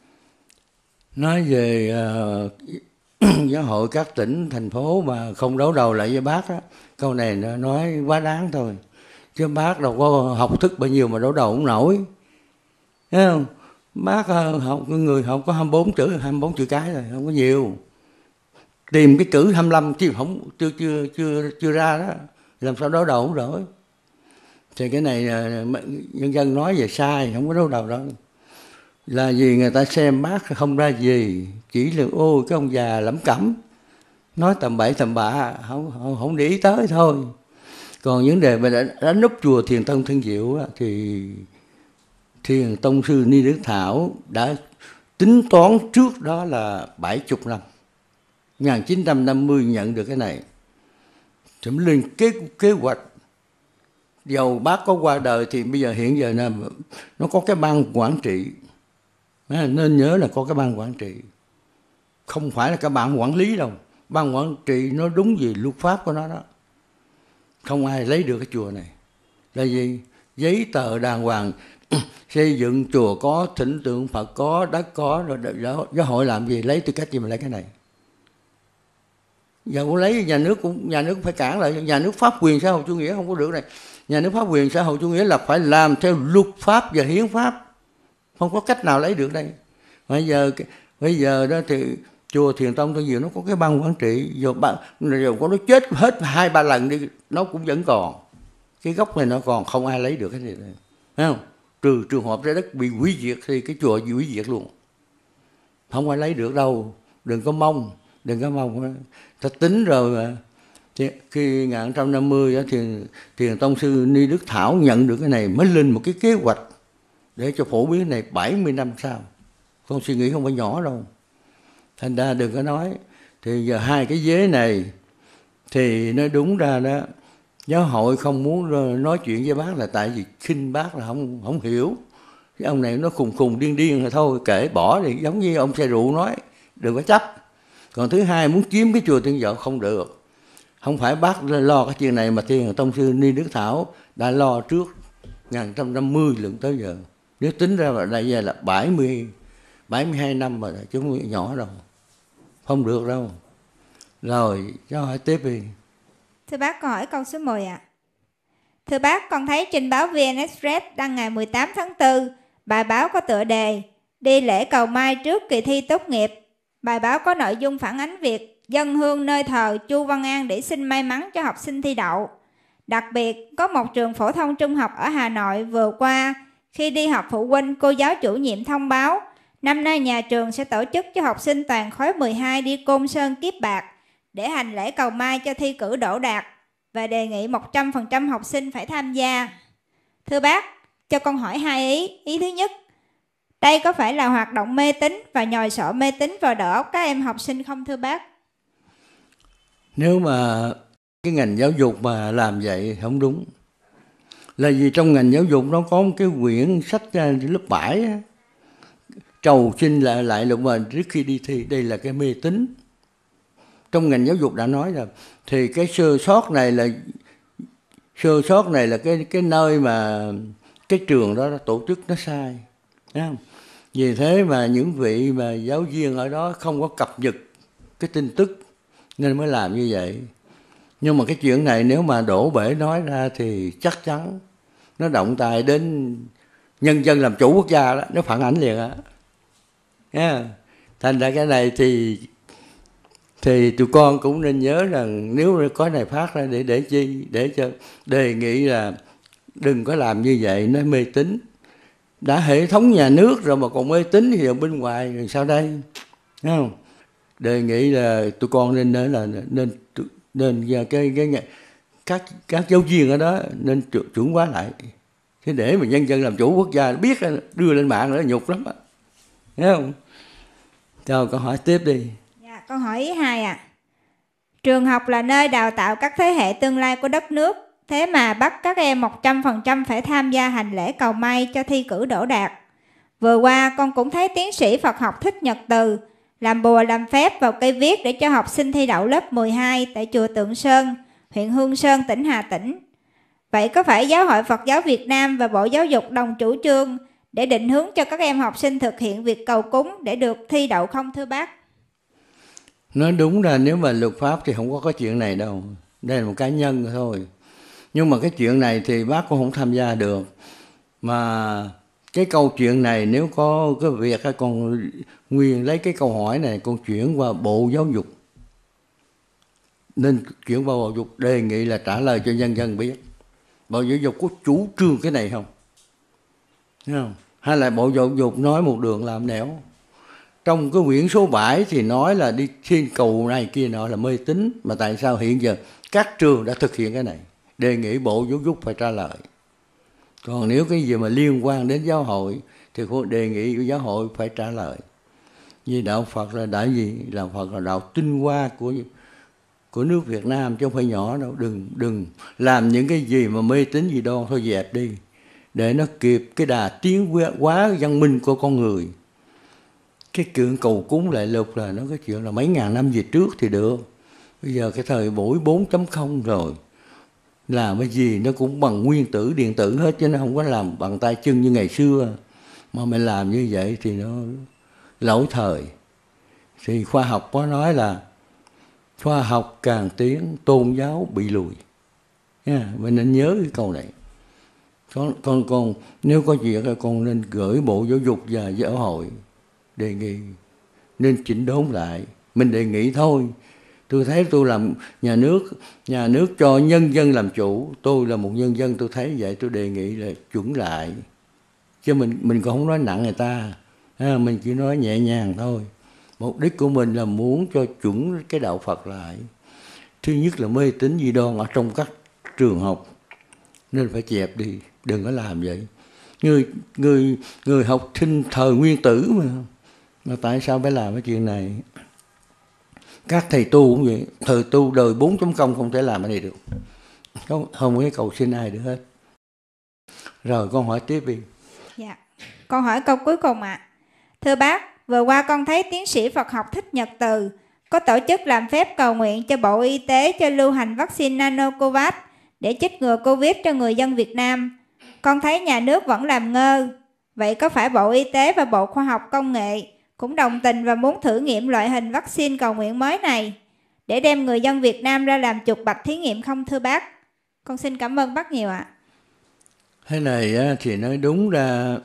Nói về uh, giáo hội các tỉnh, thành phố mà không đấu đầu lại với bác á, câu này nó nói quá đáng thôi. Chứ bác đâu có học thức bao nhiêu mà đấu đầu không nổi. Thấy không? Bác học người học có hai mươi bốn chữ, hai mươi bốn chữ cái rồi, không có nhiều. tìm cái cử hai mươi lăm chứ không chưa chưa chưa chưa ra đó, làm sao đối đầu không nổi. Thì cái này nhân dân nói về sai, không có đối đầu đâu. Là vì người ta xem bác không ra gì, chỉ là ôi cái ông già lẩm cẩm, nói tầm bậy tầm bạ, không không, không để ý tới thôi. Còn vấn đề mà đánh núp chùa Thiền Tông Thân Diệu á, thì Thiền Tông sư Ni Đức Thảo đã tính toán trước đó là bảy mươi năm, một nghìn chín trăm năm mươi nhận được cái này, thì mới lên kế, kế hoạch. Dầu bác có qua đời thì bây giờ hiện giờ là nó có cái ban quản trị, nên nhớ là có cái ban quản trị, không phải là cái ban quản lý đâu. Ban quản trị nó đúng về luật pháp của nó đó, không ai lấy được cái chùa này. Là gì? Giấy tờ đàng hoàng, xây dựng chùa có, thỉnh tượng Phật có, đất có, rồi giáo hội làm gì lấy tư cách gì mà lấy cái này? Giờ cũng lấy, nhà nước cũng nhà nước cũng phải cản lại. Nhà nước pháp quyền xã hội chủ nghĩa không có được này. Nhà nước pháp quyền xã hội chủ nghĩa là phải làm theo luật pháp và hiến pháp, không có cách nào lấy được đây. Bây giờ bây giờ đó thì chùa Thiền Tông Thân Diệu nó có cái ban quản trị, dù ban dù có nó chết hết hai ba lần đi, nó cũng vẫn còn. Cái gốc này nó còn, không ai lấy được cái gì này, thấy không? Trừ trường hợp trái đất bị hủy diệt thì cái chùa bị hủy diệt luôn, không ai lấy được đâu. Đừng có mong, đừng có mong. Ta tính rồi mà. Thì khi một nghìn chín trăm năm mươi đó, thì Thiền Tông sư Ni Đức Thảo nhận được cái này mới lên một cái kế hoạch để cho phổ biến này bảy mươi năm sau. Con suy nghĩ không phải nhỏ đâu. Thành ra đừng có nói. Thì giờ hai cái vế này thì nói đúng ra đó, giáo hội không muốn nói chuyện với bác là tại vì khinh bác là không không hiểu. Cái ông này nó khùng khùng điên điên rồi thôi, kệ bỏ đi, giống như ông xe rượu nói, đừng có chấp. Còn thứ hai, muốn chiếm cái chùa Thiên Vợ không được. Không phải bác lo cái chuyện này mà Thiền Tông sư Ni Đức Thảo đã lo trước một nghìn chín trăm năm mươi lượng tới giờ. Nếu tính ra là đây là bảy mươi, bảy mươi hai năm rồi, chứ không nhỏ đâu. Không được đâu. Rồi, cháu hỏi tiếp đi. Thưa bác, câu hỏi câu số mười ạ. À. Thưa bác, con thấy trên báo vê en Express đăng ngày mười tám tháng tư, bài báo có tựa đề Đi lễ cầu mai trước kỳ thi tốt nghiệp. Bài báo có nội dung phản ánh việc dâng hương nơi thờ Chu Văn An để xin may mắn cho học sinh thi đậu. Đặc biệt, có một trường phổ thông trung học ở Hà Nội vừa qua, khi đi họp phụ huynh, cô giáo chủ nhiệm thông báo năm nay nhà trường sẽ tổ chức cho học sinh toàn khối mười hai đi Côn Sơn Kiếp Bạc để hành lễ cầu mai cho thi cử đỗ đạt và đề nghị một trăm phần trăm học sinh phải tham gia. Thưa bác, cho con hỏi hai ý. Ý thứ nhất, đây có phải là hoạt động mê tín và nhồi sọ mê tín vào đầu óc các em học sinh không thưa bác? Nếu mà cái ngành giáo dục mà làm vậy không đúng. Là vì trong ngành giáo dục nó có một cái quyển sách lớp bảy á, trầu xin lại lại lục mà trước khi đi thi, đây là cái mê tín. Trong ngành giáo dục đã nói rồi, thì cái sơ sót này là sơ sót này là cái cái nơi mà cái trường đó tổ chức nó sai, thấy không? Vì thế mà những vị mà giáo viên ở đó không có cập nhật cái tin tức nên mới làm như vậy. Nhưng mà cái chuyện này nếu mà đổ bể nói ra thì chắc chắn nó động tài đến nhân dân làm chủ quốc gia đó, nó phản ảnh liền á. Yeah. Thành ra cái này thì thì tụi con cũng nên nhớ rằng nếu có này phát ra để để chi, để cho đề nghị là đừng có làm như vậy, nó mê tín. Đã hệ thống nhà nước rồi mà còn mê tín thì ở bên ngoài rồi sao đây? Thấy không? Đề nghị là tụi con nên nên là nên nên cái cái các các giáo viên ở đó nên chuẩn hóa lại. Thế để mà nhân dân làm chủ quốc gia biết đưa lên mạng nữa nhục lắm á. Thấy không? Cho con hỏi tiếp đi. Dạ, con hỏi ý hai ạ. À. Trường học là nơi đào tạo các thế hệ tương lai của đất nước. Thế mà bắt các em một trăm phần trăm phải tham gia hành lễ cầu may cho thi cử đỗ đạt. Vừa qua con cũng thấy tiến sĩ Phật học Thích Nhật Từ làm bùa làm phép vào cây viết để cho học sinh thi đậu lớp mười hai tại chùa Tượng Sơn, huyện Hương Sơn, tỉnh Hà Tĩnh. Vậy có phải Giáo hội Phật giáo Việt Nam và Bộ Giáo dục đồng chủ trương để định hướng cho các em học sinh thực hiện việc cầu cúng để được thi đậu không thưa bác? Nói đúng là nếu mà luật pháp thì không có cái chuyện này đâu. Đây là một cá nhân thôi. Nhưng mà cái chuyện này thì bác cũng không tham gia được. Mà cái câu chuyện này nếu có cái việc con Nguyên lấy cái câu hỏi này con chuyển qua Bộ Giáo dục nên chuyển vào Bộ Giáo dục, đề nghị là trả lời cho nhân dân biết Bộ Giáo dục có chủ trương cái này không? Thấy không? Hay là Bộ Giáo dục nói một đường làm nẻo? Trong cái quyển số bảy thì nói là đi xin cầu này kia nọ là mê tín, mà tại sao hiện giờ các trường đã thực hiện cái này? Đề nghị Bộ Giáo dục phải trả lời. Còn nếu cái gì mà liên quan đến giáo hội thì cũng đề nghị giáo hội phải trả lời. Vì đạo Phật là đại gì? Đạo Phật là đạo tinh hoa của của nước Việt Nam chứ không phải nhỏ đâu. Đừng đừng làm những cái gì mà mê tín gì đâu, thôi dẹp đi để nó kịp cái đà tiến hóa văn minh của con người. Cái chuyện cầu cúng lại lục là nó cái chuyện là mấy ngàn năm về trước thì được. Bây giờ cái thời buổi bốn chấm không rồi, làm cái gì nó cũng bằng nguyên tử điện tử hết, chứ nó không có làm bằng tay chân như ngày xưa. Mà mình làm như vậy thì nó lỗi thời. Thì khoa học có nói là khoa học càng tiến, tôn giáo bị lùi. Yeah, mình nên nhớ cái câu này. Con, con, con nếu có chuyện là con nên gửi Bộ Giáo dục và Giáo hội đề nghị nên chỉnh đốn lại. Mình đề nghị thôi. Tôi thấy tôi làm nhà nước, nhà nước cho nhân dân làm chủ. Tôi là một nhân dân, tôi thấy vậy, tôi đề nghị là chuẩn lại. Chứ mình mình cũng không nói nặng người ta, à, mình chỉ nói nhẹ nhàng thôi. Mục đích của mình là muốn cho chuẩn cái đạo Phật lại. Thứ nhất là mê tín dị đoan ở trong các trường học nên phải dẹp đi, đừng có làm vậy. Người người người học sinh thời nguyên tử mà, mà tại sao phải làm cái chuyện này? Các thầy tu cũng vậy, thời tu đời bốn chấm không không thể làm cái này được. Không, không có cầu xin ai được hết. Rồi con hỏi tiếp đi. Dạ. Con hỏi câu cuối cùng ạ. À. Thưa bác, vừa qua con thấy tiến sĩ Phật học Thích Nhật Từ có tổ chức làm phép cầu nguyện cho Bộ Y tế cho lưu hành vaccine Nanocovax để chích ngừa Covid cho người dân Việt Nam. Con thấy nhà nước vẫn làm ngơ. Vậy có phải Bộ Y tế và Bộ Khoa học Công nghệ cũng đồng tình và muốn thử nghiệm loại hình vaccine cầu nguyện mới này để đem người dân Việt Nam ra làm chuột bạch thí nghiệm không thưa bác? Con xin cảm ơn bác nhiều ạ. Thế này thì nói đúng ra,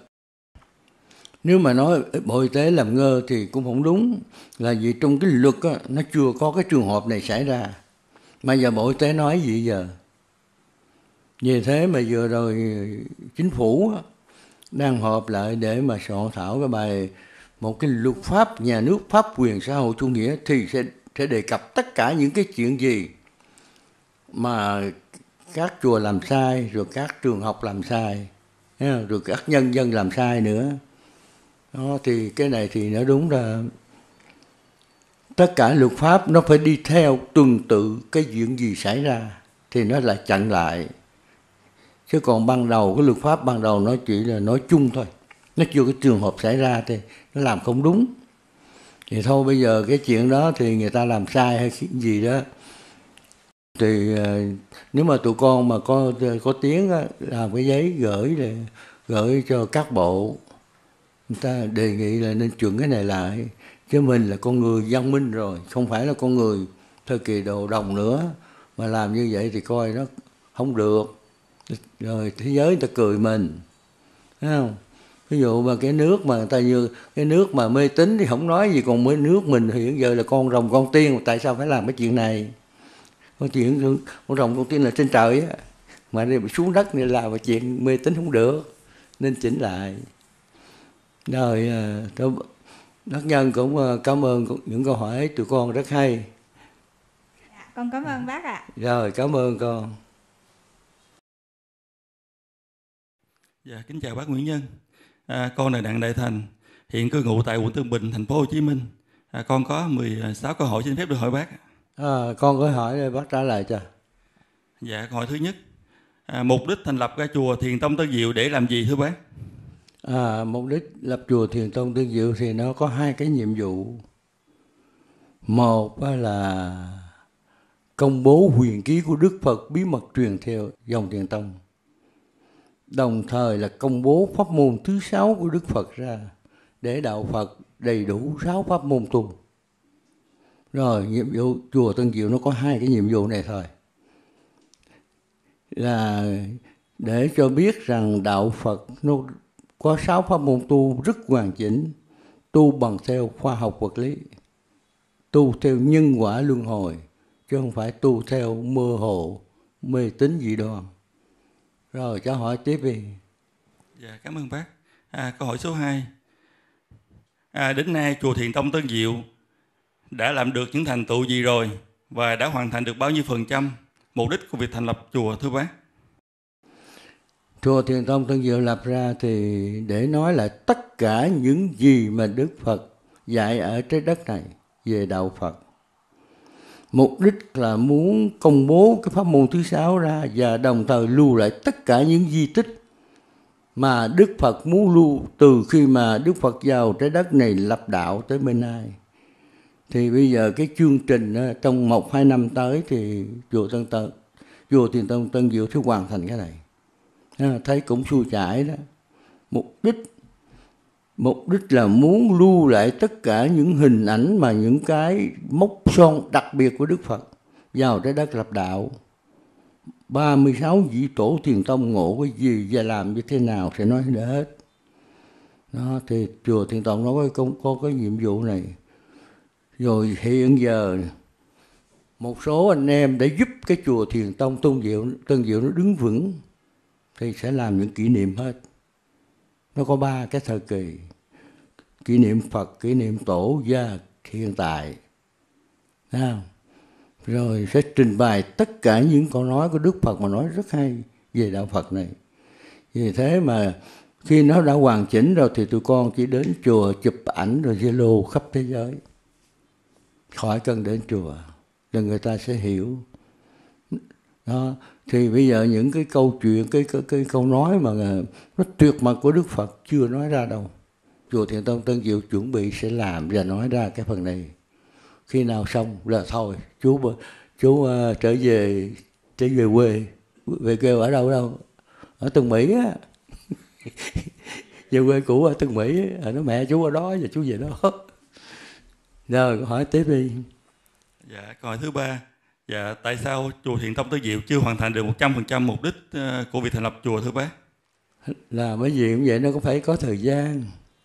nếu mà nói Bộ Y tế làm ngơ thì cũng không đúng. Là vì trong cái luật á, nó chưa có cái trường hợp này xảy ra. Mà giờ Bộ Y tế nói gì giờ? Vì thế mà vừa rồi chính phủ á, đang họp lại để mà soạn thảo cái bài một cái luật pháp nhà nước pháp quyền xã hội chủ nghĩa, thì sẽ, sẽ đề cập tất cả những cái chuyện gì mà các chùa làm sai, rồi các trường học làm sai, rồi các nhân dân làm sai nữa. Đó, thì cái này thì nó đúng là tất cả luật pháp nó phải đi theo tuần tự cái chuyện gì xảy ra thì nó lại chặn lại. Chứ còn ban đầu cái luật pháp ban đầu nó chỉ là nói chung thôi, nó chưa cái trường hợp xảy ra thì nó làm không đúng. Thì thôi bây giờ cái chuyện đó thì người ta làm sai hay cái gì đó thì nếu mà tụi con mà có có tiếng á, làm cái giấy gửi để gửi cho các bộ, người ta đề nghị là nên chuẩn cái này lại. Chứ mình là con người văn minh rồi, không phải là con người thời kỳ đồ đồng nữa, mà làm như vậy thì coi nó không được. Rồi thế giới người ta cười mình, thấy không? Ví dụ mà cái nước mà người ta như cái nước mà mê tín thì không nói gì, còn mới nước mình thì hiện giờ là con rồng con tiên, tại sao phải làm cái chuyện này? Có chuyện con rồng con tiên là trên trời á, mà đi xuống đất này làm cái chuyện mê tín không được, nên chỉnh lại. Rồi Đắc Nhân cũng cảm ơn những câu hỏi tụi con rất hay. Dạ, con cảm ơn bác ạ. Rồi cảm ơn con. Dạ, kính chào bác Nguyễn Nhân. À, con là Đặng Đại Thành, hiện cư ngụ tại quận Tân Bình, thành phố Hồ Chí Minh. À, con có mười sáu câu hỏi xin phép được hỏi bác. À, con có hỏi để bác trả lời cho. Dạ, câu hỏi thứ nhất, à, mục đích thành lập cái chùa Thiền Tông Tân Diệu để làm gì thưa bác? À, mục đích lập chùa Thiền Tông Tân Diệu thì nó có hai cái nhiệm vụ. Một là công bố huyền ký của Đức Phật bí mật truyền theo dòng Thiền Tông, đồng thời là công bố pháp môn thứ sáu của Đức Phật ra để đạo Phật đầy đủ sáu pháp môn tu. Rồi nhiệm vụ chùa Tân Diệu nó có hai cái nhiệm vụ này thôi, là để cho biết rằng đạo Phật nó có sáu pháp môn tu rất hoàn chỉnh, tu bằng theo khoa học vật lý, tu theo nhân quả luân hồi, chứ không phải tu theo mơ hồ mê tín dị đoan. Rồi cháu hỏi tiếp đi. Dạ, cảm ơn bác. À, câu hỏi số hai. À, đến nay chùa Thiền Tông Tân Diệu đã làm được những thành tựu gì rồi và đã hoàn thành được bao nhiêu phần trăm mục đích của việc thành lập chùa thưa bác? Chùa Thiền Tông Tân Diệu lập ra thì để nói lại tất cả những gì mà Đức Phật dạy ở trái đất này về đạo Phật. Mục đích là muốn công bố cái pháp môn thứ sáu ra và đồng thời lưu lại tất cả những di tích mà Đức Phật muốn lưu từ khi mà Đức Phật vào trái đất này lập đạo tới bên nay. Thì bây giờ cái chương trình đó, trong một hai năm tới thì chùa Tân Tân, chùa Thiền Tông Tân Diệu sẽ hoàn thành cái này. À, thấy cũng xuôi chảy đó. Mục đích Mục đích là muốn lưu lại tất cả những hình ảnh mà những cái mốc son đặc biệt của Đức Phật vào trái đất lập đạo. ba mươi sáu vị tổ Thiền Tông ngộ cái gì và làm như thế nào sẽ nói hết. Đó, thì chùa Thiền Tông nó có, có, có cái nhiệm vụ này. Rồi hiện giờ một số anh em để giúp cái chùa Thiền Tông Tân Diệu, Tân Diệu nó đứng vững thì sẽ làm những kỷ niệm hết. Nó có ba cái thời kỳ: kỷ niệm Phật, kỷ niệm Tổ và hiện tại. Thấy không? Rồi sẽ trình bày tất cả những câu nói của Đức Phật mà nói rất hay về đạo Phật này. Vì thế mà khi nó đã hoàn chỉnh rồi thì tụi con chỉ đến chùa chụp ảnh rồi Zalo khắp thế giới, khỏi cần đến chùa, rồi người ta sẽ hiểu. Đó. Thì bây giờ những cái câu chuyện, cái, cái, cái câu nói mà nó tuyệt mật của Đức Phật chưa nói ra đâu. Chùa Thiền Tông Tân Diệu chuẩn bị sẽ làm và nói ra cái phần này. Khi nào xong là thôi, chú chú uh, trở về trở về quê. Về quê ở đâu đâu? Ở Tân Mỹ á. Về quê cũ ở Tân Mỹ, ở nó mẹ chú ở đó và chú về đó. Rồi hỏi tiếp đi. Dạ, câu hỏi thứ ba. Dạ, tại sao chùa Thiền Tông Tân Diệu chưa hoàn thành được một trăm phần trăm mục đích của việc thành lập chùa thưa bác? Là mấy gì cũng vậy, nó cũng phải có thời gian.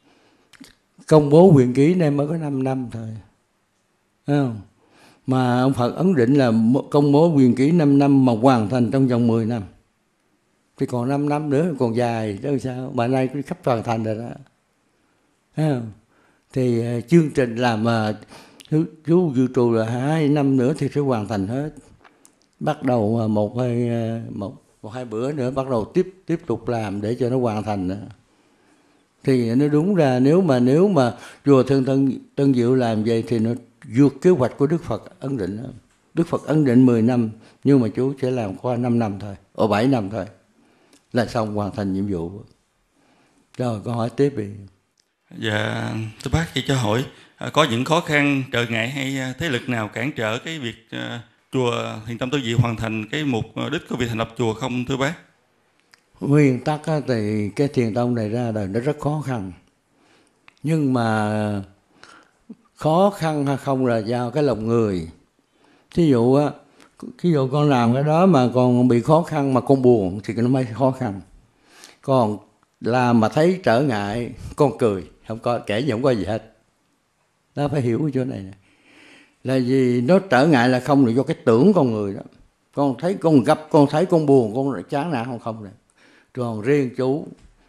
Công bố quyền ký này mới có năm năm thôi. Thấy không? Mà ông Phật ấn định là công bố quyền ký năm năm mà hoàn thành trong vòng mười năm. Thì còn năm năm nữa còn dài chứ sao? Mà nay cũng sắp hoàn thành rồi đó. Thấy không? Thì uh, chương trình làm mà uh, chú dự trù là hai năm nữa thì sẽ hoàn thành hết. Bắt đầu uh, một hai uh, một, một hai bữa nữa bắt đầu tiếp tiếp tục làm để cho nó hoàn thành nữa. Thì nó đúng ra nếu mà nếu mà chùa Thiền Tân Tân Diệu làm vậy thì nó vượt kế hoạch của Đức Phật ấn định đó. Đức Phật ấn định mười năm nhưng mà chú sẽ làm qua năm năm thôi, ở bảy năm thôi là xong, hoàn thành nhiệm vụ. Rồi câu hỏi tiếp đi. Dạ, thưa bác, chị cho hỏi có những khó khăn, trở ngại hay thế lực nào cản trở cái việc uh, chùa Thiền Tông Tân Diệu hoàn thành cái mục đích của việc thành lập chùa không thưa bác? Nguyên tắc thì cái Thiền Tông này ra đời nó rất khó khăn. Nhưng mà khó khăn hay không là do cái lòng người. Thí dụ á, thí dụ con làm cái đó mà còn bị khó khăn mà con buồn thì nó mới khó khăn. Còn làm mà thấy trở ngại con cười, không có kể gì không có gì hết. Nó phải hiểu cái chỗ này nè. Là vì nó trở ngại là không là do cái tưởng con người đó. Con thấy con gặp, con thấy con buồn, con chán nản không không này. Còn riêng chú,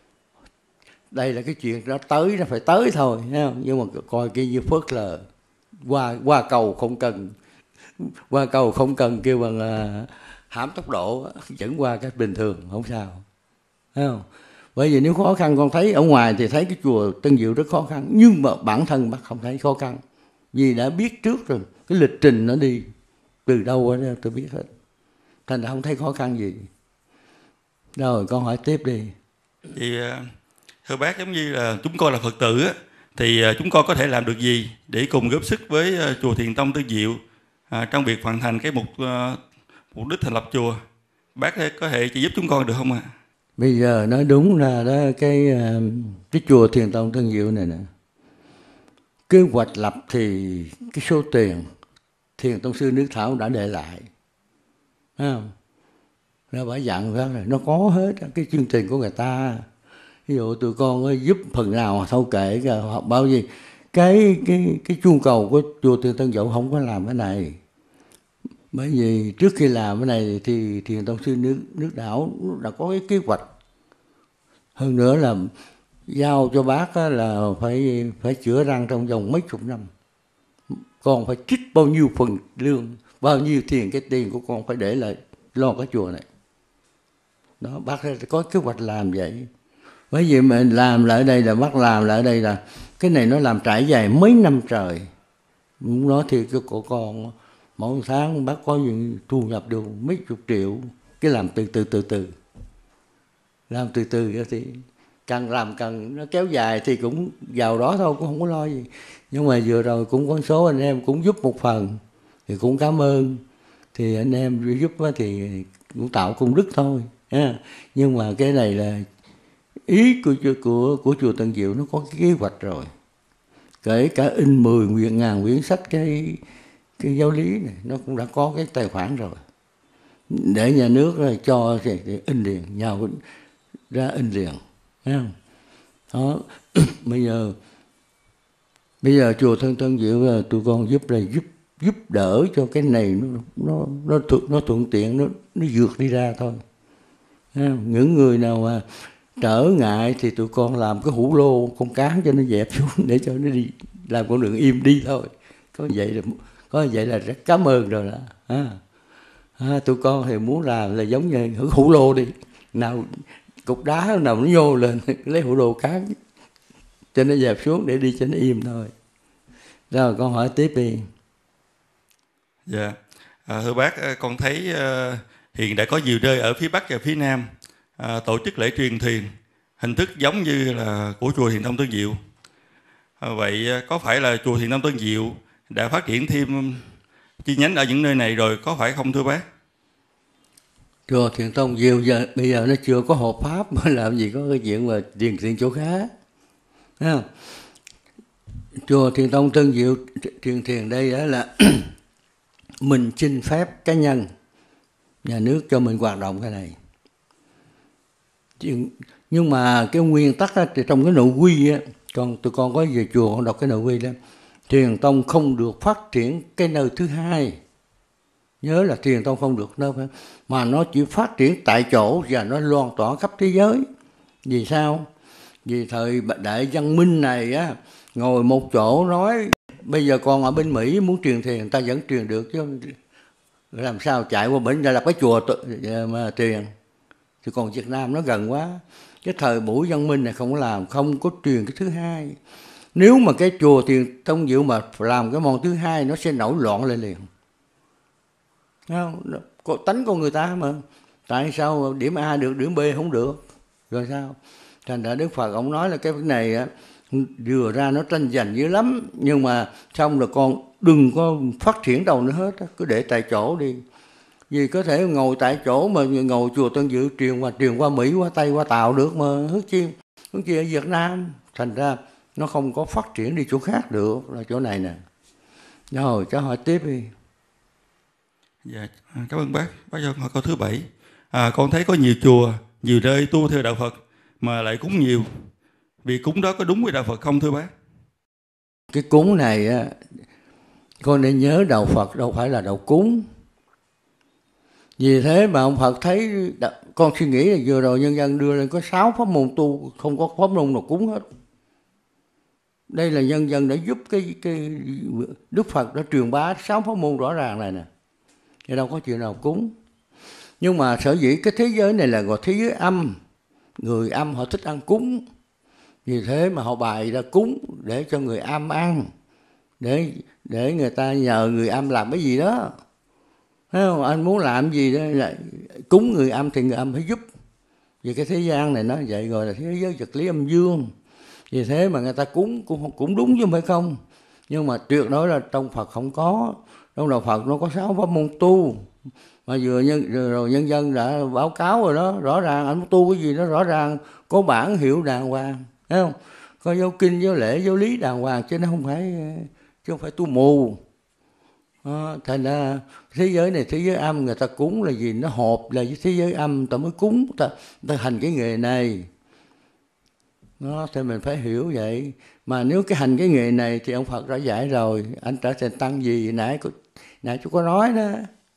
đây là cái chuyện đó tới, nó phải tới thôi, thấy không? Nhưng mà coi kia như phớt lờ, qua qua cầu không cần, qua cầu không cần kêu bằng uh, hãm tốc độ, dẫn qua cái bình thường, không sao, thấy không? Bởi vì nếu khó khăn con thấy ở ngoài thì thấy cái chùa Tân Diệu rất khó khăn, nhưng mà bản thân bác không thấy khó khăn, vì đã biết trước rồi, cái lịch trình nó đi từ đâu đó tôi biết hết, thành ra không thấy khó khăn gì. Rồi con hỏi tiếp đi. Thì thưa bác, giống như là chúng con là Phật tử á, thì chúng con có thể làm được gì để cùng góp sức với chùa Thiền Tông Tân Diệu à, trong việc hoàn thành cái mục uh, mục đích thành lập chùa? Bác có thể chỉ giúp chúng con được không ạ? À? Bây giờ nói đúng là đó cái cái chùa Thiền Tông Tân Diệu này nè, kế hoạch lập thì cái số tiền Thiền Tông sư Nước Thảo đã để lại, thấy không? Nó phải dặn ra rồi, nó có hết cái chương trình của người ta. Ví dụ tụi con ơi, giúp phần nào thâu kệ học bao gì, cái cái cái chuông cầu của chùa Thiền Tân Diệu không có làm cái này. Bởi vì trước khi làm cái này thì Thiền Tông Sư nước, nước đảo đã có cái kế hoạch. Hơn nữa là giao cho bác là phải phải chữa răng trong vòng mấy chục năm. Con phải trích bao nhiêu phần lương, bao nhiêu tiền, cái tiền của con phải để lại lo cái chùa này. Đó, bác có kế hoạch làm vậy. Bởi vì mình làm lại đây là bác làm lại đây là cái này nó làm trải dài mấy năm trời. Nó thì cái của con mỗi tháng bác có những thu nhập được mấy chục triệu. Cái làm từ từ từ từ. Làm từ từ thì càng làm càng nó kéo dài thì cũng vào đó thôi, cũng không có lo gì. Nhưng mà vừa rồi cũng có số anh em cũng giúp một phần thì cũng cảm ơn. Thì anh em giúp thì cũng tạo công đức thôi. Nhưng mà cái này là ý của của của chùa Tân Diệu nó có cái kế hoạch rồi. Kể cả in mười nguyện ngàn quyển sách cái cái giáo lý này nó cũng đã có cái tài khoản rồi. Để nhà nước cho thì, thì in liền, nhau ra in liền. Thấy không? Đó. Bây giờ bây giờ chùa Tân Tân Diệu là tụi con giúp là giúp giúp đỡ cho cái này nó nó nó thuận nó thuận tiện, nó nó vượt đi ra thôi. Thấy không? Những người nào mà trở ngại thì tụi con làm cái hũ lô con cá cho nó dẹp xuống để cho nó đi làm con đường im đi thôi. Có vậy là có vậy là rất cảm ơn rồi đó. À, à, tụi con thì muốn làm là giống như hũ lô đi, nào cục đá nào nó nhô lên lấy hũ lô cá cho nó dẹp xuống để đi cho nó im thôi. Rồi con hỏi tiếp đi. Dạ, à, thưa bác, con thấy uh, hiện đã có nhiều nơi ở phía Bắc và phía Nam À, tổ chức lễ truyền thiền hình thức giống như là của chùa Thiền Tông Tân Diệu. À, vậy có phải là chùa Thiền Tông Tân Diệu đã phát triển thêm chi nhánh ở những nơi này rồi có phải không thưa bác? Chùa Thiền Tông Diệu giờ bây giờ nó chưa có hợp pháp mà làm gì có cái chuyện mà truyền thiền chỗ khác. Thấy không? Chùa Thiền Tông Tân Diệu truyền thiền đây đó là mình xin phép cá nhân, nhà nước cho mình hoạt động cái này. Nhưng mà cái nguyên tắc á, thì trong cái nội quy á, còn tụi con có về chùa con đọc cái nội quy đó, Thiền Tông không được phát triển cái nơi thứ hai. Nhớ là Thiền Tông không được đâu, mà nó chỉ phát triển tại chỗ và nó loan tỏa khắp thế giới. Vì sao? Vì thời Đại Văn Minh này á, ngồi một chỗ nói bây giờ con ở bên Mỹ muốn truyền thiền ta vẫn truyền được chứ làm sao chạy qua bên ra là cái chùa mà truyền. Thì còn Việt Nam nó gần quá. Cái thời buổi Văn Minh này không có làm, không có truyền cái thứ hai. Nếu mà cái chùa Thiền Tông Diệu mà làm cái món thứ hai nó sẽ nổi loạn lên liền. Không? Có tánh con người ta mà. Tại sao điểm A được, điểm B không được? Rồi sao? Thành ra Đức Phật ông nói là cái này á, vừa ra nó tranh giành dữ lắm. Nhưng mà xong rồi con đừng có phát triển đâu nữa hết. Cứ để tại chỗ đi. Vì có thể ngồi tại chỗ mà ngồi chùa Tân Diệu truyền qua truyền qua Mỹ, qua Tây, qua Tàu được mà hướng chi hướng chi ở Việt Nam. Thành ra nó không có phát triển đi chỗ khác được, là chỗ này nè. Rồi cháu hỏi tiếp đi. Dạ, cảm ơn bác. Bác cho hỏi câu thứ bảy. À, con thấy có nhiều chùa, nhiều nơi tu theo đạo Phật mà lại cúng nhiều. Vì cúng đó có đúng với đạo Phật không thưa bác? Cái cúng này á, con nên nhớ đạo Phật đâu phải là đạo cúng. Vì thế mà ông Phật thấy, con suy nghĩ là vừa rồi nhân dân đưa lên có sáu pháp môn tu, không có pháp môn nào cúng hết. Đây là nhân dân đã giúp cái, cái Đức Phật đã truyền bá sáu pháp môn rõ ràng này nè. Thì đâu có chuyện nào cúng. Nhưng mà sở dĩ cái thế giới này là gọi thế giới âm. Người âm họ thích ăn cúng. Vì thế mà họ bày ra cúng để cho người âm ăn. Để, để người ta nhờ người âm làm cái gì đó. Thấy không? Anh muốn làm gì đó là cúng người âm thì người âm phải giúp. Vì cái thế gian này nó vậy gọi là thế giới vật lý âm dương. Vì thế mà người ta cúng cũng, cũng đúng chứ không phải không. Nhưng mà tuyệt đối là trong Phật không có. Trong đạo Phật nó có sáu pháp môn tu. Mà vừa nhân, rồi nhân dân đã báo cáo rồi đó. Rõ ràng anh muốn tu cái gì đó rõ ràng. Có bản hiệu đàng hoàng. Thấy không? Có giáo kinh, giáo lễ, giáo lý đàng hoàng. Chứ nó không phải, chứ không phải tu mù. À, thành ra thế giới này thế giới âm người ta cúng là gì, nó hợp là với thế giới âm ta mới cúng, ta, ta hành cái nghề này. Đó, thì mình phải hiểu vậy. Mà nếu cái hành cái nghề này thì ông Phật đã giải rồi, anh trở thành tăng gì nãy nãy chú có nói đó.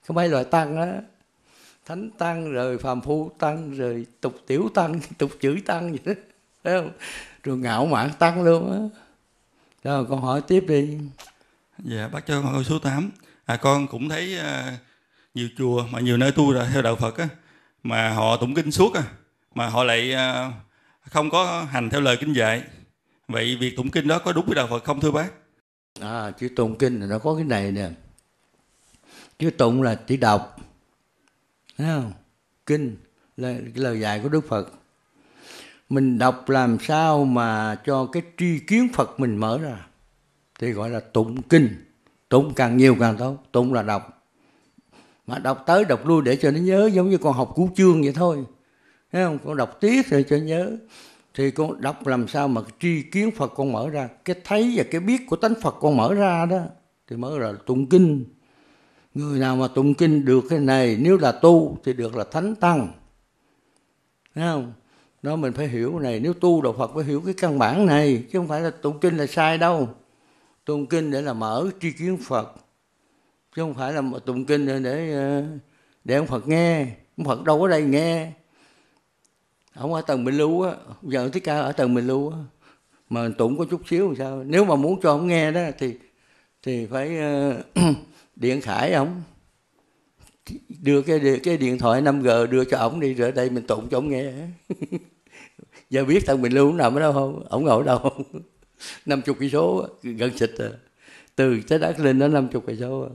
có mấy loại tăng đó, thánh tăng rồi phàm phu tăng rồi tục tiểu tăng, tục chữ tăng vậy đó, thấy không? Rồi ngạo mạn tăng luôn á. Rồi con hỏi tiếp đi. Dạ, bác cho con câu số tám. À, con cũng thấy uh, nhiều chùa mà nhiều nơi tu là theo đạo Phật á, mà họ tụng kinh suốt á, mà họ lại uh, không có hành theo lời kinh dạy. Vậy việc tụng kinh đó có đúng với đạo Phật không thưa bác? À, chữ tụng kinh là nó có cái này nè. Chữ tụng là chỉ đọc, thấy không? Kinh là cái lời dạy của Đức Phật. Mình đọc làm sao mà cho cái tri kiến Phật mình mở ra thì gọi là tụng kinh. Tụng càng nhiều càng tốt. Tụng là đọc, mà đọc tới đọc lui để cho nó nhớ, giống như con học cú chương vậy thôi, thấy không? Con đọc tiết rồi cho nhớ. Thì con đọc làm sao mà cái tri kiến Phật con mở ra, cái thấy và cái biết của tánh Phật con mở ra đó, thì mở ra là tụng kinh. Người nào mà tụng kinh được cái này, nếu là tu thì được là thánh tăng, thấy không? Đó, mình phải hiểu này. Nếu tu đạo Phật phải hiểu cái căn bản này, chứ không phải là tụng kinh là sai đâu. Tụng kinh để là mở tri kiến Phật, chứ không phải là tụng kinh để để ông Phật nghe. Ông Phật đâu có đây nghe. Ông ở tầng Bình Lưu á, giờ Thích Ca ở tầng Bình Lưu á, mà tụng có chút xíu làm sao? Nếu mà muốn cho ông nghe đó thì thì phải uh, điện khải ông, đưa cái cái điện thoại năm G đưa cho ổng đi, rồi ở đây mình tụng cho ổng nghe. Giờ biết tầng Bình Lưu nằm ở đâu không? Ổng ngồi ở đâu không? năm mươi cây số gần xịt à. Từ tới Đắk Linh nó năm mươi cây số.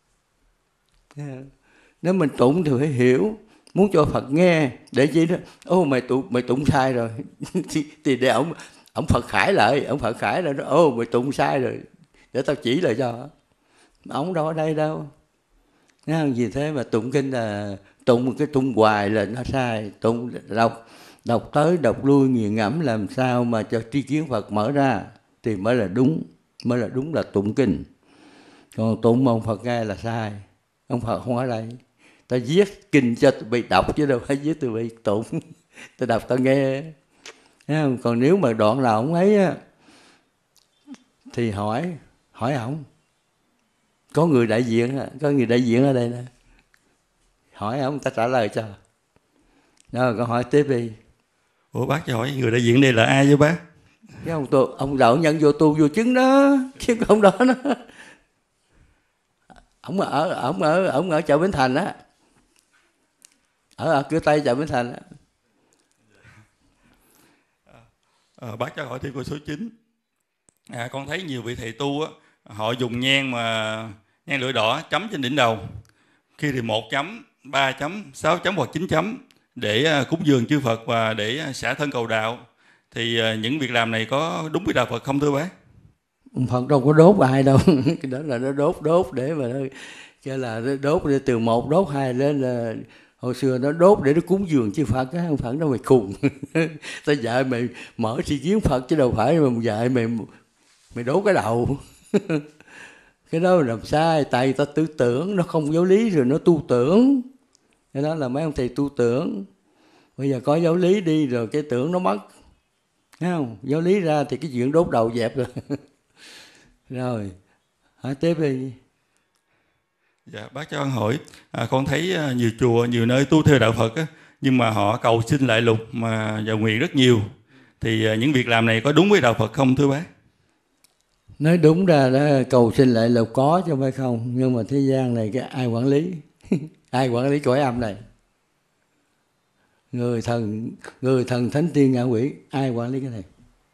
Nếu mình tụng thì phải hiểu, muốn cho Phật nghe để chi đó. Ô mày tụng mày tụng sai rồi. thì, thì để ổng ổng Phật khải lại, ổng Phật khải lại nó ô mày tụng sai rồi, để tao chỉ lại cho. Ổng đâu ở đây đâu. Vì thế mà tụng kinh là tụng cái tụng hoài là nó sai. Tụng đọc đọc tới đọc lui nghiền ngẫm làm sao mà cho tri kiến Phật mở ra thì mới là đúng, mới là đúng là tụng kinh. Còn tụng ông Phật nghe là sai. Ông Phật không ở đây. Ta viết kinh cho tụi bay đọc chứ đâu phải viết tụi bay tụng. Ta đọc ta nghe. Còn nếu mà đoạn nào không ấy á, thì hỏi hỏi ổng. Có người đại diện, có người đại diện ở đây nè. Hỏi ổng ta trả lời cho. Rồi con hỏi tiếp đi. Ủa bác cho hỏi người đại diện đây là ai với bác? Cái ông tu, ông đạo nhân vô tu vô chứng đó, chứ không đó nó. Ông ở ông ở ông ở chợ Bến Thành á. Ở, ở cửa Tây chợ Bến Thành á. À, bác cho hỏi thêm câu số chín. À, con thấy nhiều vị thầy tu á, họ dùng nhang mà nhang lửa đỏ chấm trên đỉnh đầu. Khi thì một chấm, ba chấm, sáu chấm hoặc chín chấm để cúng dường chư Phật và để xả thân cầu đạo. Thì những việc làm này có đúng với đạo Phật không thưa bác? Phật đâu có đốt ai đâu. Cái đó là nó đốt đốt để mà nó cái là nó đốt để từ một đốt hai lên là hồi xưa nó đốt để nó cúng dường chư Phật á. Không phải đâu mày khùng. Ta dạy mày mở tri kiến Phật chứ đâu phải mà dạy mày mày đốt cái đầu. Cái đó làm sai, tại ta tư tưởng, nó không giáo lý rồi nó tu tưởng. Cái đó là mấy ông thầy tu tưởng. Bây giờ có giáo lý đi rồi cái tưởng nó mất. Thấy không? Giáo lý ra thì cái chuyện đốt đầu dẹp rồi. Rồi, hỏi tiếp đi. Dạ, bác cho con hỏi, à, con thấy nhiều chùa, nhiều nơi tu theo đạo Phật á, nhưng mà họ cầu xin lại lục mà và nguyện rất nhiều. Thì những việc làm này có đúng với đạo Phật không thưa bác? Nói đúng ra đó, cầu xin lại lục có chứ không phải không. Nhưng mà thế gian này cái ai quản lý? Ai quản lý cõi âm này? Người thần, người thần thánh tiên ngạ quỷ, ai quản lý cái này?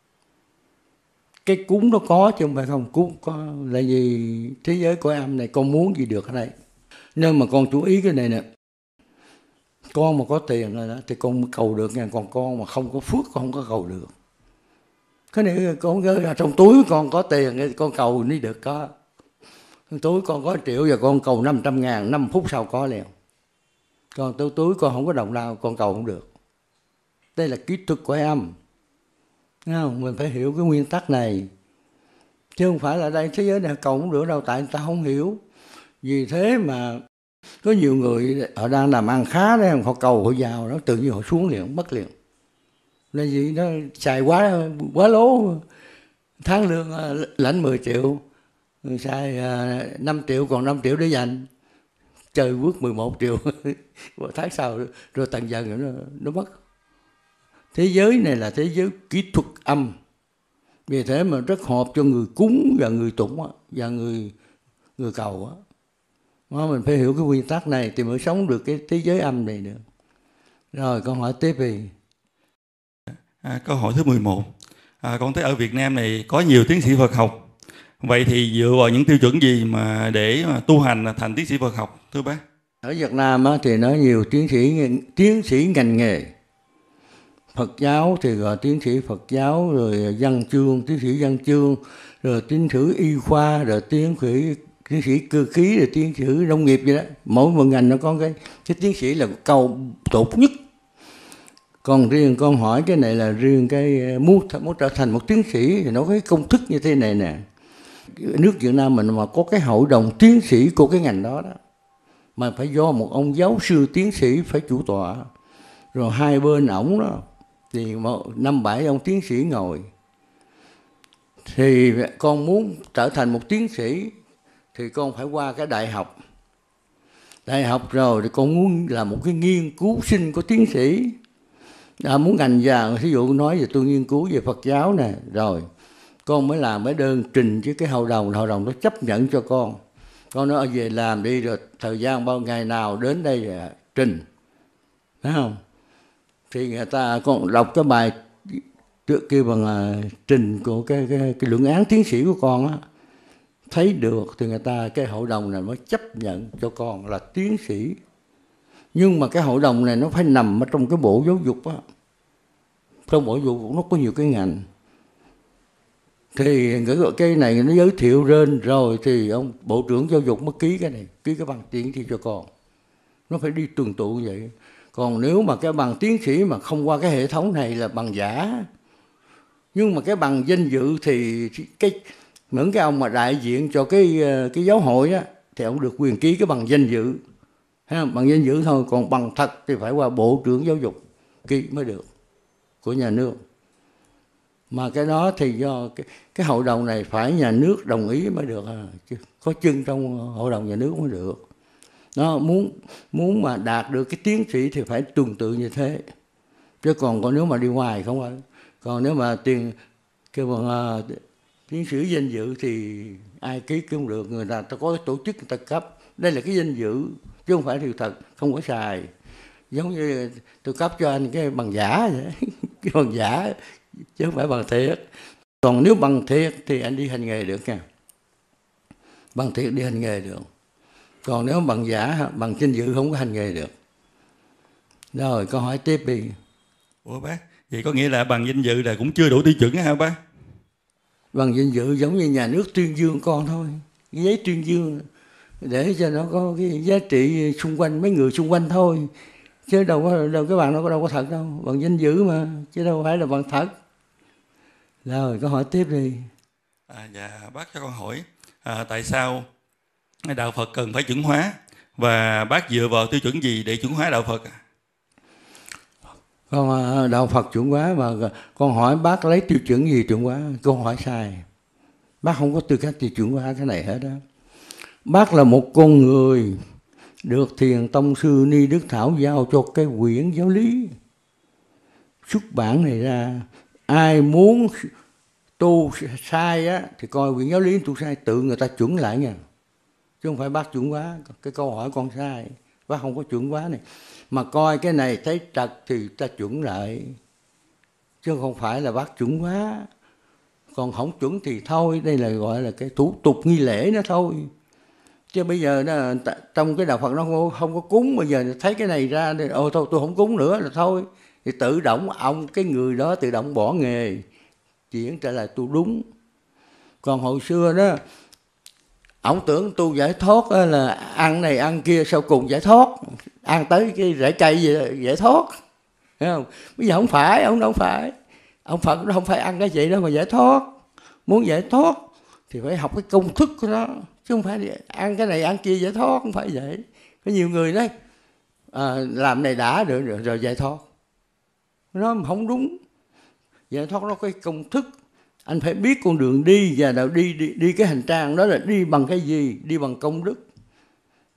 Cái cúng nó có chứ không phải không. Cúng có là gì? Thế giới cõi âm này con muốn gì được ở đây. Nên mà con chú ý cái này nè. Con mà có tiền rồi đó thì con mới cầu được nha. Còn con mà không có phước con không có cầu được. Cái này con gửi ra trong túi con có tiền con cầu mới được có. Trong túi con có triệu và con cầu năm trăm ngàn, năm phút sau có liền. Còn túi túi con không có đồng nào con cầu không được. Đây là kỹ thuật cõi âm. Không? Mình phải hiểu cái nguyên tắc này. Chứ không phải là đây thế giới này cầu không được đâu. Tại người ta không hiểu. Vì thế mà có nhiều người họ đang làm ăn khá đấy, họ cầu họ giàu nó tự nhiên họ xuống liền, mất liền. Là gì? Nó xài quá quá lố. Tháng lương lãnh mười triệu, xài năm triệu còn năm triệu để dành. chơi vước mười một triệu một tháng sau rồi tận dần rồi nó, nó mất. Thế giới này là thế giới kỹ thuật âm, vì thế mà rất hợp cho người cúng và người tụng và người người cầu á. Mình phải hiểu cái nguyên tắc này thì mới sống được cái thế giới âm này được. Rồi câu hỏi tiếp đi. À, câu hỏi thứ mười một. À, con thấy ở Việt Nam này có nhiều tiến sĩ Phật học. Vậy thì dựa vào những tiêu chuẩn gì mà để mà tu hành thành tiến sĩ Phật học, thưa bác? Ở Việt Nam á, thì nói nhiều tiến sĩ tiến sĩ ngành nghề. Phật giáo thì gọi tiến sĩ Phật giáo, rồi văn chương, tiến sĩ văn chương, rồi tiến sĩ y khoa, rồi tiến sĩ tiến sĩ cơ khí, rồi tiến sĩ nông nghiệp vậy đó. Mỗi một ngành nó có cái cái tiến sĩ là câu tốt nhất. Còn riêng con hỏi cái này là riêng cái muốn muốn trở thành một tiến sĩ thì nó có cái công thức như thế này nè. Nước Việt Nam mình mà có cái hội đồng tiến sĩ của cái ngành đó đó, mà phải do một ông giáo sư tiến sĩ phải chủ tọa, rồi hai bên ổng đó thì năm bảy ông tiến sĩ ngồi. Thì con muốn trở thành một tiến sĩ thì con phải qua cái đại học. Đại học rồi thì con muốn là một cái nghiên cứu sinh của tiến sĩ. À, muốn ngành vàng, ví dụ nói về tôi nghiên cứu về Phật giáo nè, rồi con mới làm cái đơn trình với cái hội đồng, hội đồng nó chấp nhận cho con. Con nói về làm đi, rồi thời gian bao ngày nào đến đây là trình, thấy không? Thì người ta con đọc cái bài trước kia bằng uh, trình của cái, cái cái luận án tiến sĩ của con á, thấy được thì người ta cái hội đồng này mới chấp nhận cho con là tiến sĩ. Nhưng mà cái hội đồng này nó phải nằm ở trong cái bộ giáo dục á. Trong bộ giáo dục nó có nhiều cái ngành. Thì cái này nó giới thiệu lên rồi thì ông bộ trưởng giáo dục mới ký cái này, ký cái bằng tiến sĩ cho con. Nó phải đi tuần tự như vậy. Còn nếu mà cái bằng tiến sĩ mà không qua cái hệ thống này là bằng giả. Nhưng mà cái bằng danh dự thì cái những cái ông mà đại diện cho cái cái giáo hội á thì ông được quyền ký cái bằng danh dự. Bằng danh dự thôi, còn bằng thật thì phải qua bộ trưởng giáo dục ký mới được, của nhà nước. Mà cái đó thì do cái, cái hội đồng này phải nhà nước đồng ý mới được, à. Chứ có chân trong hội đồng nhà nước mới được. Nó muốn muốn mà đạt được cái tiến sĩ thì phải tuần tự như thế. Chứ còn, còn nếu mà đi ngoài không phải. Còn nếu mà tiền kêu bằng uh, tiến sĩ danh dự thì ai ký cũng được, người ta có cái tổ chức người ta cấp. Đây là cái danh dự chứ không phải điều thật, không có xài. Giống như tôi cấp cho anh cái bằng giả vậy, cái bằng giả chứ không phải bằng thiệt. Còn nếu bằng thiệt thì anh đi hành nghề được nha. Bằng thiệt đi hành nghề được. Còn nếu bằng giả, bằng danh dự không có hành nghề được. Rồi câu hỏi tiếp đi. Ủa bác, vậy có nghĩa là bằng danh dự là cũng chưa đủ tiêu chuẩn hả bác? Bằng danh dự giống như nhà nước tuyên dương con thôi. Cái giấy tuyên dương để cho nó có cái giá trị xung quanh mấy người xung quanh thôi, chứ đâu có đâu cái bằng nó đâu có thật đâu, bằng danh dự mà chứ đâu phải là bằng thật. Rồi câu hỏi tiếp đi. À, dạ bác cho con hỏi à, tại sao đạo Phật cần phải chuẩn hóa và bác dựa vào tiêu chuẩn gì để chuẩn hóa đạo Phật? Con đạo Phật chuẩn hóa mà con hỏi bác lấy tiêu chuẩn gì chuẩn hóa, câu hỏi sai. Bác không có tư cách gì chuẩn hóa cái này hết đó. Bác là một con người được Thiền Tông Sư Ni Đức Thảo giao cho cái quyển giáo lý xuất bản này ra. Ai muốn tu sai á thì coi quyển giáo lý tu sai, tự người ta chuẩn lại nha, chứ không phải bác chuẩn hóa. Cái câu hỏi con sai, bác không có chuẩn hóa này. Mà coi cái này thấy trật thì ta chuẩn lại, chứ không phải là bác chuẩn hóa. Còn không chuẩn thì thôi, đây là gọi là cái thủ tục nghi lễ đó thôi. Chứ bây giờ nó, trong cái đạo Phật nó không, không có cúng, bây giờ thấy cái này ra, ồ thôi tôi không cúng nữa là thôi. Thì tự động ông, cái người đó tự động bỏ nghề, chuyển trở lại tu đúng. Còn hồi xưa đó, ông tưởng tu giải thoát là ăn này ăn kia sau cùng giải thoát, ăn tới cái rễ cây gì giải thoát, thấy không? Bây giờ không phải, ông đâu phải. Ông Phật nó không phải ăn cái gì đó mà giải thoát. Muốn giải thoát thì phải học cái công thức của nó, chứ không phải ăn cái này ăn kia giải thoát, không phải vậy. Có nhiều người nói à, làm này đã rồi, rồi, rồi giải thoát. Nó không đúng. Giải thoát nó có cái công thức. Anh phải biết con đường đi và đạo đi, đi đi cái hành trang đó là đi bằng cái gì, đi bằng công đức.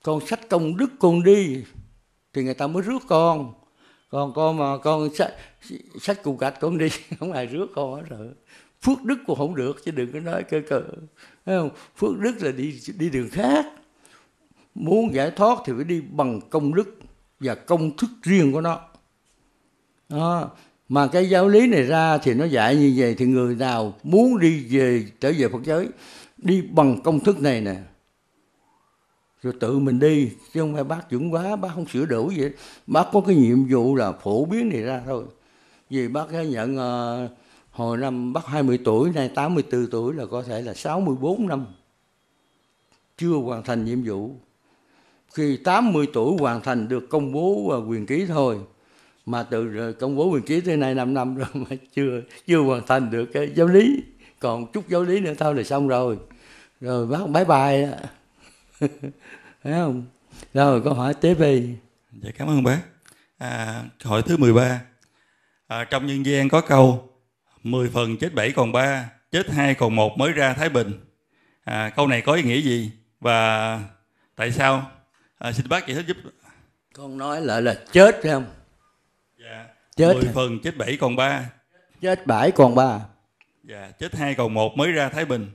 con sách công đức con đi thì người ta mới rước con. Còn con mà con sách, sách cục gạch con đi không ai rước con hết rồi. Phước đức cũng không được, chứ đừng có nói cơ cờ. Thấy không? Phước đức là đi đi đường khác. Muốn giải thoát thì phải đi bằng công đức và công thức riêng của nó. Đó. Mà cái giáo lý này ra thì nó dạy như vậy, thì người nào muốn đi về trở về Phật giới đi bằng công thức này nè, rồi tự mình đi, chứ không phải bác chuẩn quá, bác không sửa đổi vậy. Bác có cái nhiệm vụ là phổ biến này ra thôi. Vì bác nhận uh, hồi năm bác hai mươi tuổi, nay tám mươi tư tuổi, là có thể là sáu mươi bốn năm chưa hoàn thành nhiệm vụ. Khi tám mươi tuổi hoàn thành được công bố uh, quyền ký thôi, mà từ công bố quyền ký tới nay năm năm rồi mà chưa chưa hoàn thành được cái giáo lý. Còn chút giáo lý nữa thôi là xong rồi. Rồi bác bye bye đó. Thấy không? Rồi câu hỏi tiếp đi. Dạ, cảm ơn bác. À, câu hỏi thứ mười ba. À, trong nhân gian có câu mười phần chết bảy còn ba, chết hai còn một mới ra Thái Bình. À, câu này có ý nghĩa gì và tại sao? À, xin bác giải thích giúp. Con nói lại là chết phải không? Dạ. Chết mười phần chết bảy còn ba. Chết bảy còn ba. Dạ, chết hai còn một mới ra Thái Bình.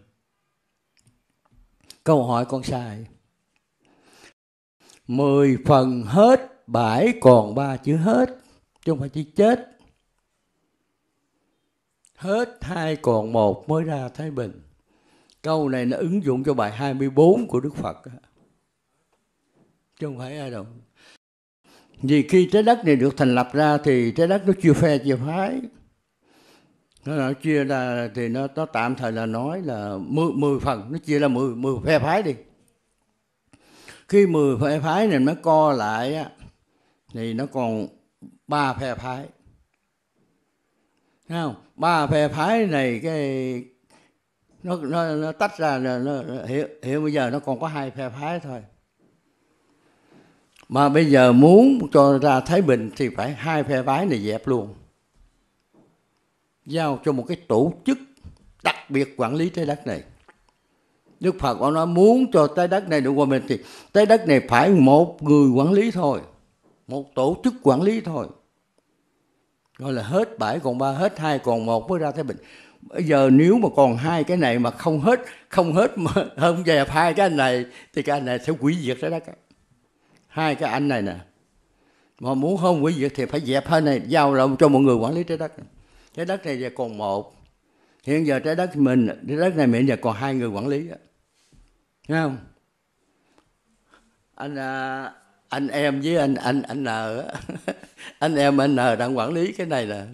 Câu hỏi con sai. Mười phần hết, bảy còn ba, chữ hết, chứ không phải chữ chết. Hết hai còn một mới ra Thái Bình. Câu này nó ứng dụng cho bài hai mươi bốn của Đức Phật, chứ không phải ai đâu. Vì khi trái đất này được thành lập ra thì trái đất nó chia phe chia phái. Nó chia ra thì nó, nó tạm thời là nói là mười, mười phần, nó chia ra mười, mười phe phái đi. Khi mười phe phái này nó co lại á, thì nó còn ba phe phái. Thấy không? Ba phe phái này cái nó nó, nó tách ra là nó, hiện, hiện bây giờ nó còn có hai phe phái thôi. Mà bây giờ muốn cho ra Thái Bình thì phải hai phe phái này dẹp luôn. Giao cho một cái tổ chức đặc biệt quản lý trái đất này. Đức Phật có nói muốn cho trái đất này được hòa bình thì trái đất này phải một người quản lý thôi, một tổ chức quản lý thôi. Gọi là hết bảy còn ba, hết hai còn một mới ra Thái Bình. Bây giờ nếu mà còn hai cái này mà không hết, không hết mà không dẹp hai cái anh này thì cái anh này sẽ hủy diệt trái đất. Hai cái anh này nè, mà muốn không hủy diệt thì phải dẹp hai này, giao lại cho một người quản lý trái đất. Trái đất này giờ còn một. Hiện giờ trái đất mình, trái đất này mình giờ còn hai người quản lý. Thấy không? Anh anh em với anh anh anh N anh em anh N đang quản lý cái này nè.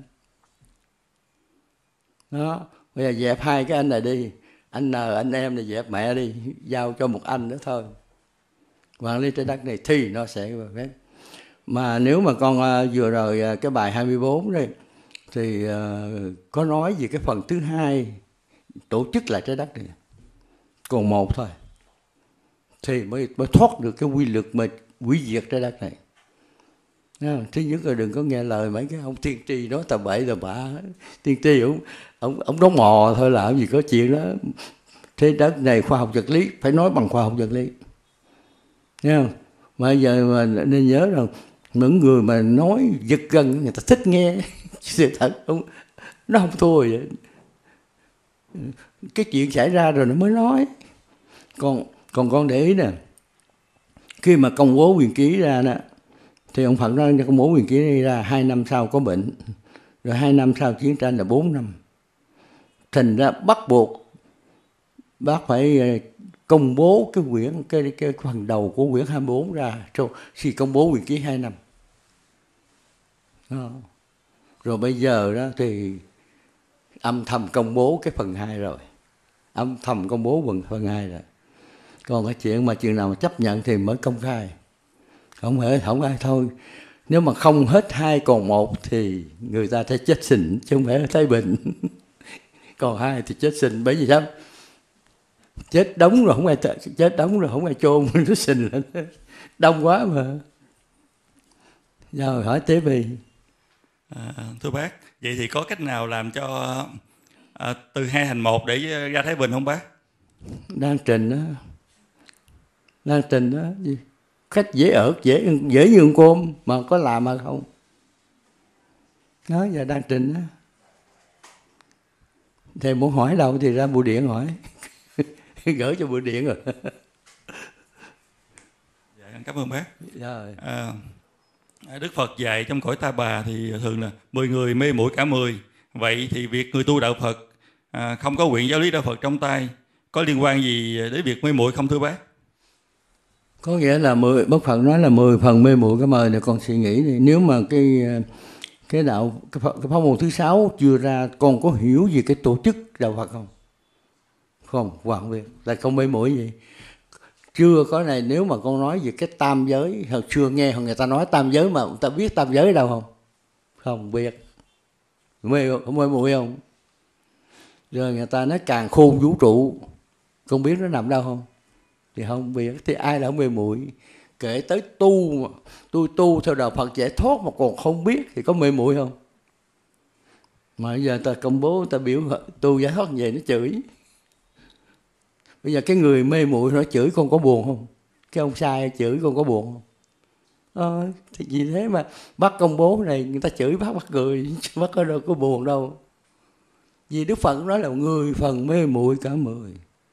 Đó, bây giờ dẹp hai cái anh này đi. Anh N, anh em này dẹp mẹ đi, giao cho một anh nữa thôi. Quản lý trái đất này thì nó sẽ phép. Mà nếu mà con uh, vừa rồi uh, cái bài hai mươi bốn đây thì uh, có nói về cái phần thứ hai, tổ chức lại trái đất này. Còn một thôi thì mới, mới thoát được cái quy luật mà hủy diệt trái đất này. Thứ nhất là đừng có nghe lời mấy cái ông tiên tri nói tầm bậy tầm bạ. Tiên tri ông, ông, ông nói mò thôi, làm gì có chuyện đó. Trái đất này khoa học vật lý, phải nói bằng khoa học vật lý. Thấy không? Mà giờ mà nên nhớ rằng những người mà nói giật gân người ta thích nghe. Sự thật không, nó không thua vậy. Cái chuyện xảy ra rồi nó mới nói. Còn, còn con để ý nè, khi mà công bố quyền ký ra đó, thì ông Phật nói công bố quyền ký ra hai năm sau có bệnh, rồi hai năm sau chiến tranh là bốn năm. Thành ra bắt buộc bác phải công bố cái quyển cái, cái phần đầu của quyển hai mươi bốn ra cho khi công bố quyền ký hai năm. Đó. Rồi bây giờ đó thì âm thầm công bố cái phần hai rồi. Âm thầm công bố phần, phần hai rồi. Còn cái chuyện mà chuyện nào mà chấp nhận thì mới công khai. Không phải không ai thôi. Nếu mà không hết hai còn một thì người ta sẽ chết xình, chứ không phải Thái Bình. Còn hai thì chết xình, bởi vì sao? Chết đóng rồi không ai chết đóng rồi không ai chôn, nó xình lên. Đông quá mà. Rồi hỏi tiếp đi. À, thưa bác, vậy thì có cách nào làm cho à, từ hai thành một để ra Thái Bình không bác? Đang trình đó. Đang trình đó. Gì? khách dễ ở, dễ dễ như cơm mà có làm mà không. Đó, giờ đang trình đó. Thầy muốn hỏi đâu thì ra bưu điện hỏi. Gửi cho bưu điện rồi. Dạ, cảm ơn bác. Rồi. À, Đức Phật dạy trong cõi Ta Bà thì thường là mười người mê muội cả mười. Vậy thì việc người tu đạo Phật à, không có quyển giáo lý đạo Phật trong tay có liên quan gì đến việc mê muội không thưa bác? Có nghĩa là mười, Bác Phật nói là mười phần mê muội cái mời này, con suy nghĩ đi. Nếu mà cái cái đạo cái, pháp, cái pháp môn thứ sáu chưa ra, con có hiểu gì cái tổ chức đạo Phật không? Không, hoàn biết là không mê muội gì. Chưa có này, nếu mà con nói về cái tam giới, hồi xưa nghe người ta nói tam giới mà người ta biết tam giới đâu không? Không biết. Mê không mê muội không? Rồi người ta nói càng khôn vũ trụ, con biết nó nằm đâu không? Thì không biết. Thì ai đã mê muội? Kể tới tu mà tôi tu theo đạo Phật giải thoát mà còn không biết thì có mê muội không? Mà bây giờ ta công bố, ta biểu tu giải thoát về nó chửi. Bây giờ cái người mê muội nó chửi con có buồn không? Cái ông sai chửi con có buồn không? Ờ, thì vì thế mà bác công bố này người ta chửi bác bắt cười, bác có đâu có buồn đâu. Vì Đức Phật nói là người phần mê muội cả mười.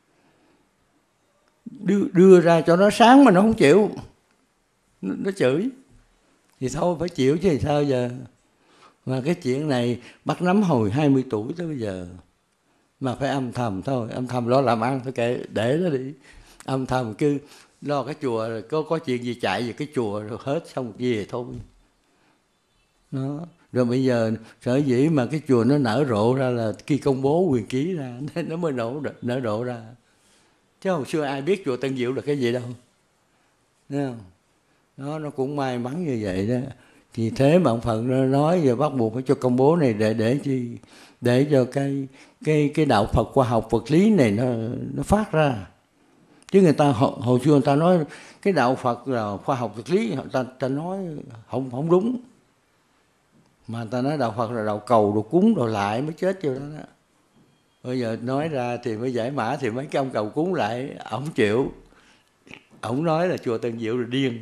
Đưa, đưa ra cho nó sáng mà nó không chịu, nó, nó chửi thì thôi phải chịu chứ sao giờ. Mà cái chuyện này bác nắm hồi hai mươi tuổi tới bây giờ mà phải âm thầm thôi, âm thầm lo làm ăn thôi, kệ để nó đi. Âm thầm cứ lo cái chùa rồi có có chuyện gì chạy về cái chùa rồi hết xong về thôi. Đó. Rồi bây giờ sở dĩ mà cái chùa nó nở rộ ra là khi công bố quyền ký ra nó mới nổ nở rộ ra. Chứ hồi xưa ai biết chùa Tân Diệu là cái gì đâu. Thấy không? Đó, nó cũng may mắn như vậy đó. Thì thế mà ông Phật nói giờ bắt buộc phải cho công bố này để để chi? Để cho cái cái cái đạo Phật khoa học vật lý này nó nó phát ra. Chứ người ta hồi, hồi xưa người ta nói cái đạo Phật là khoa học vật lý, người ta, ta nói không không đúng. Mà người ta nói đạo Phật là đạo cầu, đồ cúng, đồ lại mới chết vô đó đó. Bây giờ nói ra thì mới giải mã thì mấy cái ông cầu cúng lại, ổng chịu. Ổng nói là chùa Tân Diệu là điên.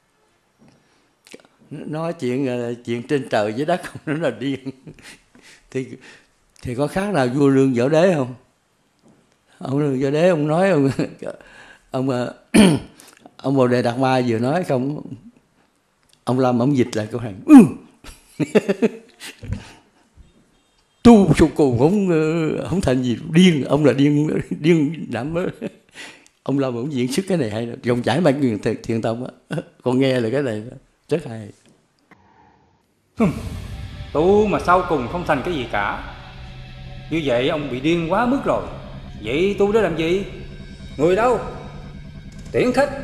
Nói chuyện chuyện trên trời dưới đất không, nó là điên. Thì thì có khác nào vua Lương Võ Đế không? Ông Lương Võ Đế ông nói ông ông ông Bồ Đề Đạt Ma vừa nói không, ông Lâm ông dịch lại câu này. Tu sau cùng không không thành gì, điên, ông là điên điên đảm. Ông Lâm ông diễn xuất cái này hay, dòng chảy bản quyền Thiện Tông á, con nghe là cái này rất hay. Tu mà sau cùng không thành cái gì cả, như vậy ông bị điên quá mức rồi. Vậy tu để làm gì? Người đâu? Tiễn khách.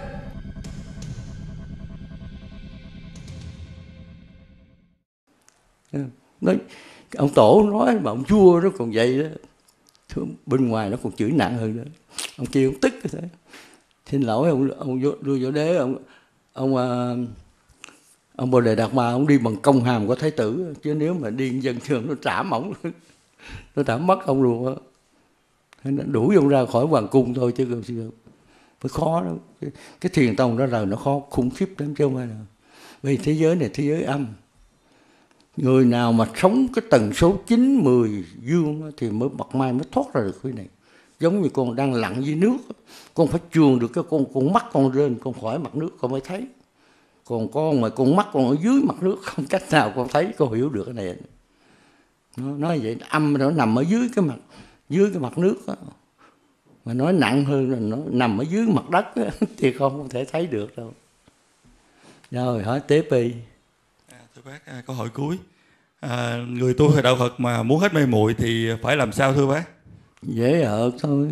Nói, ông Tổ nói mà ông vua nó còn vậy đó. Bên ngoài nó còn chửi nặng hơn đó. Ông kia ông tức cái thế. Xin lỗi ông ông đưa Võ Đế, ông ông ông Bồ Đề Đạt Ma ông đi bằng công hàm của thái tử, chứ nếu mà đi dân thường nó trảm ổng, nó trảm mất ông luôn á. Nó đuổi ông ra khỏi hoàng cung thôi chứ không sao. Phải khó đó. Cái, cái Thiền Tông đó là nó khó khủng khiếp lắm chứ không phải nào. Vì thế giới này thế giới âm. Người nào mà sống cái tần số chín, mười dương thì mới bật mai mới thoát ra được cái này. Giống như con đang lặn dưới nước, con phải chuồn được cái con con mắt con lên, con khỏi mặt nước con mới thấy. Còn con mà con mắt con ở dưới mặt nước không cách nào con thấy, con hiểu được cái này. Nó nói vậy, âm nó nằm ở dưới cái mặt dưới cái mặt nước đó. Mà nói nặng hơn là nó nằm ở dưới mặt đất đó, thì con không thể thấy được đâu. Rồi hỏi tiếp đi. À, thưa bác, à, câu hỏi cuối. À, người tu theo đạo Phật mà muốn hết mê muội thì phải làm sao thưa bác? Dễ hợt thôi.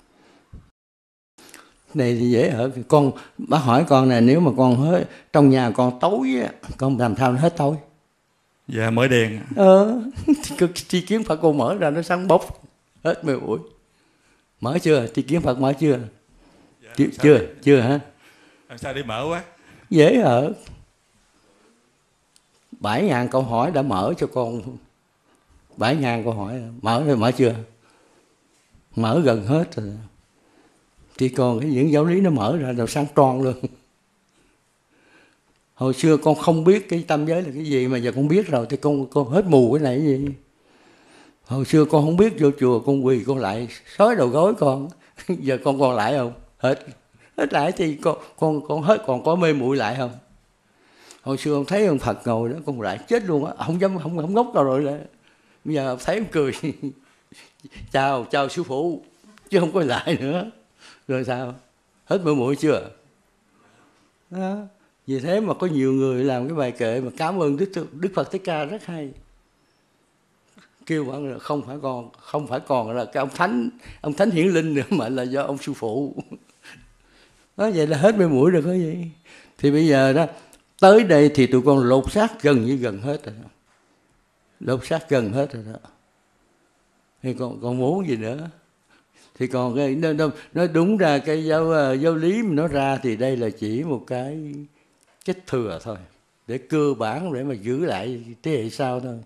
Này thì dễ hợt. Con bác hỏi con này, nếu mà con hết trong nhà con tối con làm sao nó hết tối? Dạ mở đèn. Ờ, thì tri kiến Phật con mở ra nó sáng bốc hết mê muội. Mở chưa? Tri kiến Phật mở chưa? Dạ, chưa, chưa, để... chưa hả? Làm sao để mở quá? Dễ hợt. Bảy ngàn câu hỏi đã mở cho con. Bảy ngàn câu hỏi mở rồi, mở chưa? Mở gần hết rồi. Thì còn cái những giáo lý nó mở ra rồi sáng tròn luôn. Hồi xưa con không biết cái tam giới là cái gì, mà giờ con biết rồi thì con con hết mù cái này cái gì. Hồi xưa con không biết, vô chùa con quỳ con lại xói đầu gối con. Giờ con còn lại không? Hết. Hết lại thì con con con hết còn có mê muội lại không? Hồi xưa ông thấy ông Phật ngồi đó con lại chết luôn á, không dám không không ngốc đâu rồi đó. Bây giờ thấy ông cười. Chào, chào sư phụ, chứ không có lại nữa. Rồi sao? Hết mê muội chưa? Đó. Vì thế mà có nhiều người làm cái bài kệ mà cảm ơn Đức Đức Phật Thích Ca rất hay. Kêu bạn là không phải còn không phải còn là cái ông thánh ông thánh hiển linh nữa, mà là do ông sư phụ. Đó, vậy là hết mê muội rồi có gì. Thì bây giờ đó tới đây thì tụi con lột xác gần như gần hết rồi đó. Lột xác gần hết rồi đó. Thì còn còn muốn gì nữa? Thì còn cái nó, nó, nó đúng ra cái giáo giáo lý mà nó ra thì đây là chỉ một cái cái thừa thôi, để cơ bản để mà giữ lại thế hệ sau thôi.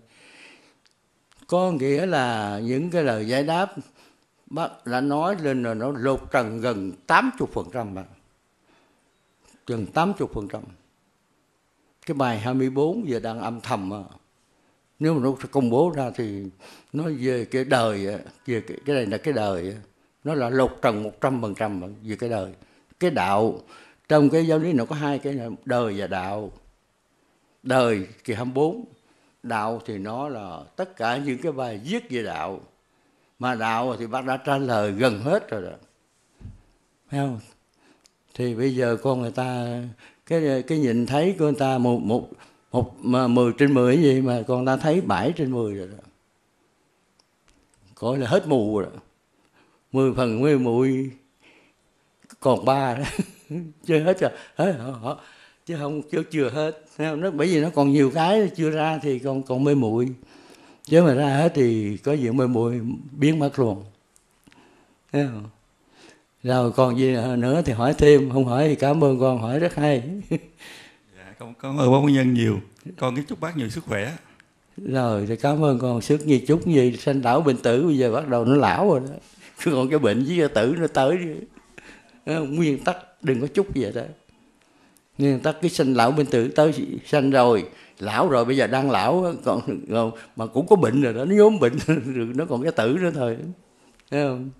Có nghĩa là những cái lời giải đáp bác đã nói lên là nó lột trần gần tám mươi phần trăm mà. Gần tám mươi phần trăm. Cái bài hai mươi bốn giờ đang âm thầm mà. Nếu mà nó công bố ra thì nó về cái đời, về cái, cái này là cái đời, nó là lột trần một trăm phần trăm về cái đời. Cái đạo, trong cái giáo lý nó có hai cái là đời và đạo. Đời kỳ hai mươi bốn, đạo thì nó là tất cả những cái bài viết về đạo. Mà đạo thì bác đã trả lời gần hết rồi đó. Thấy không? Thì bây giờ con người ta, cái cái nhìn thấy của người ta một, một, một mà mười trên mười cái gì mà con ta thấy bảy trên mười rồi đó. Gọi là hết mù rồi đó. mười phần mười muội còn ba đó. Chưa hết rồi. Hết hả? Chứ không chưa chưa hết. Nó bởi vì nó còn nhiều cái chưa ra thì còn còn mê muội. Chứ mà ra hết thì có gì mê muội biến mất luôn. Thấy không? Rồi còn gì nữa thì hỏi thêm, không hỏi thì cảm ơn con hỏi rất hay. Dạ, con cảm ơn bác Nguyên Nhân nhiều. Con kính chúc bác nhiều sức khỏe. Rồi thì cảm ơn con, sức như chút gì sanh lão bệnh tử bây giờ bắt đầu nó lão rồi đó. Còn cái bệnh với cái tử nó tới. Nguyên tắc đừng có chút vậy đó. Nguyên tắc cái sanh lão bệnh tử tới sanh rồi, lão rồi bây giờ đang lão còn mà cũng có bệnh rồi đó, nó nhóm bệnh rồi nó còn cái tử nữa thôi. Thấy không?